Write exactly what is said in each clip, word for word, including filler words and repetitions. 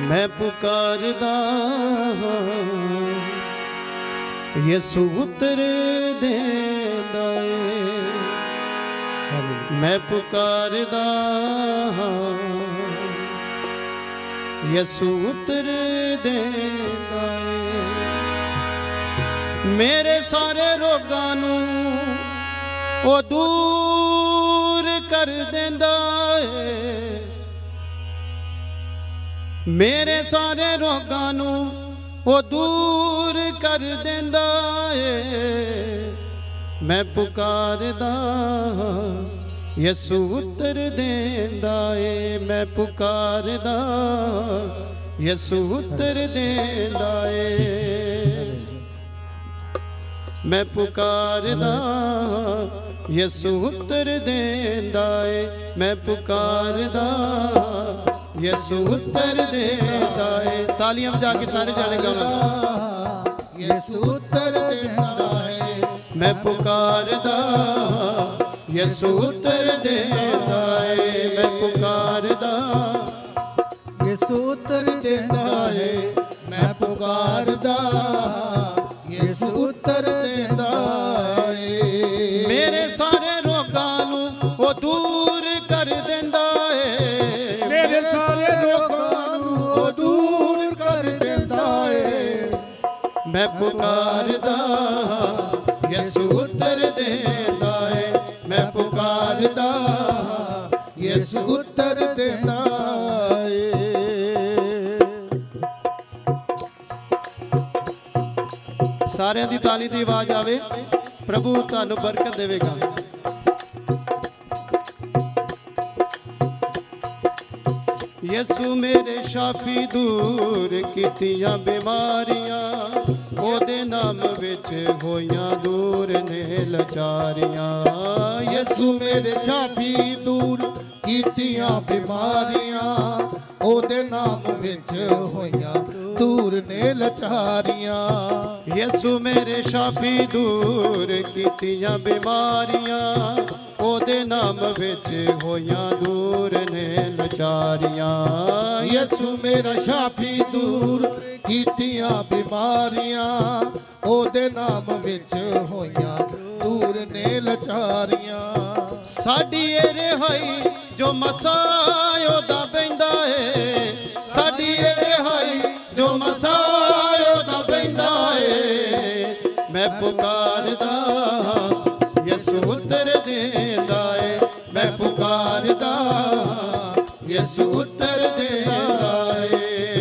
मैं पुकारदा यसु उतर देंदा है। मैं पुकारदा यसु उतर देंदा है। मेरे सारे रोगां नू ओ दूर कर देंदा है। मेरे सारे रोगां नू ओ दूर कर देंदा है। मैं पुकारदा यसु उतर देंदा है। मैं पुकारदा यसु उतर देंदा है। मैं पुकारदा यसु उतर देंदा है। मैं पुकारदा यसु उतर देंदा है। तालियां बजा के सारे जाने गाना। यसु उतर देंदा है। मैं पुकारदा यसु उतर देंदा है। मैं पुकारदा यसु उतर देंदा है। मैं पुकारदा यसु उतर देंदा है। मेरे सारे रोगां नू वो दूर कर देंदा है। मेरे सारे रोगां नू वो दूर कर देंदा है। मैं पुकारदा यसु उतर देंदा है। मैं पुकारदा यसु उतर देंदा है। सारे दी ताली दी आवाज आवे। प्रभु तुहानू बरकत देवेगा। यसु मेरे शाफी दूर कीतियां बीमारियां। ओदे नाम विच होइयां दूर ने लाचारियां। यसु मेरे शाफी दूर कीतियां बीमारियां। ओदे नाम विच होइयां दूर ने लाचारियां। यसु मेरे शाफी दूर कीतियां बीमारियां। ओदे नाम विच होइयां दूर ने लाचारियां। यसु मेरा शाफी दूर कीतियां बीमारियां। ओदे नाम विच होइयां दूर ने लाचारियां। साडी ए रिहाई जो मसायो दा बैंदा है। साडी ए रिहाई जो मसायो दा बैंदा है। मैं पुकारदा यसु उतर देंदा है। मैं पुकारदा यसु उतर देंदा है।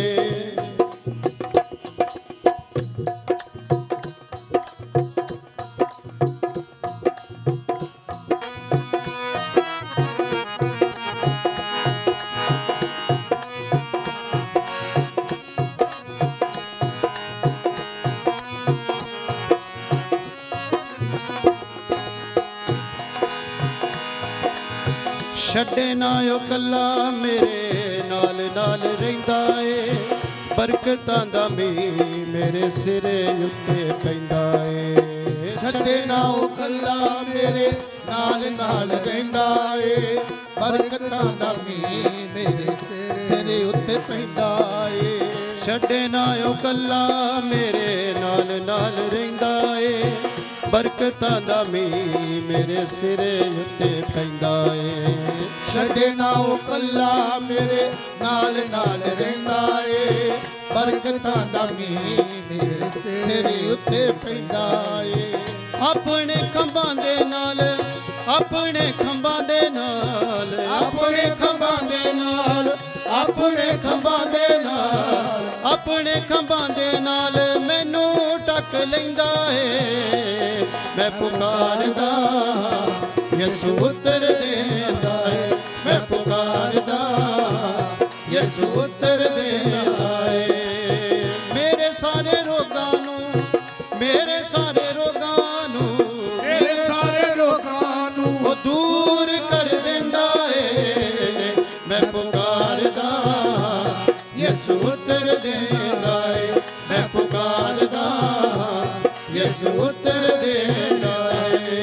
छड्डे ना ओ कल्ला मेरे नाल नाल रहिंदा है। बरकतां दा मींह मेरे सिरे उत्ते पैंदा है। छड्डे ना ओ कल्ला मेरे नाल नाल रहिंदा है। बरकतां दा मींह मेरे सिरे उत्ते पैंदा है। छड्डे ना ओ कल्ला मेरे नाल नाल रहिंदा है। बरकतां दा मींह मेरे सिरे उत्ते पैंदा है। छड्डे ना ओ कल्ला मेरे नाल नाल रहिंदा है। बरकतां दा मींह मेरे सिरे उत्ते पैंदा है। अपने खंभां दे नाल अपने खंभां दे नाल अपने खंभां दे नाल अपने खंभां दे नाल अपने खंभां दे नाल मैनू टक लैंदा है। मैं पुकारदा यसु उतर देंदा है। मैं पुकारदा यसु उतर देंदा है। मेरे सारे रोगां नू मेरे सारे रोगां नू मेरे सारे रोगां नू ओ दूर कर देंदा है। मैं पुकारदा यसु उतर देंदा है। मैं पुकारदा यसु उतर देंदा है।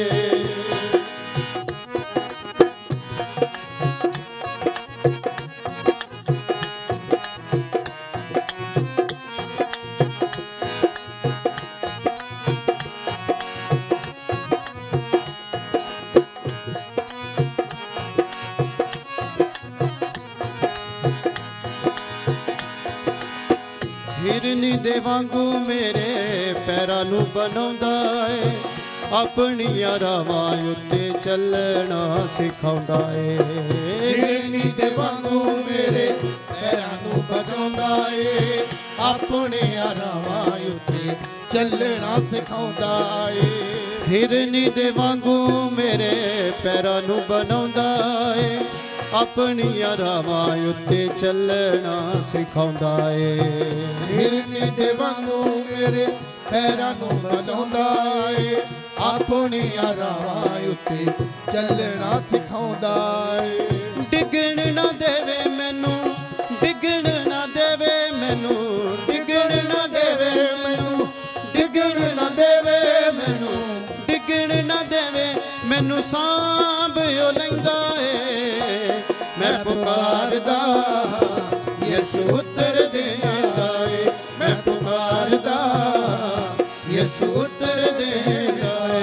दे वांगू मेरे पैरां नूं बनाउंदा है, अपनियां रावां उत्ते चलना सिखाउंदा है। हिरनी दे वांगू मेरे पैरां नूं बनाउंदा है, अपनियां रावां उत्ते चलना सिखाउंदा है। हिरनी दे वांगू मेरे पैरां नूं बनाउंदा है, अपनियां रावां उत्ते चलना सिखाउंदा है। हिरनी दे वांगू मेरे पैरां नूं बनाउंदा है, अपनियां रावां उत्ते चलना सिखाउंदा है। डिगण ना देवे मैनू, डिगण ना देवे मैनू, डिगण ना देवे मैनू, डिगण ना देवे मैनू, डिगण ना देवे मैनू सांभियो लैंदा है। मैं पुकारदा यसू उत्तर देंदा है, मैं पुकारदा यसू उत्तर देंदा है।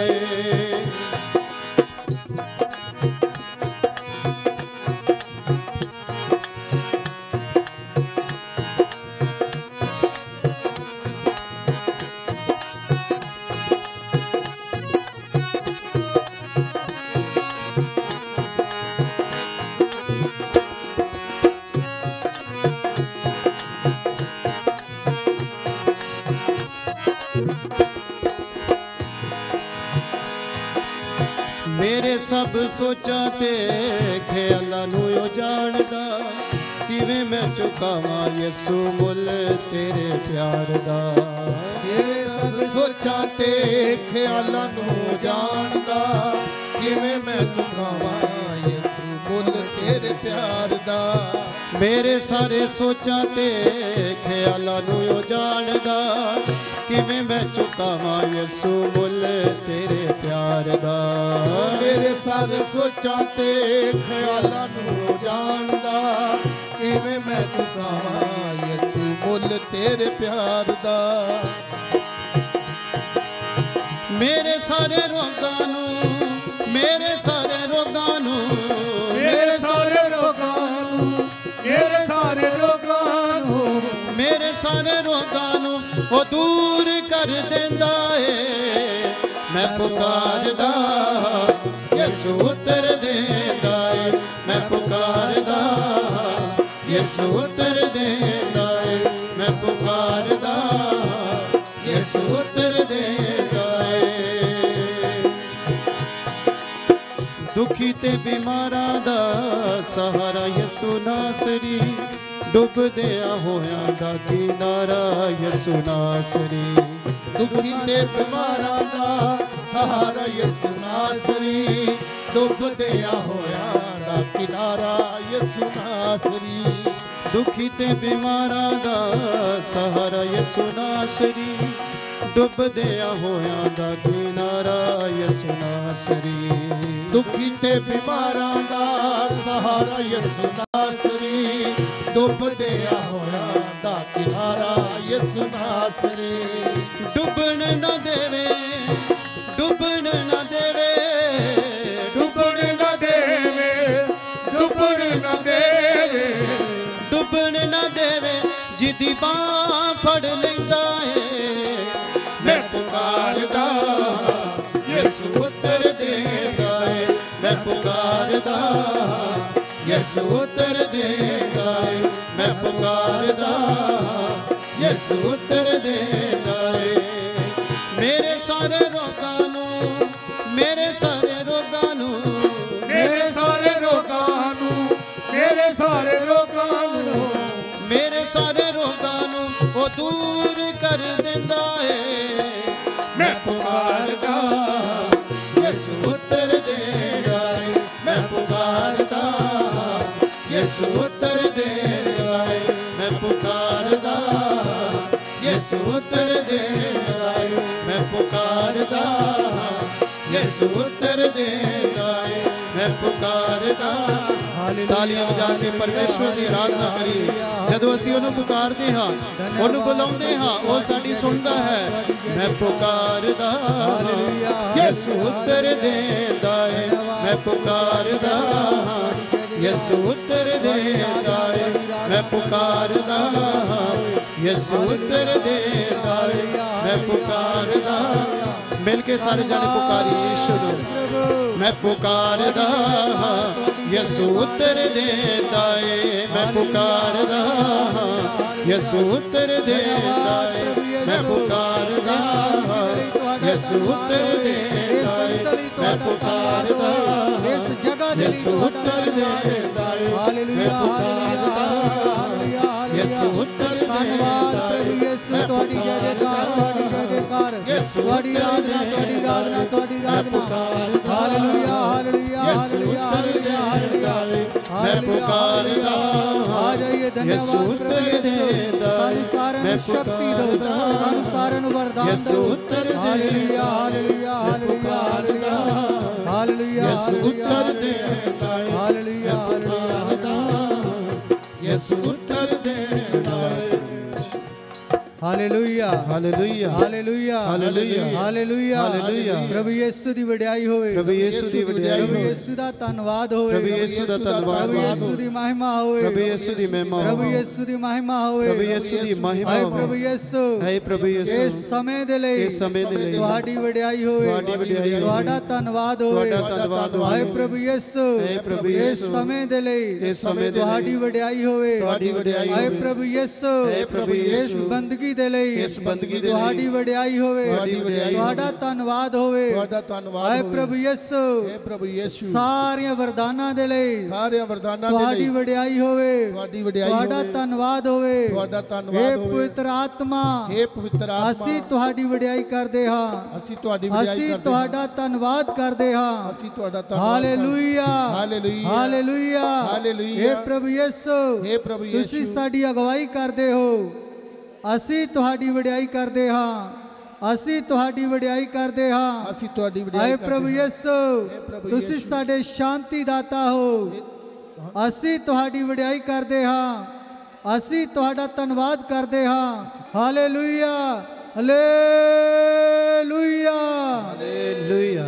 मेरे सब सोचां ते ख्यालां नूं ओ जाणदा, किवें मैं चुकावां यसू मुल तेरे प्यार दा। मेरे सब सोचां ते ख्यालां नूं जाणदा, किवें मैं चुकावां यसू मुल तेरे प्यार दा। मेरे सारे सोचां ते ख्यालां नूं ओ जाणदा, किवें मैं चुकावां यसू मुल तेरे प्यार दा। मेरे सारे सोचां ते ख्यालां नूं जाणदा, किवें मैं चुकावां यसू मुल तेरे प्यार दा। मेरे सारे रोगां नूं, मेरे सारे रोगां नूं, मेरे सारे रोगां नूं, मेरे सारे रोगां नूं, मेरे सारे रोगां नूं ओ दूर कर देंदा है। मैं पुकारदा यसू उत्तर देंदा है, मैं पुकारदा यसू उत्तर देंदा है, मैं पुकारदा यसू उत्तर देंदा है। दुखी ते बीमारां दा सहारा यसू नासरी, डुबदिया होया दा किनारा यसू नासरी। दुखी ते बीमारां दा सहारा यसू नासरी, डुबदिया होया दा किनारा यसू नासरी। दुखी ते बीमारां दा सहारा यसू नासरी, डुबदिया होया दा किनारा यसू नासरी। दुखी ते बीमारां दा सहारा यसू नासरी, डुबदिया होया दा किनारा यसू नासरी। डुबण न देवे, डुबण न देवे, डुबण न देवे, डुबण न देवे, डुबण न देवे, जिदी बांह फड़ लैंदा है। मैं पुकारदा यसू उत्तर देंदा है, मैं पुकारदा यसू उत्तर देंदा है, मैं पुकारदा यसू उत्तर देंदा है। मेरे सारे रोगां नूं, मेरे सारे रोगां नूं, मेरे सारे रोगां नूं, मेरे सारे रोगां नूं, मेरे सारे रोगां नूं ओ दूर कर देंदा है। मैं पुकारदा यसू उत्तर देंदा है, मैं पुकारदा यसू उत्तर देंदा है, मैं पुकारदा यसू उत्तर देंदा है, मैं पुकारदा यसू उत्तर देंदा है, मैं पुकारदा। तालियां बजा के परमेश्वर की आराधना करिए। जदों असीं उहनूं पुकारदे हां, उहनूं बुलाउंदे हां, ਉਹ ਸਾਡੀ ਸੁਣਦਾ ਹੈ। मैं पुकारदा यसू उत्तर देंदा है, मैं पुकारदा यसू उत्तर देंदा है, मैं पुकारदा यसु उत्तर देंदा है। मैं पुकारदा, मिल के सारे जाने पुकारी यीशु नूं। मैं पुकारदा यसु उत्तर देंदा है। मैं पुकारदा यसु उत्तर देंदा है। मैं पुकारदा यसु उत्तर देंदा है। मैं पुकारदा यसु उत्तर देंदा है। मैं पुकारदा यसु उत्तर देंदा है। मैं पुकारदा यसु उत्तर देंदा है। मैं पुकारदा हालेलुया हालेलुया हालेलुया हालेलुया। मैं पुकारदा यसु उत्तर देंदा है। मैं शक्ति दो सानू सारे नु वरदान यसु उत्तर हालेलुया हालेलुया हालेलुया हालेलुया यसु उत्तर देंदा है। हालेलुया पुकारदा यसु उत्तर देंदा है। Hallelujah hallelujah hallelujah hallelujah hallelujah hallelujah. प्रभु यीशु दी वडियाई होवे। प्रभु यीशु दी वडियाई प्रभु होवे। यीशु दा धन्यवाद होवे। प्रभु यीशु दा धन्यवाद प्रभु यीशु दी महिमा होवे। प्रभु यीशु दी महिमा प्रभु यीशु दी महिमा होवे। प्रभु यीशु दी महिमा हाय होवे। प्रभु यीशु हाय प्रभु यीशु इस समय दे ਲਈ इस समय दे ਲਈ ਤੁਹਾਡੀ ਵਡਿਆਈ ਹੋਵੇ। ਤੁਹਾਡੀ ਵਡਿਆਈ ਹੋਵੇ। ਤੁਹਾਡਾ ਧੰਨਵਾਦ ਹੋਵੇ। ਤੁਹਾਡਾ ਧੰਨਵਾਦ ਹੋਵੇ। ਹਾਏ ਪ੍ਰਭੂ ਯੀਸ਼ੂ ਹਾਏ ਪ੍ਰਭੂ ਇਸ ਯੀਸ਼ੂ ਸਮੇਂ ਦੇ ਲਈ ਇਸ ਸਮੇਂ ਦੇ ਲਈ ਤੁਹਾਡੀ ਵਡਿਆਈ ਹੋਵੇ। ਤੁਹਾਡੀ ਵਡਿਆਈ ਹਾਏ ਹੋਵੇ। ਪ੍ਰਭੂ ਯੀਸ਼ੂ ਹਾਏ ਪ੍ਰਭੂ ਇਸ ਯੀਸ਼ੂ ਬੰਦਗੀ ਦੇ ਲਈ ਇਸ ਬੰਦਗੀ ਦੇ ਲਈ ਤੁਹਾਡੀ ਵਡਿਆਈ ਹੋਵੇ। ਤੁਹਾਡੀ ਵਡਿਆਈ ਤੁਹਾਡਾ ਧੰਨਵਾਦ ਹੋਵੇ। ਤੁਹਾਡਾ ਧੰਨਵਾਦ ਹਾਏ ਹੋਵੇ। ਪ੍ਰਭੂ ਯੀਸ਼ੂ हे प्रभु यीशु ਸਾਰੀਆਂ ਵਰਦਾਨਾਂ ਦੇ ਲਈ ਸਾਰੇ ਵਰਦਾਨਾਂ ਦੇ ਤੁਹਾਡੀ ਲਈ ਵਡਿਆਈ ਹੋਵੇ। ਤੁਹਾਡੀ ਵਡਿਆਈ ਤੁਹਾਡਾ ਹੋਵੇ। ਧੰਨਵਾਦ ਹੋਵੇ। ਤੁਹਾਡਾ ਧੰਨਵਾਦ हे ਹੋਵੇ। ਪਵਿੱਤਰ ਆਤਮਾ हे पवित्र आत्मा ਅਸੀਂ ਤੁਹਾਡੀ ਵਡਿਆਈ ਕਰਦੇ ਹਾਂ। ਅਸੀਂ ਤੁਹਾਡੀ ਵਡਿਆਈ ਅਸੀਂ ਕਰਦੇ ਹਾਂ। ਤੁਹਾਡਾ ਧੰਨਵਾਦ ਕਰਦੇ ਹਾਂ। ਅਸੀਂ ਤੁਹਾਡਾ ਧੰਨਵਾਦ ਹਾਲੇਲੂਇਆ ਹਾਲੇਲੂਇਆ ਹਾਲੇਲੂਇਆ ਹਾਲੇਲੂਇਆ। हे ਪ੍ਰਭੂ ਯਿਸੂ हे प्रभु यीशु ਤੁਸੀਂ ਸਾਡੀ ਅਗਵਾਈ ਕਰਦੇ ਹੋ। ਅਸੀਂ ਤੁਹਾਡੀ ਵਡਿਆਈ ਕਰਦੇ ਹਾਂ। ਅਸੀਂ ਤੁਹਾਡੀ ਵਡਿਆਈ ਕਰਦੇ ਹਾਂ। ਅਸੀਂ ਤੁਹਾਡੀ ਵਡਿਆਈ ਹਾਏ ਕਰਦੇ ਪ੍ਰਭੂ ਹਾਂ। ਯਿਸੂ ਤੁਸੀਂ ਸਾਡੇ ਸ਼ਾਂਤੀ ਦਾਤਾ ਹੋ। ਅਸੀਂ ਤੁਹਾਡੀ ਵਡਿਆਈ ਕਰਦੇ ਹਾਂ। ਅਸੀਂ ਤੁਹਾਡਾ ਧੰਨਵਾਦ ਕਰਦੇ ਹਾਂ। ਹਾਲੇਲੂਇਆ ਹਾਲੇਲੂਇਆ ਹਾਲੇਲੂਇਆ।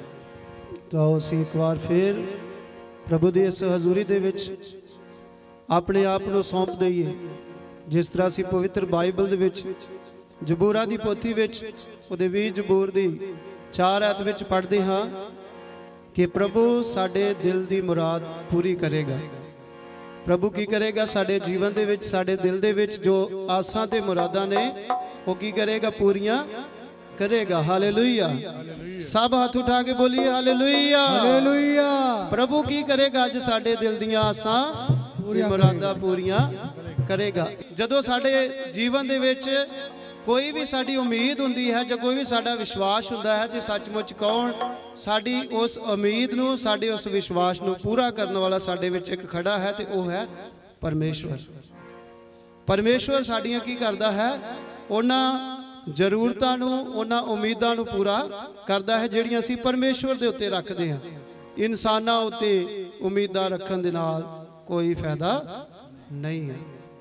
ਤਾਂ ਅਸੀਂ ਇੱਕ ਵਾਰ ਫਿਰ ਪ੍ਰਭੂ ਦੀ ਇਸ ਹਜ਼ੂਰੀ ਦੇ ਵਿੱਚ ਆਪਣੇ ਆਪ ਨੂੰ ਸੌਂਪ ਦਈਏ। ਜਿਸ ਤਰ੍ਹਾਂ ਅਸੀਂ ਪਵਿੱਤਰ ਬਾਈਬਲ ਦੇ ਵਿੱਚ ਜ਼ਬੂਰਾਂ ਦੀ ਪੋਥੀ ਵਿੱਚ ਉਹਦੇ ਵੀਹ ਜ਼ਬੂਰ ਦੀ ਚਾਰ ਐਤ ਵਿੱਚ ਪੜ੍ਹਦੇ ਹਾਂ ਕਿ ਪ੍ਰਭੂ ਸਾਡੇ ਦਿਲ ਦੀ ਮੁਰਾਦ ਪੂਰੀ ਕਰੇਗਾ। ਪ੍ਰਭੂ ਕੀ ਕਰੇਗਾ? ਸਾਡੇ ਜੀਵਨ ਦੇ ਵਿੱਚ, ਸਾਡੇ ਦਿਲ ਦੇ ਵਿੱਚ ਜੋ ਆਸਾਂ ਤੇ ਮੁਰਾਦਾਂ ਨੇ ਉਹ ਕੀ ਕਰੇਗਾ? ਪੂਰੀਆਂ ਕਰੇਗਾ। ਹਾਲੇਲੂਇਆ। ਸਭ ਹੱਥ ਉਠਾ ਕੇ ਬੋਲੀਏ ਹਾਲੇਲੂਇਆ ਹਾਲੇਲੂਇਆ। ਪ੍ਰਭੂ ਕੀ ਕਰੇਗਾ? ਅੱਜ ਸਾਡੇ ਦਿਲ ਦੀਆਂ ਆਸਾਂ ਤੇ ਮੁਰਾਦਾਂ ਪੂਰੀਆਂ ਕਰੇਗਾ। ਜਦੋਂ ਸਾਡੇ ਜੀਵਨ ਦੇ ਵਿੱਚ ਕੋਈ ਵੀ ਸਾਡੀ ਉਮੀਦ ਹੁੰਦੀ ਹੈ ਜਾਂ ਕੋਈ ਵੀ ਸਾਡਾ ਵਿਸ਼ਵਾਸ ਹੁੰਦਾ ਹੈ ਤੇ ਸੱਚਮੁੱਚ ਕੌਣ ਸਾਡੀ ਉਸ ਉਮੀਦ ਨੂੰ, ਸਾਡੇ ਉਸ ਵਿਸ਼ਵਾਸ ਨੂੰ ਪੂਰਾ ਕਰਨ ਵਾਲਾ ਸਾਡੇ ਵਿੱਚ ਇੱਕ ਖੜਾ ਹੈ ਤੇ ਉਹ ਹੈ ਪਰਮੇਸ਼ਵਰ। ਪਰਮੇਸ਼ਵਰ ਸਾਡੀਆਂ ਕੀ ਕਰਦਾ ਹੈ? ਉਹਨਾਂ ਜ਼ਰੂਰਤਾਂ ਨੂੰ, ਉਹਨਾਂ ਉਮੀਦਾਂ ਨੂੰ ਪੂਰਾ ਕਰਦਾ ਹੈ ਜਿਹੜੀਆਂ ਅਸੀਂ ਪਰਮੇਸ਼ਵਰ ਦੇ ਉੱਤੇ ਰੱਖਦੇ ਹਾਂ। ਇਨਸਾਨਾਂ ਉੱਤੇ ਉਮੀਦਾਂ ਰੱਖਣ ਦੇ ਨਾਲ ਕੋਈ ਫਾਇਦਾ ਨਹੀਂ ਹੈ।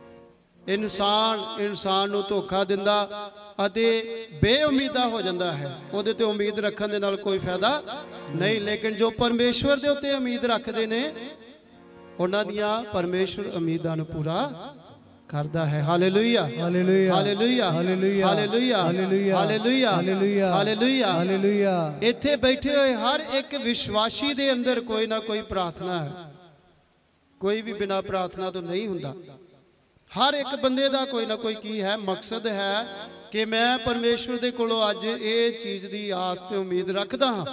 ਇਨਸਾਨ ਇਨਸਾਨ ਨੂੰ ਧੋਖਾ ਦਿੰਦਾ ਅਤੇ ਬੇਉਮੀਦਾ ਹੋ ਜਾਂਦਾ ਹੈ। ਉਹਦੇ ਤੇ ਉਮੀਦ ਰੱਖਣ ਦੇ ਨਾਲ ਕੋਈ ਫਾਇਦਾ ਨਹੀਂ। ਲੇਕਿਨ ਜੋ ਪਰਮੇਸ਼ਵਰ ਦੇ ਉੱਤੇ ਉਮੀਦ ਰੱਖਦੇ ਨੇ ਉਹਨਾਂ ਦੀਆਂ ਪਰਮੇਸ਼ਵਰ ਉਮੀਦਾਂ ਨੂੰ ਪੂਰਾ ਕਰਦਾ ਹੈ। Hallelujah hallelujah hallelujah hallelujah hallelujah hallelujah hallelujah hallelujah hallelujah ਹਾਲੇਲੂਇਆ। ਇੱਥੇ ਬੈਠੇ ਹੋਏ ਹਰ ਇੱਕ ਵਿਸ਼ਵਾਸੀ ਦੇ ਅੰਦਰ ਕੋਈ ਨਾ ਕੋਈ ਪ੍ਰਾਰਥਨਾ ਹੈ। ਕੋਈ ਵੀ ਬਿਨਾਂ ਪ੍ਰਾਰਥਨਾ ਤੋਂ ਨਹੀਂ ਹੁੰਦਾ। ਹਰ ਇੱਕ ਬੰਦੇ ਦਾ ਕੋਈ ਨਾ ਕੋਈ ਕੀ ਹੈ? ਮਕਸਦ ਹੈ ਕਿ ਮੈਂ ਪਰਮੇਸ਼ਵਰ ਦੇ ਕੋਲੋਂ ਅੱਜ ਇਹ ਚੀਜ਼ ਦੀ ਆਸ ਤੇ ਉਮੀਦ ਰੱਖਦਾ ਹਾਂ।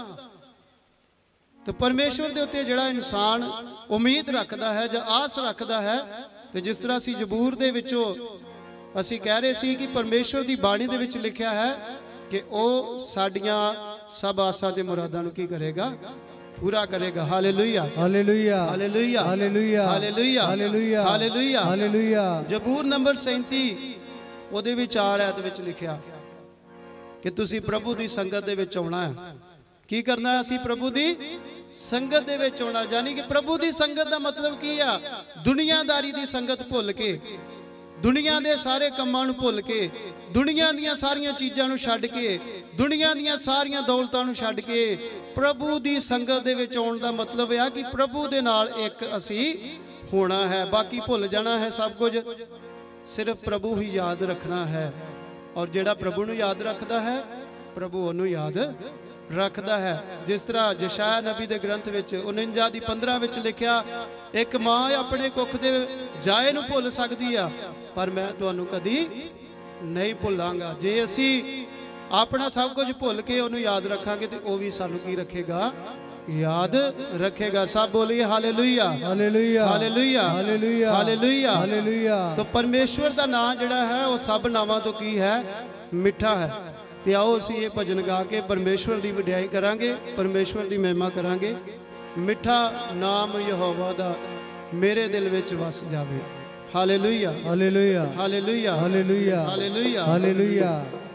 ਤੇ ਪਰਮੇਸ਼ਵਰ ਦੇ ਉੱਤੇ ਜਿਹੜਾ ਇਨਸਾਨ ਉਮੀਦ ਰੱਖਦਾ ਹੈ ਜਾਂ ਆਸ ਰੱਖਦਾ ਹੈ, ਤੇ ਜਿਸ ਤਰ੍ਹਾਂ ਅਸੀਂ ਜ਼ਬੂਰ ਦੇ ਵਿੱਚੋਂ ਅਸੀਂ ਕਹਿ ਰਹੇ ਸੀ ਕਿ ਪਰਮੇਸ਼ਵਰ ਦੀ ਬਾਣੀ ਦੇ ਵਿੱਚ ਲਿਖਿਆ ਹੈ ਕਿ ਉਹ ਸਾਡੀਆਂ ਸਭ ਆਸਾਂ ਤੇ ਮੁਰਾਦਾਂ ਨੂੰ ਕੀ ਕਰੇਗਾ? ਪੂਰਾ ਕਰੇਗਾ। ਹਾਲੇਲੂਇਆ hallelujah hallelujah hallelujah hallelujah hallelujah hallelujah ਹਾਲੇਲੂਇਆ। ਜ਼ਬੂਰ ਨੰਬਰ ਸੈਂਤੀ ਉਹਦੇ ਵਿੱਚ ਚਾਰ ਐਤ ਵਿੱਚ ਲਿਖਿਆ ਕਿ ਤੁਸੀਂ ਪ੍ਰਭੂ ਦੀ ਸੰਗਤ ਦੇ ਵਿੱਚ ਆਉਣਾ ਹੈ। ਕੀ ਕਰਨਾ ਹੈ? ਅਸੀਂ ਪ੍ਰਭੂ ਦੀ ਸੰਗਤ ਦੇ ਵਿੱਚ ਆਉਣਾ। ਯਾਨੀ ਕਿ ਪ੍ਰਭੂ ਦੀ ਸੰਗਤ ਦਾ ਮਤਲਬ ਕੀ ਆ? ਦੁਨੀਆਦਾਰੀ ਦੀ ਸੰਗਤ ਭੁੱਲ ਕੇ, ਦੁਨੀਆ ਦੇ ਸਾਰੇ ਕੰਮਾਂ ਨੂੰ ਭੁੱਲ ਕੇ, ਦੁਨੀਆ ਦੀਆਂ ਸਾਰੀਆਂ ਚੀਜ਼ਾਂ ਨੂੰ ਛੱਡ ਕੇ, ਦੁਨੀਆ ਦੀਆਂ ਸਾਰੀਆਂ ਦੌਲਤਾਂ ਨੂੰ ਛੱਡ ਕੇ ਪ੍ਰਭੂ ਦੀ ਸੰਗਤ ਦੇ ਵਿੱਚ ਆਉਣ ਦਾ ਮਤਲਬ ਇਹ ਆ ਕਿ ਪ੍ਰਭੂ ਦੇ ਨਾਲ ਇੱਕ ਅਸੀਂ ਹੋਣਾ ਹੈ। ਬਾਕੀ ਭੁੱਲ ਜਾਣਾ ਹੈ ਸਭ ਕੁਝ। सिर्फ प्रभु ही याद रखना है। और जेड़ा प्रभु नूं याद रखता है प्रभु उन्होंने याद रखता है। जिस तरह जशाया नबी के ग्रंथ विच उनंजा दी पंद्रह विच लिखिया, एक माँ अपने कुख दे जाए नूं भुल सकदी आ, पर मैं तुहानूं कदी नहीं भुलांगा। जे असी अपना सब कुछ भुल के उन्होंने याद रखांगे तो वह भी सानू की रखेगा, याद रखेगा। सब बोलिए हालेलुया हालेलुया हालेलुया हालेलुया हालेलुया हालेलुया। तो परमेश्वर का नाम जिहड़ा है वो सब नामां तो की है, मिठा है। तो आओ असीं ये भजन गा के परमेश्वर की वडियाई करांगे, परमेश्वर की महिमा करांगे। मिठा नाम यहोवा दा मेरे दिल विच वस जावे। हालेलुया हालेलुया हालेलुया हालेलुया हालेलुया हालेलुया।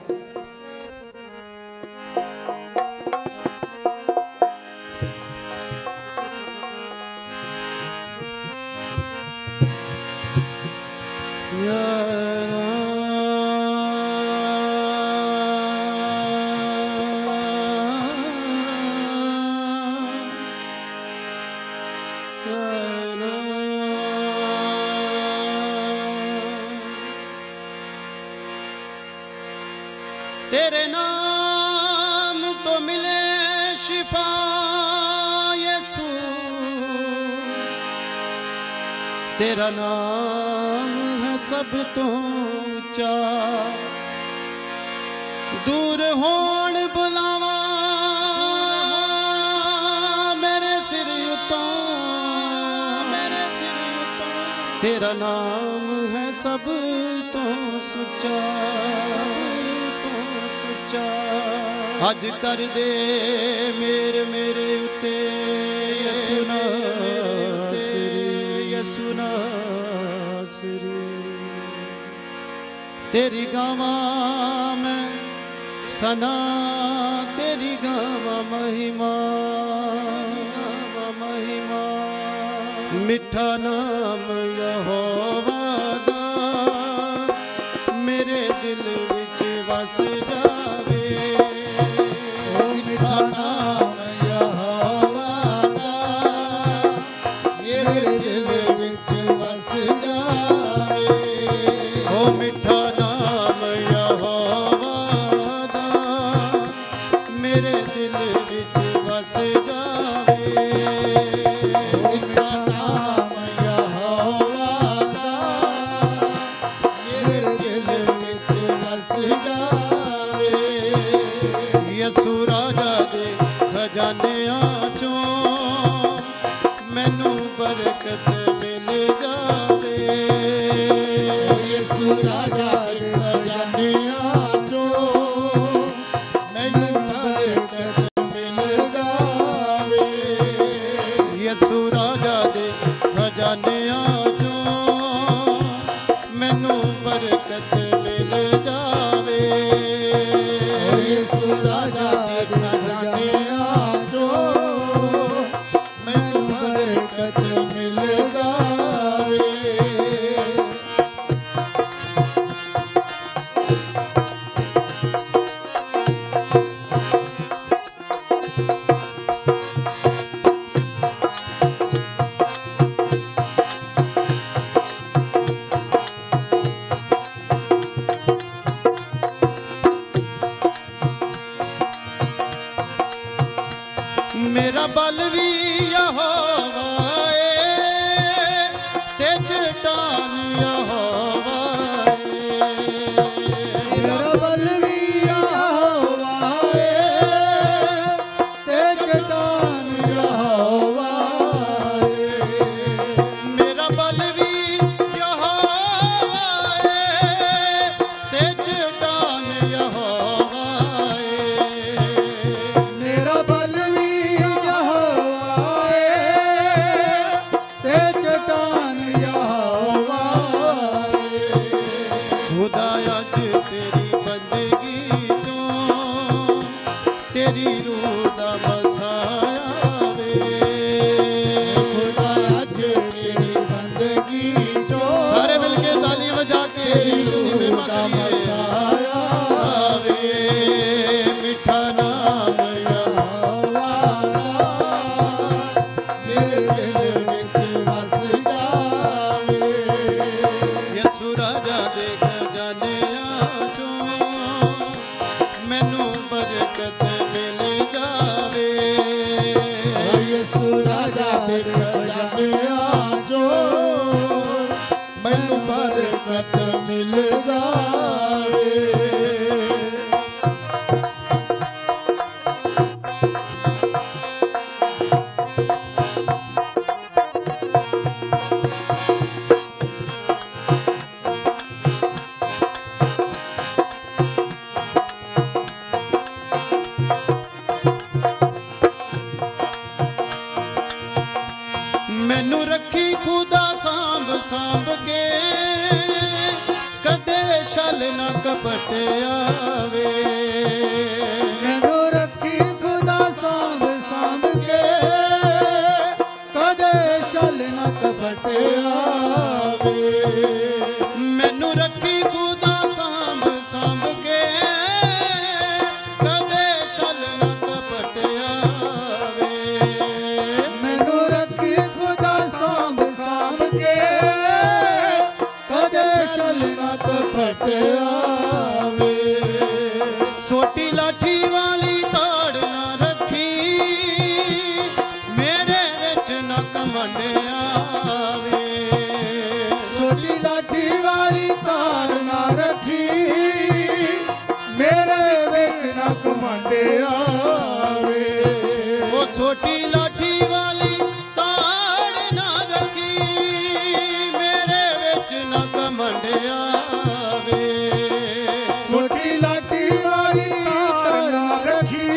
तेरे नाम तो मिले शिफा यीशु, तेरा नाम है सब तो ऊंचा। दूर होण बुलावा मेरे सिर उतों, मेरे सिर उतों, तेरा नाम है सब तो सुचा। अज कर दे मेरे मेरे उते यीशु नासरी, यीशु नासरी। तेरी गावा मैं सना, तेरी गावा महिमा, गावा महिमा। मिठा नाम यहोवा दा मेरे दिल विच वस जावे। मैनू बरकत मिल जावे। यीशु राजा दे खजानियां चों मैनू बरकत मिल जावे। यीशु राजा दे खजानियां चों मैनू बरकत मिल जावे। यीशु राजा दे खजानियां चों मिल जावे। मेरा बल भी यहोवा ते चट्टान यहोवा, मेरा बल भी यहोवा ते चट्टान यहोवा। मेरा बल भी यहोवा ते चट्टान यहोवा। मेरा बल भी यहोवा मैनू बरकत मिल जावे। यसु राजा दिख जामिया जो मैनू बरकत मिल जावे। मैनू रखी खुदा सांभ सांभ के कदे छल न कपट आवे। मैनू रखी खुदा सांभ सांभ के कदे छल न कपट आवे। मैनू रखी खुदा सांभ सांभ के कदे छल न कपट आवे। मैनू रखी खुदा सांभ सांभ के कदे छल न कपट आवे। सोटी लाठी वाली ताड़ ना रखी मेरे विच न कमंड आवे। सोटी लाठी वाली तार ना रखी मेरे विच न कमंड आवे। ओ सोटी लाठी वाली ताड़ ना रखी मेरे विच न कमंड आवे। सोटी लाठी वाली तार ना रखी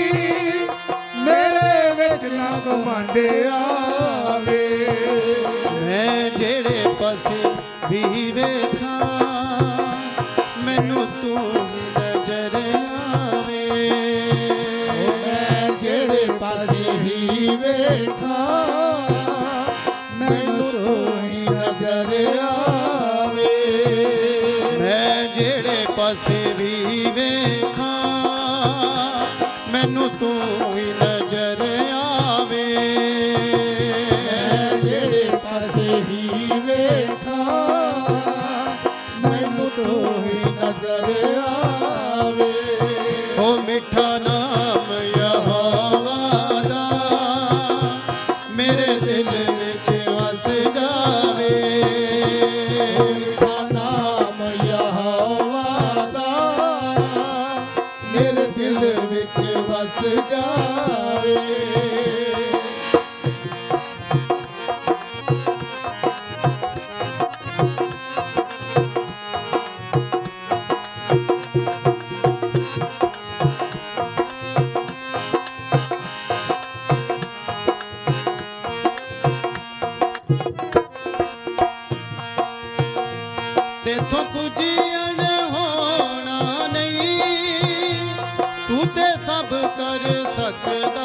मेरे विच न कमंड आवे। मैं जेड़े पासे भी वेखा मैनू तू ही नजर आवे। मैं जेड़े पासे ही वेखा मैनू तू ही नजर आवे। मैं जेड़े पासे भी वेखा मैनू तू ही नजर आवे। मैं जेड़े पासे ही वेखा मैनू तू ही नजर आवे। ओ मिठा नाम यहोवा दा मेरे दिल विच वस जावे। मिठा नाम यहोवा दा मेरे दिल विच वस जावे। तेथों कुछ अनहोना नहीं तू ते सब कर सकदा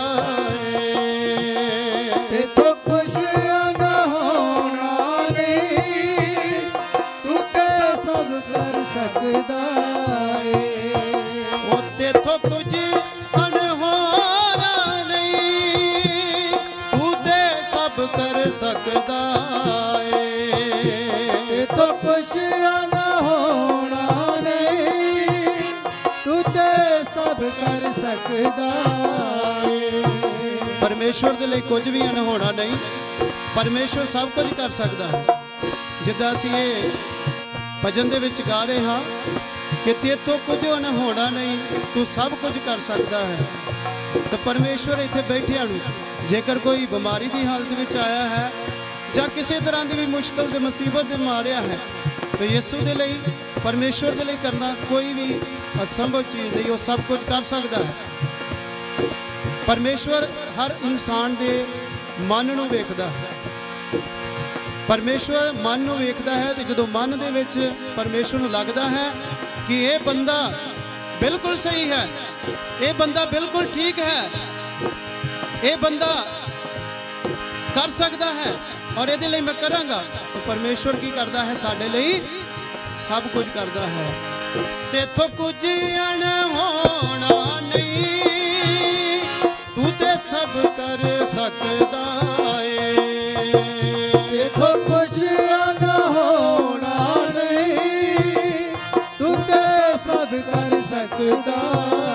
है। तेथों कुछ न होना नहीं तू ते सब कर सकदा है। ओ तेथों कुछ अनहोना नहीं तू ते सब कर सकदा है। तेथों कुछ न होना नहीं तू ते सब कर सकदा है। परमेश्वर ਦੇ ਲਈ ਕੁਝ ਵੀ ਅਣਹੋਣਾ ਨਹੀਂ ਪਰਮੇਸ਼ਵਰ ਸਭ ਕੁਝ ਕਰ ਸਕਦਾ ਹੈ। ਜਿੱਦਾਂ ਅਸੀਂ ਇਹ ਭਜਨ ਦੇ ਵਿੱਚ ਗਾ ਰਹੇ ਹਾਂ ਕਿ ਤੇਥੋਂ ਕੁਝ ਅਣਹੋਣਾ ਨਹੀਂ ਤੂੰ ਸਭ ਕੁਝ ਕਰ ਸਕਦਾ ਹੈ। ਤਾਂ ਪਰਮੇਸ਼ਵਰ ਇੱਥੇ ਬੈਠਿਆਂ ਨੂੰ ਜੇਕਰ ਕੋਈ ਬਿਮਾਰੀ ਦੀ ਹਾਲਤ ਵਿੱਚ ਆਇਆ ਹੈ ਜਾਂ ਕਿਸੇ ਤਰ੍ਹਾਂ ਦੀ ਵੀ ਮੁਸ਼ਕਲ ਤੇ ਮੁਸੀਬਤ ਦੇ ਮਾਰਿਆ ਹੈ ਤਾਂ ਯਿਸੂ ਦੇ ਲਈ ਪਰਮੇਸ਼ਵਰ ਦੇ ਲਈ ਕਰਨਾ ਕੋਈ ਵੀ ਅਸੰਭਵ ਚੀਜ਼ ਨਹੀਂ। ਉਹ ਸਭ ਕੁਝ ਕਰ ਸਕਦਾ ਹੈ। परमेश्वर हर इंसान दे मन नूं वेखदा है। परमेश्वर मन नूं वेखदा है तो जदों मन दे विच परमेश्वर नूं लगदा है कि ये बंदा बिल्कुल सही है, ये बंदा बिल्कुल ठीक है, ये बंदा कर सकदा है और ये लई मैं करांगा, तो परमेश्वर की करदा है साडे लई सब कुछ करदा है। तेथों कुछ अणहोणा नहीं तू ते सब कर सकदा है। देखो कुछ न होना नहीं तू ते सब कर सकदा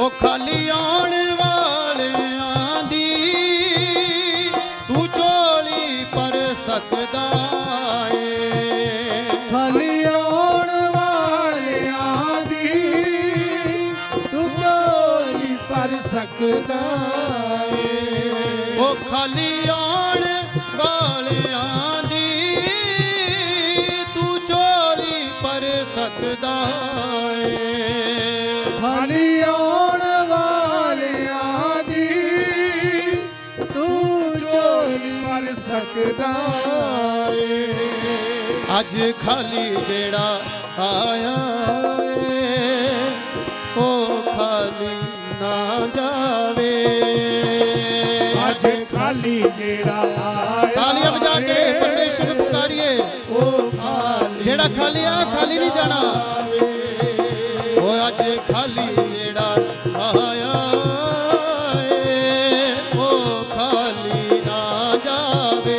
खाली आउण वालियां दी तू झोली भर सकदा है। खाली आउण वालियां दी तू झोली भर सकदा है। ओ खाली आउण वालियां दी तू झोली भर सकदा है। खाली आउण वालियां दी तू झोली भर सकदा है। अज खाली जेड़ा आया है ओ खाली ना जावे। अज खाली जेड़ा आया तालियां बजा के परमेश्वर को पुकारिए। ओ खाली जेड़ा खाली आ खाली नहीं जाना। ओ अज खाली जेड़ा आया है ओ खाली ना जावे।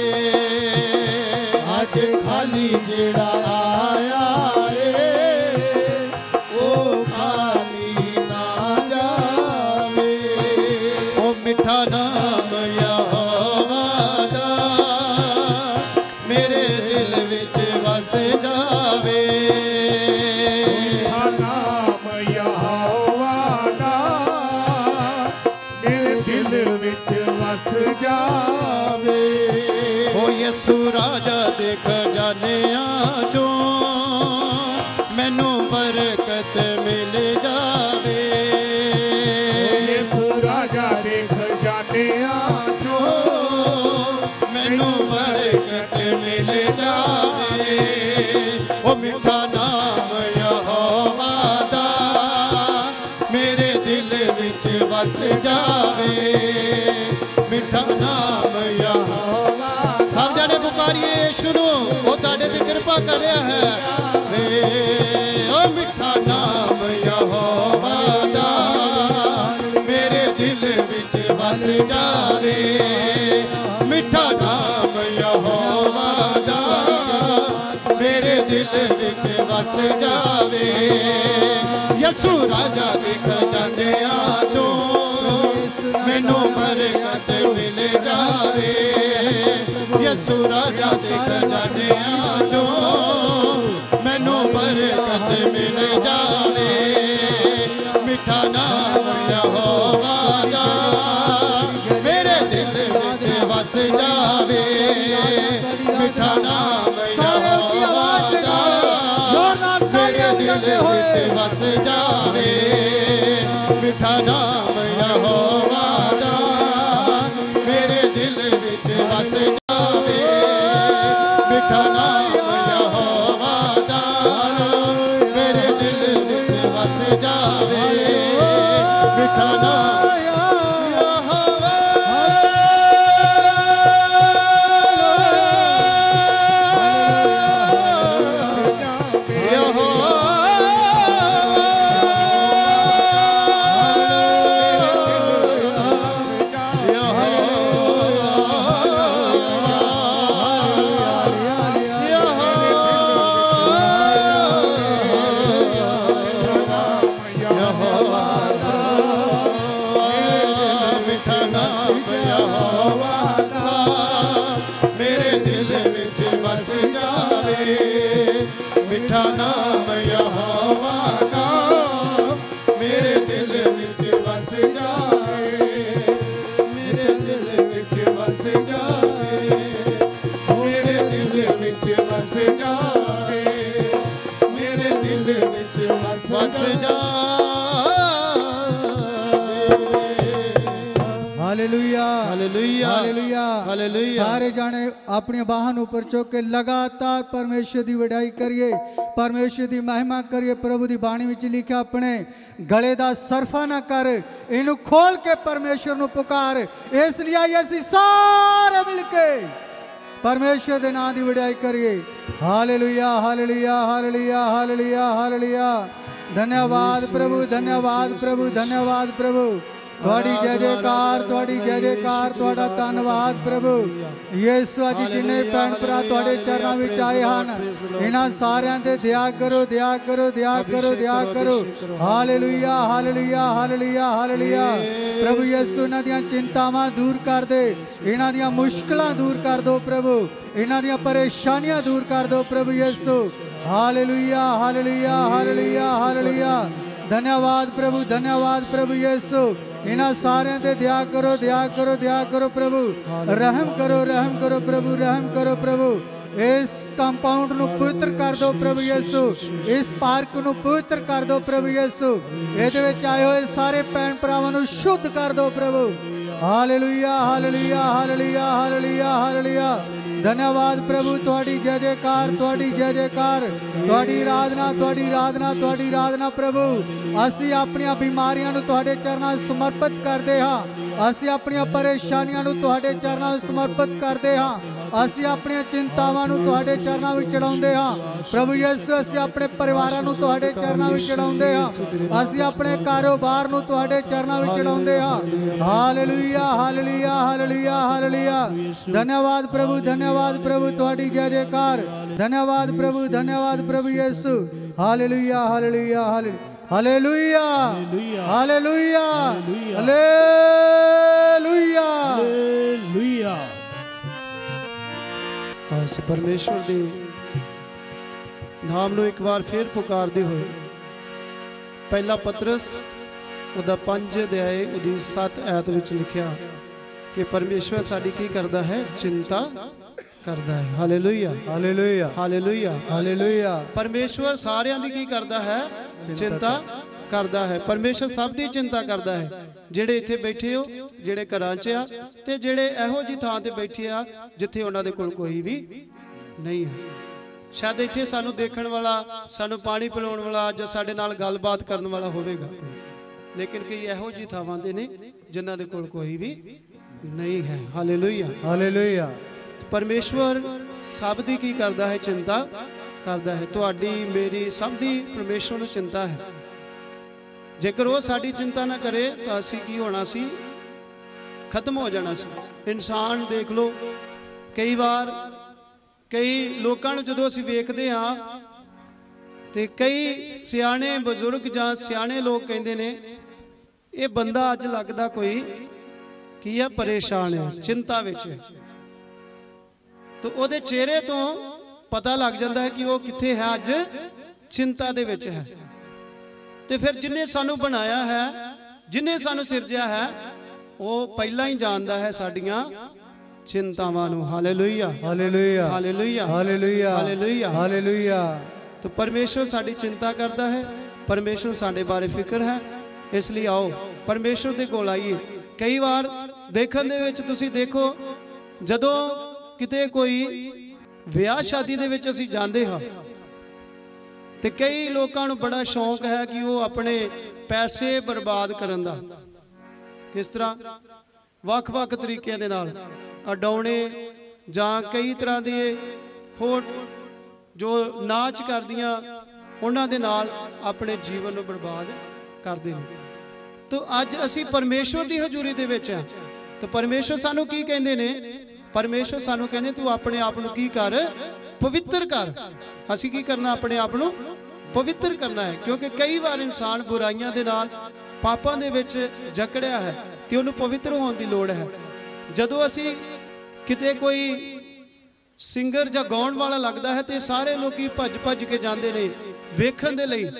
अज खाली जेड़ा आया है ओ खाली ना जावे। ओ मिठा नाम यहोवा दा मेरे दिल विच वस जावे। मिठा नाम यहोवा दा मेरे दिल विच वस जावे। ओ यसु राजा दे खजानियां चों मैनू बरकत मिल जावे। यीशु राजा दे खजानियां चों मैनू बरकत मिल जावे। ओ मिठा नाम यहोवा दा मेरे दिल विच वस जावे। मिठा नाम यहोवा। सब जाने पुकारिए यीशु नू, ओ तुहाडे ते कृपा कर रहा है। वे ओ मिठा नाम यहोवा दा मेरे दिल विच वस जावे। मिठा नाम यहोवा दा मेरे दिल विच वस जावे। यसु राजा दे खजानियां चों मैनू बरकत मिल जावे। यसु राजा दे खजानियां चों मैनू बरकत मिल जावे। मिठा नाम यहोवा दा मेरे दिल विच वस जावे। मिठा नाम यहोवा दा मेरे दिल विच वस जावे। मिठा नाम यहोवा दा मेरे दिल विच वस जावे। मिठा नाम यहोवा दा मेरे दिल विच वस जावे। मिठा नाम यहोवा मेरे दिल विच वस जावे। मिठा नाम यहोवा दा मेरे दिल विच वस जावे। मेरे दिल विच वस जावे। मेरे दिल विच वस जावे। मेरे दिल विच वस जावे। हालेलुया हालेलुया हालेलुया हालेलुया। सारे जाने अपनी बाहन ऊपर चुक के लगातार परमेश्वर की वडाई करिए, परमेश्वर की महिमा करिए। प्रभु की बाणी विच लिखा अपने गले का सरफा ना कर, इनू खोल के परमेश्वर नू पुकार। इसलिए असीं सारे मिल के परमेश्वर के नाम की वडाई करिए। हालेलुया हालेलुया हालेलुया हालेलुया हालेलुया। धन्यवाद प्रभु, धन्यवाद प्रभु, धन्यवाद प्रभु। ਤੁਹਾਡੀ ਜੈ ਜੈਕਾਰ ਤੁਹਾਡੀ ਜੈ ਜੈਕਾਰ ਤੁਹਾਡਾ ਧੰਨਵਾਦ ਪ੍ਰਭੂ ਯਿਸੂ ਅੱਜ ਜਿੰਨੇ ਭੈਣ ਭਰਾ ਤੁਹਾਡੇ ਚਰਨਾਂ ਵਿੱਚ ਆਏ ਹਨ ਇਹਨਾਂ ਸਾਰਿਆਂ ਤੇ ਦਇਆ ਕਰੋ ਦਇਆ ਕਰੋ ਦਇਆ ਕਰੋ ਦਇਆ ਕਰੋ ਹਾਲੇਲੂਇਆ ਹਾਲੇਲੂਇਆ ਹਾਲੇਲੂਇਆ ਹਾਲੇਲੂਇਆ ਪ੍ਰਭੂ ਯਿਸੂ ਇਹਨਾਂ ਦੀਆਂ ਚਿੰਤਾਵਾਂ ਦੂਰ ਕਰ ਦੇ ਇਹਨਾਂ ਦੀਆਂ ਮੁਸ਼ਕਲਾਂ ਦੂਰ ਕਰ ਦੋ ਪ੍ਰਭੂ ਇਹਨਾਂ ਦੀਆਂ ਪਰੇਸ਼ਾਨੀਆਂ ਦੂਰ ਕਰ ਦੋ ਪ੍ਰਭੂ ਯਿਸੂ हालेलुया हालेलुया हालेलुया हालेलुया धन्यवाद प्रभु धन्यवाद प्रभु यीशु इन्हां सारे ते दया करो दया करो दया करो प्रभु रहम करो रहम करो प्रभु रहम करो प्रभु इस कंपाउंड नूं पवित्र कर दो प्रभु यीशु इस पार्क नूं पवित्र कर दो प्रभु यीशु इहदे विच आए होए सारे भैण भरावां नूं शुद्ध कर दो प्रभु hallelujah hallelujah hallelujah hallelujah hallelujah धन्यवाद प्रभु तुहाडी जय जयकार तुहाडी जय जयकार तुहाडी आराधना तुहाडी आराधना तुहाडी आराधना प्रभु असीं अपनी बीमारियां नूं तुहाडे चरनां समर्पित करदे हां असीं अपनी परेशानियां नूं तुहाडे चरनां समर्पित करदे हां असीं अपनी चिंतावां नूं तुहाडे चरनां विच चढ़ाउंदे हां प्रभु यीशु असीं अपने परिवारां नूं तुहाडे चरनां विच चढ़ाउंदे हां असीं अपने कारोबार नूं तुहाडे चरनां विच चढ़ाउंदे हां हालेलुया हालेलुया हालेलुया हालेलुया धन्यवाद प्रभु धन्यवाद प्रभु तुहाडी जय जयकार धन्यवाद प्रभु धन्यवाद प्रभु यीशु हालेलुया हालेलुया हालेलुया हालेलुया हालेलुया हालेलुया ਅਸੀਂ ਪਰਮੇਸ਼ਵਰ ਦੇ ਨਾਮ ਨੂੰ ਇੱਕ ਵਾਰ ਫੇਰ ਪੁਕਾਰਦੇ ਹੋਏ ਪਹਿਲਾ ਪਤਰਸ ਉਹਦਾ ਪੰਜ ਅਧਿਆਏ ਉਹਦੀ ਸੱਤ ਐਤ ਵਿੱਚ ਲਿਖਿਆ ਕਿ ਪਰਮੇਸ਼ਵਰ ਸਾਡੀ ਕੀ ਕਰਦਾ ਹੈ ਚਿੰਤਾ ਕਰਦਾ ਹੈ ਹਾਲੇਲੂਇਆ ਹਾਲੇਲੂਇਆ ਹਾਲੇਲੂਇਆ ਹਾਲੇਲੂਇਆ ਪਰਮੇਸ਼ਵਰ ਸਾਰਿਆਂ ਦੀ ਕੀ ਕਰਦਾ ਹੈ ਚਿੰਤਾ ਕਰਦਾ ਹੈ ਪਰਮੇਸ਼ਵਰ ਸਭ ਦੀ ਚਿੰਤਾ ਕਰਦਾ ਹੈ ਜਿਹੜੇ ਇੱਥੇ ਬੈਠੇ ਹੋ ਜਿਹੜੇ ਘਰਾਂ 'ਚ ਆ ਤੇ ਜਿਹੜੇ ਇਹੋ ਜੀ ਥਾਂ ਤੇ ਬੈਠੇ ਆ ਜਿੱਥੇ ਉਹਨਾਂ ਦੇ ਕੋਲ ਕੋਈ ਵੀ ਨਹੀਂ ਹੈ ਸ਼ਾਇਦ ਇੱਥੇ ਸਾਨੂੰ ਦੇਖਣ ਵਾਲਾ ਸਾਨੂੰ ਪਾਣੀ ਪਿਲਾਉਣ ਵਾਲਾ ਜਾਂ ਸਾਡੇ ਨਾਲ ਗੱਲਬਾਤ ਕਰਨ ਵਾਲਾ ਹੋਵੇਗਾ ਲੇਕਿਨ ਕਈ ਇਹੋ ਜੀ ਥਾਵਾਂ ਦੇ ਨੇ ਜਿਨ੍ਹਾਂ ਦੇ ਕੋਲ ਕੋਈ ਵੀ ਨਹੀਂ ਹੈ ਹਾਲੇਲੂਇਆ ਹਾਲੇਲੂਇਆ ਪਰਮੇਸ਼ਵਰ ਸਭ ਦੀ ਕੀ ਕਰਦਾ ਹੈ ਚਿੰਤਾ ਕਰਦਾ ਹੈ ਤੁਹਾਡੀ ਮੇਰੀ ਸਭ ਦੀ ਪਰਮੇਸ਼ਵਰ ਨੂੰ ਚਿੰਤਾ ਹੈ ਜੇਕਰ ਉਹ ਸਾਡੀ ਚਿੰਤਾ ਨਾ ਕਰੇ ਤਾਂ ਅਸੀਂ ਕੀ ਹੋਣਾ ਸੀ ਖਤਮ ਹੋ ਜਾਣਾ ਸੀ ਇਨਸਾਨ ਦੇਖ ਲਓ ਕਈ ਵਾਰ ਕਈ ਲੋਕਾਂ ਨੂੰ ਜਦੋਂ ਅਸੀਂ ਵੇਖਦੇ ਹਾਂ ਤੇ ਕਈ ਸਿਆਣੇ ਬਜ਼ੁਰਗ ਜਾਂ ਸਿਆਣੇ ਲੋਕ ਕਹਿੰਦੇ ਨੇ ਇਹ ਬੰਦਾ ਅੱਜ ਲੱਗਦਾ ਕੋਈ ਕੀ ਹੈ ਪਰੇਸ਼ਾਨ ਹੈ ਚਿੰਤਾ ਵਿੱਚ ਹੈ ਤਾਂ ਉਹਦੇ ਚਿਹਰੇ ਤੋਂ ਪਤਾ ਲੱਗ ਜਾਂਦਾ ਹੈ ਕਿ ਉਹ ਕਿੱਥੇ ਹੈ ਅੱਜ ਚਿੰਤਾ ਦੇ ਵਿੱਚ ਹੈ ਤੇ ਫਿਰ ਜਿਨੇ ਸਾਨੂੰ ਬਣਾਇਆ ਹੈ ਜਿਨੇ ਸਾਨੂੰ ਸਿਰਜਿਆ ਹੈ ਉਹ ਪਹਿਲਾਂ ਹੀ ਜਾਣਦਾ ਹੈ ਸਾਡੀਆਂ ਚਿੰਤਾਵਾਂ ਨੂੰ ਹਾਲੇਲੂਇਆ ਹਾਲੇਲੂਇਆ ਹਾਲੇਲੂਇਆ ਹਾਲੇਲੂਇਆ ਹਾਲੇਲੂਇਆ ਹਾਲੇਲੂਇਆ तो परमेश्वर साड़ी चिंता करता है परमेश्वर साडे बारे फिक्र है इसलिए आओ परमेश्वर दे कोल आइए कई बार देखण दे विच तुसीं देखो जदों किते कोई विआह शादी दे विच असीं जांदे हां ते कई लोकां नूं बड़ा शौक है कि वो अपने पैसे बर्बाद करन दा किस तरह वख-वख तरीकिਆਂ ਦੇ ਨਾਲ ਅਡਾਉਣੇ ਜਾਂ कई तरह दे होर जो नाच करदियां उन्हां दे नाल अपने जीवन नूं बर्बाद करदे ने तो अज असी परमेश्वर दी हजूरी दे विच हां तो परमेश्वर सानू की कहंदे ने परमेश्वर सानू कहंदे तू अपने आप नूं की कर पवित्र कर असी की करना अपने आप नूं पवित्र करना है क्योंकि कई बार इंसान बुराइयां दे नाल पापां दे विच जकड़िया है ते उहनूं पवित्र होण दी लोड़ है जदों असी किते कोई सिंगर ਜਾਂ ਗਾਉਣ ਵਾਲਾ ਲੱਗਦਾ ਹੈ ਤੇ ਸਾਰੇ ਲੋਕੀ ਭੱਜ ਭੱਜ ਕੇ ਜਾਂਦੇ ਨੇ ਵੇਖਣ ਦੇ ਲਈ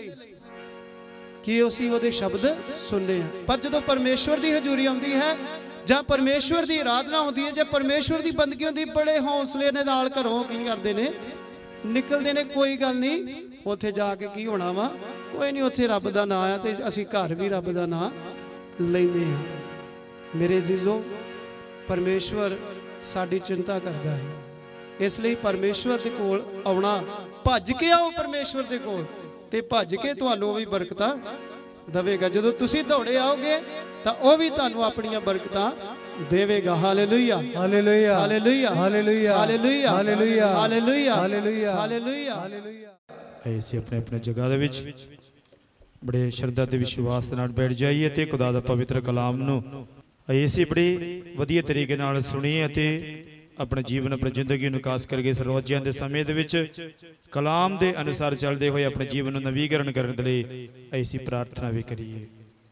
ਕਿ ਅਸੀਂ ਉਹਦੇ ਸ਼ਬਦ ਸੁਣਨੇ ਆ ਪਰ ਜਦੋਂ ਪਰਮੇਸ਼ਵਰ ਦੀ ਹਜ਼ੂਰੀ ਆਉਂਦੀ ਹੈ ਜਾਂ ਪਰਮੇਸ਼ਵਰ ਦੀ ਆਰਾਧਨਾ ਹੁੰਦੀ ਹੈ ਜਾਂ ਪਰਮੇਸ਼ਵਰ ਦੀ ਬੰਦਗੀ ਹੁੰਦੀ ਬੜੇ ਹੌਸਲੇ ਦੇ ਨਾਲ ਘਰੋਂ ਕੀ ਕਰਦੇ ਨੇ ਨਿਕਲਦੇ ਨੇ ਕੋਈ ਗੱਲ ਨਹੀਂ ਉੱਥੇ ਜਾ ਕੇ ਕੀ ਹੋਣਾ ਵਾ ਕੋਈ ਨਹੀਂ ਉੱਥੇ ਰੱਬ ਦਾ ਨਾਮ ਆ ਤੇ ਅਸੀਂ ਘਰ ਵੀ ਰੱਬ ਦਾ ਨਾਮ ਲੈਂਦੇ ਹਾਂ ਮੇਰੇ ਜੀਜ਼ੋ ਪਰਮੇਸ਼ਵਰ ਸਾਡੀ ਚਿੰਤਾ ਕਰਦਾ ਹੈ इसलिए परमेश्वर दे कोल आउणा भज के आओ परमेश्वर दे कोल ते भज के तुहानू भी बरकतां देवेगा जदों तुसीं दौड़े आओगे तां ओह भी तुहानू अपणियां बरकतां देवेगा हालेलुया hallelujah hallelujah hallelujah hallelujah hallelujah hallelujah hallelujah hallelujah हालेलुया ऐसे अपने अपने जगह दे विच बड़े श्रद्धा ते विश्वास दे नाल बैठ जाइए ते खुदा दा पवित्र कलाम नूं असी बड़े वधिया तरीके नाल सुणीए ते अपने जीवन अपनी जिंदगी नूं खास करके रोज़ियां दे समय दे विच कलाम दे अनुसार चलते हुए अपने जीवन नूं नवीकरण करन दे लई असी प्रार्थना भी करिए।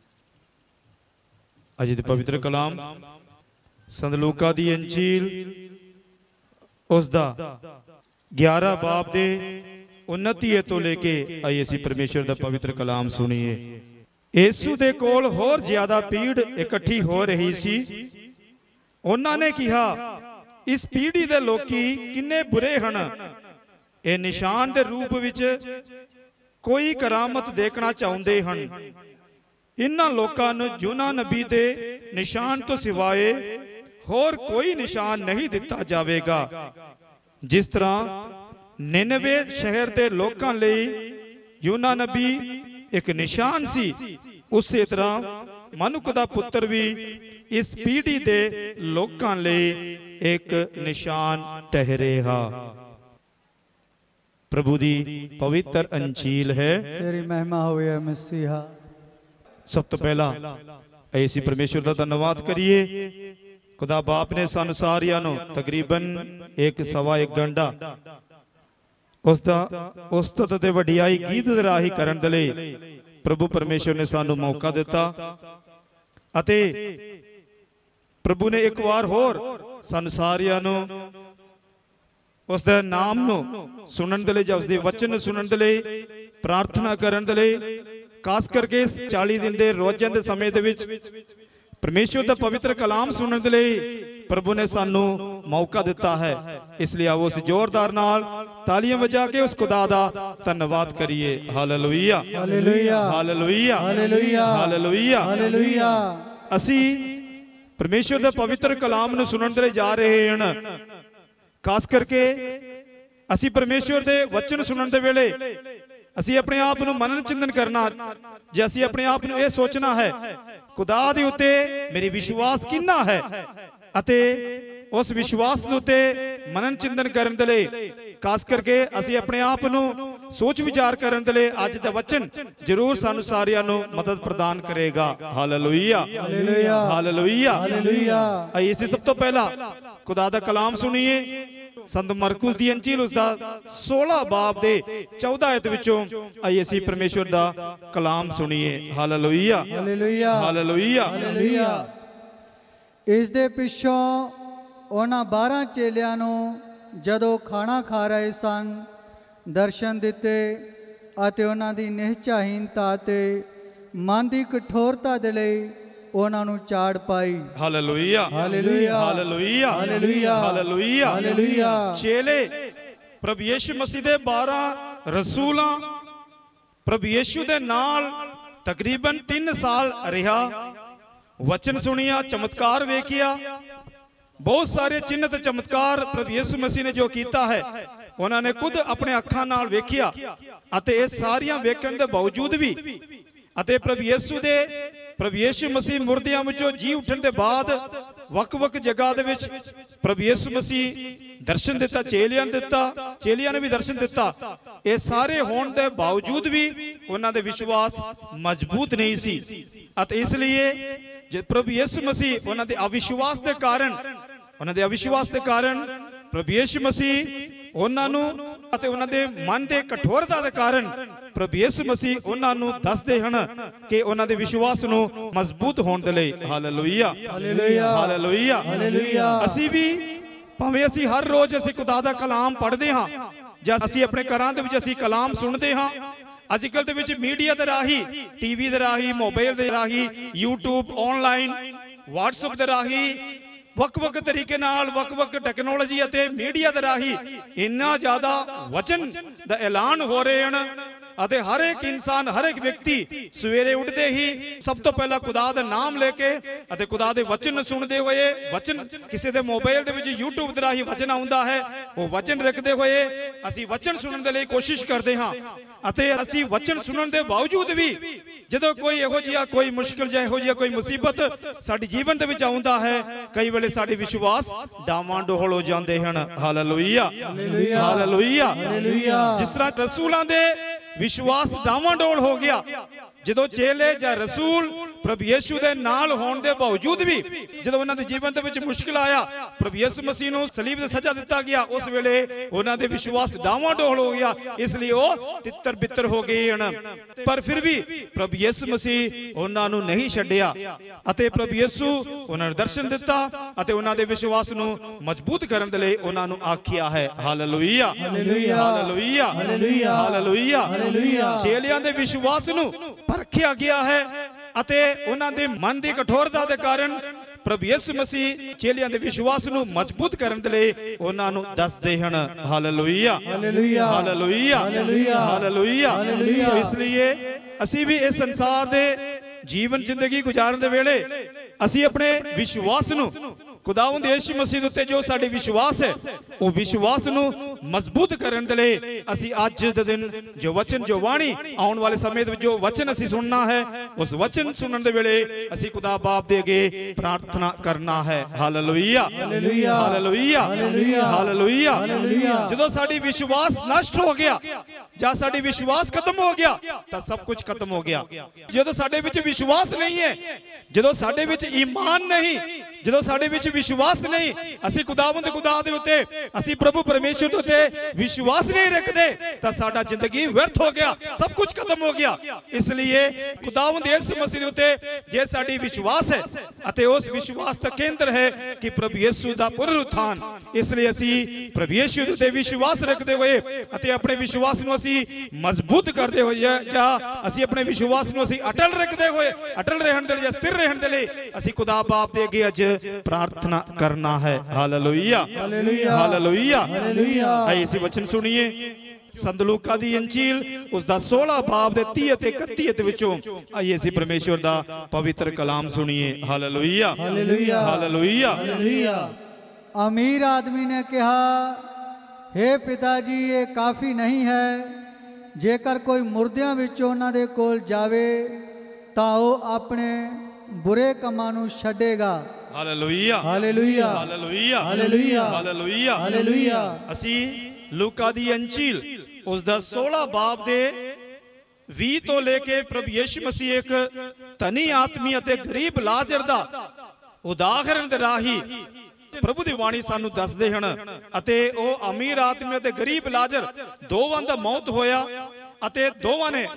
अज दे पवित्र कलाम संत लूका दी अंजील उसदा ग्यारह बाब दे उन्नती तो लेके आई असी परमेश्वर दा पवित्र कलाम सुनिए। यीशु दे कोल होर ज्यादा भीड़ इकट्ठी हो रही सी। उन्होंने कहा, इस पीढ़ी दे लोकी किन्ने बुरे हन, ये निशान दे रूप विच कोई करामत देखना चाहते हैं। इन्हां लोकां नूं यूना नबी दे निशान तो सिवाए होर कोई निशान नहीं दिता जावेगा। जिस तरह निनवे शहर के लोकां लई यूना नबी एक निशान सी, उसी तरह मनुख दा पुत्र भी इस पीढ़ी दे लोकां लई एक निशान ठहरेगा। प्रभु दी पवित्र अंजील है। तेरी महिमा होवे मसीहा। सब तो पहला ऐसी परमेश्वर का धन्यवाद करिए। खुदा बाप ने सानू सारियां नूं तकरीबन एक सवा एक घंटा उसका उस्तत ते वडियाई गीत दे राही करन दे लई प्रभु परमेश्वर ने सानू मौका दिता अते प्रभु ने एक बार होर सानू सारियां नूं उसदे नाम नूं सुनन दे लई जां उसदे वचन सुनन दे लई प्रार्थना करन दे लई खास करके इस चालीस दिन दे रोज़ां दे समय दे विच परमेश्वर दा पवित्र कलाम सुनन दे लई प्रभु ने सानू मौका दिता है। इसलिए आओ उस जोरदार नाल तालियां बजा के उस खुदा दा धन्यवाद करिए। हालेलुया हालेलुया हालेलुया हालेलुया हालेलुया हालेलुया। असी परमेश्वर दा पवित्र कलाम नूं सुनन दे लई जा रहे हैं। खास करके असी परमेश्वर दे वचन सुनन दे वेले असी अपने आप नूं मनन चिंतन करना, जे असी अपने आप नूं ये सोचना है खुदा दे उत्ते मेरी विश्वास किन्ना है अते उस विश्वास दे उत्ते मनन चिंतन करन दे लई खास करके असी अपने आप नूं सोच विचार करन दे लई अज दा वचन जरूर सानू सारियां नूं मदद प्रदान करेगा। हालेलुया हालेलुया हालेलुया हालेलुया। आइए इसी सब तो पहला खुदा दा कलाम सुनिए। संत मरकुस दी अंजील उसदा सोलह बाब दे चौदह आयत विचों आइए असी परमेश्वर दा कलाम सुनिए। हालेलुया हालेलुया हालेलुया हालेलुया। इस दे पिछों उन्हां बारह चेलियां नूं जदों खाना खा रहे सन दर्शन दिते अते उन्हां दी निश्चयहीनता ते मन दी कठोरता दे लई उन्हां नूं चाड़ पाई। हालेलुया हालेलुया हालेलुया हालेलुया हालेलुया हालेलुया। चेले प्रभु यीशु मसीह दे बारह रसूलां प्रभु यीशु दे नाल तकरीबन तीन साल रहा, वचन सुनिया, चमत्कार वेखिया, बहुत सारे चिन्ह ते चमत्कार प्रभु यीशु मसीह ने जो कीता है उन्होंने खुद अपने अखां नाल वेखिया अते ये सारियां वेखण दे बावजूद भी अते प्रभु यीशु दे प्रभु यीशु मसीह मुर्दियां विचों जी उठण दे बाद वक वक जगह दे विच प्रभु यीशु मसीह दर्शन दिता, चेलियां ने दिता, चेलियां ने भी दर्शन दिता। ये सारे होने के बावजूद भी उन्हां दे विश्वास मजबूत नहीं सी अते इसलिए जे प्रभु यीशु मसीह उन्हां दे अविश्वास के कारण उन्हां दे अविश्वास के कारण प्रभु यीशु मसीह उन्हां नूं अते उन्हां दे मन दे कठोरता के कारण प्रभु यीशु मसीह उन्हां नूं दसदे हन कि उन्हां दे विश्वास नूं मजबूत होण दे लई। हालेलुया हालेलुया हालेलुया हालेलुया। असी भी भावें असी हर रोज असी खुदा दा कलाम पढ़दे हां जां असी अपने घरां दे विच असी कलाम सुनदे हां। अजकल दे विच मीडिया दे राही, टीवी दे राही, मोबाइल दे राही, यूट्यूब ऑनलाइन, व्हाट्सएप दे राही वक वक तरीके नाल वक वक टेक्नोलॉजी अते मीडिया दे राही इन्ना ज्यादा वचन दा ऐलान हो रहे हैं अते हर एक इंसान हर एक व्यक्ति सवेरे उठते ही सब तो पहला खुदा दा नाम लेके अते खुदा दे वचन सुनते हुए वचन किसी दे मोबाइल दे विच यूट्यूब दे राही वचन आउंदा है वो वचन रखते हुए असी वचन सुनने दे लई कोशिश करते हाँ अते असी वचन सुनने दे बावजूद भी जदों कोई इहो जिहा कोई मुश्किल जां इहो जिहा कोई मुसीबत साडे जीवन दे विच आउंदा है कई वेले साडे विश्वास डावांडोल हो जांदे हन। हालेलुया हालेलुया। जिस तरह रसूलां दे विश्वास डावांडोल हो गया ਜਦੋਂ ਚੇਲੇ ਜਾਂ ਰਸੂਲ ਪ੍ਰਭੂ ਯਿਸੂ ਦੇ ਨਾਲ ਹੋਣ ਦੇ ਬਾਵਜੂਦ ਵੀ ਜਦੋਂ ਉਹਨਾਂ ਦੇ ਜੀਵਨ ਦੇ ਵਿੱਚ ਮੁਸ਼ਕਿਲ ਆਇਆ, ਪ੍ਰਭੂ ਯਿਸੂ ਮਸੀਹ ਨੂੰ ਸਲੀਬ ਤੇ ਸਜ਼ਾ ਦਿੱਤਾ ਗਿਆ, ਉਸ ਵੇਲੇ ਉਹਨਾਂ ਦੇ ਵਿਸ਼ਵਾਸ ਡਾਵਾਂਡੋਲ ਹੋ ਗਿਆ, ਇਸ ਲਈ ਉਹ ਤਿੱਤਰ ਬਿੱਤਰ ਹੋ ਗਏ ਹਨ। ਪਰ ਫਿਰ ਵੀ ਪ੍ਰਭੂ ਯਿਸੂ ਮਸੀਹ ਉਹਨਾਂ ਨੂੰ ਨਹੀਂ ਛੱਡਿਆ ਅਤੇ ਪ੍ਰਭੂ ਯਿਸੂ ਉਹਨਾਂ ਨੂੰ ਦਰਸ਼ਨ ਦਿੱਤਾ ਅਤੇ ਉਹਨਾਂ ਦੇ ਵਿਸ਼ਵਾਸ ਨੂੰ ਮਜ਼ਬੂਤ ਕਰਨ ਦੇ ਲਈ ਉਹਨਾਂ ਨੂੰ ਆਖਿਆ ਹੈ। ਹਾਲੇਲੂਇਆ, ਹਾਲੇਲੂਇਆ, ਹਾਲੇਲੂਇਆ, ਹਾਲੇਲੂਇਆ, ਹਾਲੇਲੂਇਆ। ਚੇਲਿਆਂ ਦੇ ਵਿਸ਼ਵਾਸ ਨੂੰ ਪਰਖਿਆ ਗਿਆ ਹੈ ਅਤੇ ਉਹਨਾਂ ਦੇ ਮਨ ਦੀ ਕਠੋਰਤਾ ਦੇ ਕਾਰਨ ਪ੍ਰਭੂ ਯਿਸੂ ਮਸੀਹ ਚੇਲਿਆਂ ਦੇ ਵਿਸ਼ਵਾਸ ਨੂੰ ਮਜ਼ਬੂਤ ਕਰਨ ਦੇ ਲਈ ਉਹਨਾਂ ਨੂੰ ਦੱਸਦੇ ਹਨ। ਹਾਲੇਲੂਇਆ, ਹਾਲੇਲੂਇਆ, ਹਾਲੇਲੂਇਆ, ਹਾਲੇਲੂਇਆ, ਹਾਲੇਲੂਇਆ। ਇਸ ਲਈ ਅਸੀਂ ਵੀ ਇਸ ਸੰਸਾਰ ਦੇ ਜੀਵਨ ਜ਼ਿੰਦਗੀ ਗੁਜ਼ਾਰਨ ਦੇ ਵੇਲੇ ਅਸੀਂ ਆਪਣੇ ਵਿਸ਼ਵਾਸ ਨੂੰ ਖੁਦਾਵੰਦ ਯਿਸੂ ਮਸੀਹ ਉੱਤੇ ਜੋ ਸਾਡੇ ਵਿਸ਼ਵਾਸ ਹੈ ਉਹ ਵਿਸ਼ਵਾਸ ਨੂੰ ਮਜ਼ਬੂਤ ਕਰਨ ਦੇ ਲਈ ਅਸੀਂ ਅੱਜ ਦੇ ਦਿਨ ਜੋ ਵਚਨ ਜੋ ਬਾਣੀ ਆਉਣ ਵਾਲੇ ਸਮੇਂ ਦੇ ਵਿੱਚ ਜੋ ਵਚਨ ਅਸੀਂ ਸੁਣਨਾ ਹੈ ਉਸ ਵਚਨ ਸੁਣਨ ਦੇ ਵੇਲੇ ਅਸੀਂ ਖੁਦਾ ਬਾਪ ਦੇ ਅੱਗੇ ਪ੍ਰਾਰਥਨਾ ਕਰਨਾ ਹੈ। ਹਾਲੇਲੂਇਆ, ਹਾਲੇਲੂਇਆ, ਹਾਲੇਲੂਇਆ, ਹਾਲੇਲੂਇਆ, ਹਾਲੇਲੂਇਆ। ਜਦੋਂ ਸਾਡੀ ਵਿਸ਼ਵਾਸ ਨਸ਼ਟ ਹੋ ਗਿਆ ਜਾਂ ਸਾਡੀ ਵਿਸ਼ਵਾਸ ਖਤਮ ਹੋ ਗਿਆ ਤਾਂ ਸਭ ਕੁਝ ਖਤਮ ਹੋ ਗਿਆ। ਜਦੋਂ ਸਾਡੇ ਵਿੱਚ ਵਿਸ਼ਵਾਸ ਨਹੀਂ ਹੈ, ਜਦੋਂ ਸਾਡੇ ਵਿੱਚ ਈਮਾਨ ਨਹੀਂ, ਜਦੋਂ ਸਾਡੇ ਵਿੱਚ ਵਿਸ਼ਵਾਸ ਨਹੀਂ, ਅਸੀਂ ਖੁਦਾਵੰਦ ਖੁਦਾ ਦੇ ਉੱਤੇ ਅਸੀਂ ਪ੍ਰਭੂ ਪਰਮੇਸ਼ਰ ਦੇ ਉੱਤੇ ਵਿਸ਼ਵਾਸ ਨਹੀਂ ਰੱਖਦੇ ਤਾਂ ਸਾਡਾ ਜ਼ਿੰਦਗੀ ਵਿਅਰਥ ਹੋ ਗਿਆ, ਸਭ ਕੁਝ ਖਤਮ ਹੋ ਗਿਆ। ਇਸ ਲਈ ਖੁਦਾਵੰਦ ਯਿਸੂ ਮਸੀਹ ਦੇ ਉੱਤੇ ਜੇ ਸਾਡੀ ਵਿਸ਼ਵਾਸ ਹੈ ਅਤੇ ਉਸ ਵਿਸ਼ਵਾਸ ਦਾ ਕੇਂਦਰ ਹੈ ਕਿ ਪ੍ਰਭੂ ਯਿਸੂ ਦਾ ਪੁਨਰੁੱਥਾਨ, ਇਸ ਲਈ ਅਸੀਂ ਪ੍ਰਭੂ ਯਿਸੂ ਦੇ ਉੱਤੇ ਵਿਸ਼ਵਾਸ ਰੱਖਦੇ ਹੋਏ ਅਤੇ ਆਪਣੇ ਵਿਸ਼ਵਾਸ ਨੂੰ ਅਸੀਂ ਮਜ਼ਬੂਤ ਕਰਦੇ ਹੋਏ ਜਾਂ ਅਸੀਂ ਆਪਣੇ ਵਿਸ਼ਵਾਸ ਨੂੰ ਅਸੀਂ ਅਟਲ ਰੱਖਦੇ ਹੋਏ ਅਟਲ ਰਹਿਣ ਦੇ ਲਈ ਜਾਂ ਸਥਿਰ ਰਹਿਣ ਦੇ ਲਈ ਅਸੀਂ ਖੁਦਾ ਬਾਪ ਦੇ ਅੱਗੇ ਅੱਜ ਪ੍ਰਾਰਥਨਾ ਕਰਨਾ ਹੈ। ਹਾਲੇਲੂਇਆ, ਹਾਲੇਲੂਇਆ, ਹਾਲੇਲੂਇਆ, ਹਾਲੇਲੂਇਆ। ਆइए इसी वचन सुनिए संत लूका दी इंजील उस दा सोलह बाब दे तीह ते इकत्ती दे विचों। आइए इसी परमेश्वर दा पवित्र कलाम सुनिए। हालेलुया, हालेलुया, हालेलुया, हालेलुया। अमीर आदमी ने कहा, हे पिताजी ये काफ़ी नहीं है, जेकर कोई मुर्दियां विचों उन्हां दे कोल जावे तां ओह अपने बुरे कमां नूं छड्डेगा। हालेलुया, हालेलुया, हालेलुया, हालेलुया, हालेलुया, हालेलुया। ਅਸੀਂ ਲੂਕਾ ਦੀ ਅੰਜੀਲ ਉਸ ਦਾ सोलह ਬਾਬ ਦੇ ਵੀਹ ਤੋਂ ਲੈ ਕੇ ਪ੍ਰਭੂ ਯਿਸੂ ਮਸੀਹ ਇੱਕ ਧਨੀ ਆਦਮੀ ਅਤੇ ਗਰੀਬ ਲਾਜ਼ਰ ਦਾ ਉਦਾਹਰਣ ਦੇ ਰਾਹੀਂ ਪ੍ਰਭੂ ਦੀ ਬਾਣੀ ਸਾਨੂੰ ਦੱਸਦੇ ਹਨ ਅਤੇ ਉਹ ਅਮੀਰ ਆਦਮੀ ਅਤੇ ਗਰੀਬ ਲਾਜ਼ਰ ਦੋਵਾਂ ਦਾ ਮੌਤ ਹੋਇਆ ਅਤੇ ਦੋਵਾਂ ਨੇ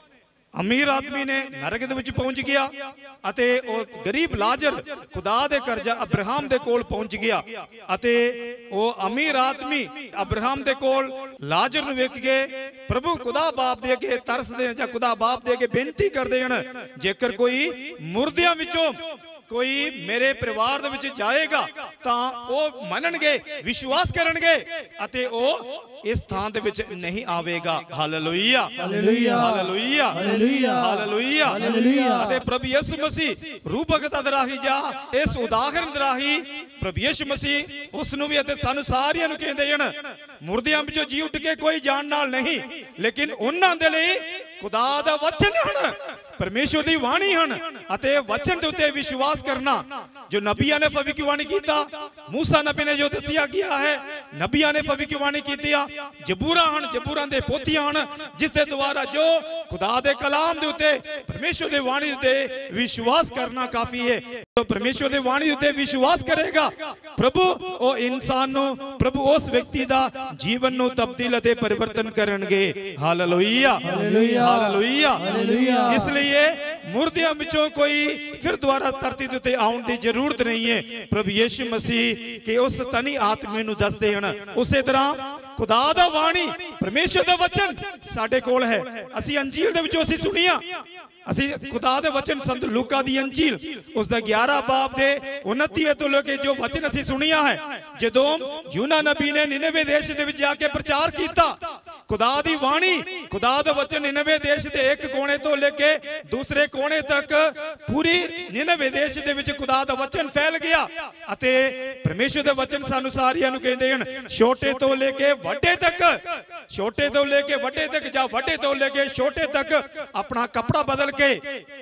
अमीर आदमी ने नरक दे विच पहुंच गया अते ओ गरीब लाजर खुदा दे घर जा अब्राहम दे कोल पहुंच गया अते ओ अमीर आदमी अब्राहम दे कोल लाजर नु वेख के प्रभु खुदा बाप दे अगे तरसदे जा खुदा बाप दे अगे बेनती करदे हन, जेकर कोई मुर्दियां विचों कोई मेरे परिवार दे विच जाएगा तां ओ मनणगे, विश्वास करनगे अते ओ इस स्थान दे विच नहीं आवेगा। हालेलुया, हालेलुया, हालेलुया, हालेलुया, हालेलुया, हालेलुया। अते प्रभु यीशु मसीह रूपकता दे राही जा इस उदाहरण दे राही प्रभु यीशु मसीह उस नु भी अते सानू सारियां नु कहंदे हन, मुर्दियां विचों जी उठ के कोई जाण नाल नहीं, लेकिन उन्हां दे लई खुदा दा वचन हन, परमेश्वर दी वाणी हन अते वचन दे उत्ते विश्वास करना। जो नबियां ने भविष्यवाणी कीता, मूसा नबी ने जो दसिया गया है, नबियां ने भविष्यवाणी कीती, जबूरा हन, जबूरां दे पोथियां हन, जिस दे द्वारा जो खुदा दे कलाम दे उत्ते परमेश्वर दे वाणी दे विश्वास करना काफी है। तो परमेश्वर दे वाणी दे विश्वास करेगा प्रभु ओ इंसान नु प्रभु उस व्यक्ति दा जीवन नु तब्दील अते परिवर्तन करनगे। Hallelujah, hallelujah, hallelujah, hallelujah. इसलिए मुर्दियां विचों कोई फिर दोबारा धरती दे उत्ते आउण दी जरूरत नहीं है। प्रभु यीशु मसीह के उस तनी आत्मे नु दसदे हन। उसे तरह खुदा दा वाणी परमेश्वर दा वचन साडे कोल है। असी अंजील दे विचों असी सुनिया, असी खुदा दे वचन संत लूका दी अंजील उस दा ग्यारह बाब दे उनतीस तो लेके जो वचन असी सुनिया है, जदों यूना नबी ने निनवे देश दे विच जाके प्रचार कीता, खुदा दी वाणी खुदा दा वचन निनवे देश दे एक कोने तो लेके दूसरे कोने तक पूरी निनवे देश दे विच खुदा दा वचन फैल गया अते परमेश्वर दे वचन सानू सारियां नू कहंदे हन, छोटे तो लेके वड्डे तक, छोटे तो लेके वड्डे तक जा वड्डे तो लेके छोटे तक अपना कपड़ा बदल के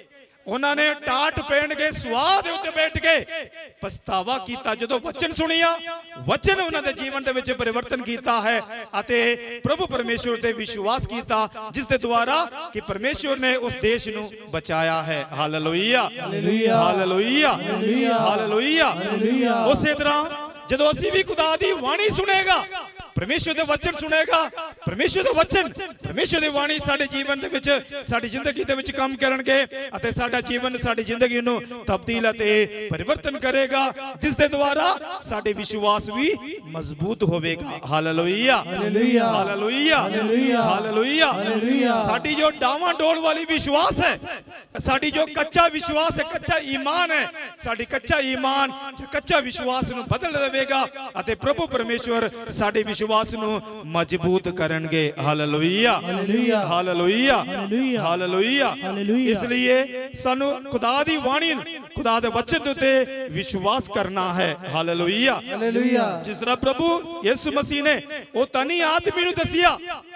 उन्होंने टाट पहन के स्वाद उत्ते बैठ के पछतावा किया जो वचन सुनिया वचन उन्होंने जीवन दे विच परिवर्तन किया है अते प्रभु परमेश्वर ते विश्वास किया जिस दे द्वारा कि परमेश्वर ने उस देश नू बचाया है। Hallelujah hallelujah hallelujah. उसी तरह जदों असीं भी खुदा दी वाणी सुनेगा परमेश्वर दे वचन सुनेगा परमेश्वर दे वचन परमेश्वर दी वाणी साडे जीवन दे विच साडी जिंदगी दे विच काम करनगे अते साडा जीवन साडी जिंदगी नू तब्दील अते परिवर्तन करेगा जिस दे द्वारा साडे विश्वास भी मजबूत होवेगा। Hallelujah hallelujah hallelujah hallelujah. साडी जो डावा डोल वाली विश्वास है साडी जो कच्चा विश्वास है कच्चा ईमान है साडी कच्चा ईमान कच्चा विश्वास नू बदल देवेगा अते प्रभु परमेश्वर साडे विश्वास नू मजबूत करनगे। Hallelujah hallelujah hallelujah. इसलिए सानू खुदा दी वाणी खुदा दे वचन उते विश्वास करना है। हालेलुया जिस तरह प्रभु यीशु मसीह ने वो तनी आदमी नू दसिया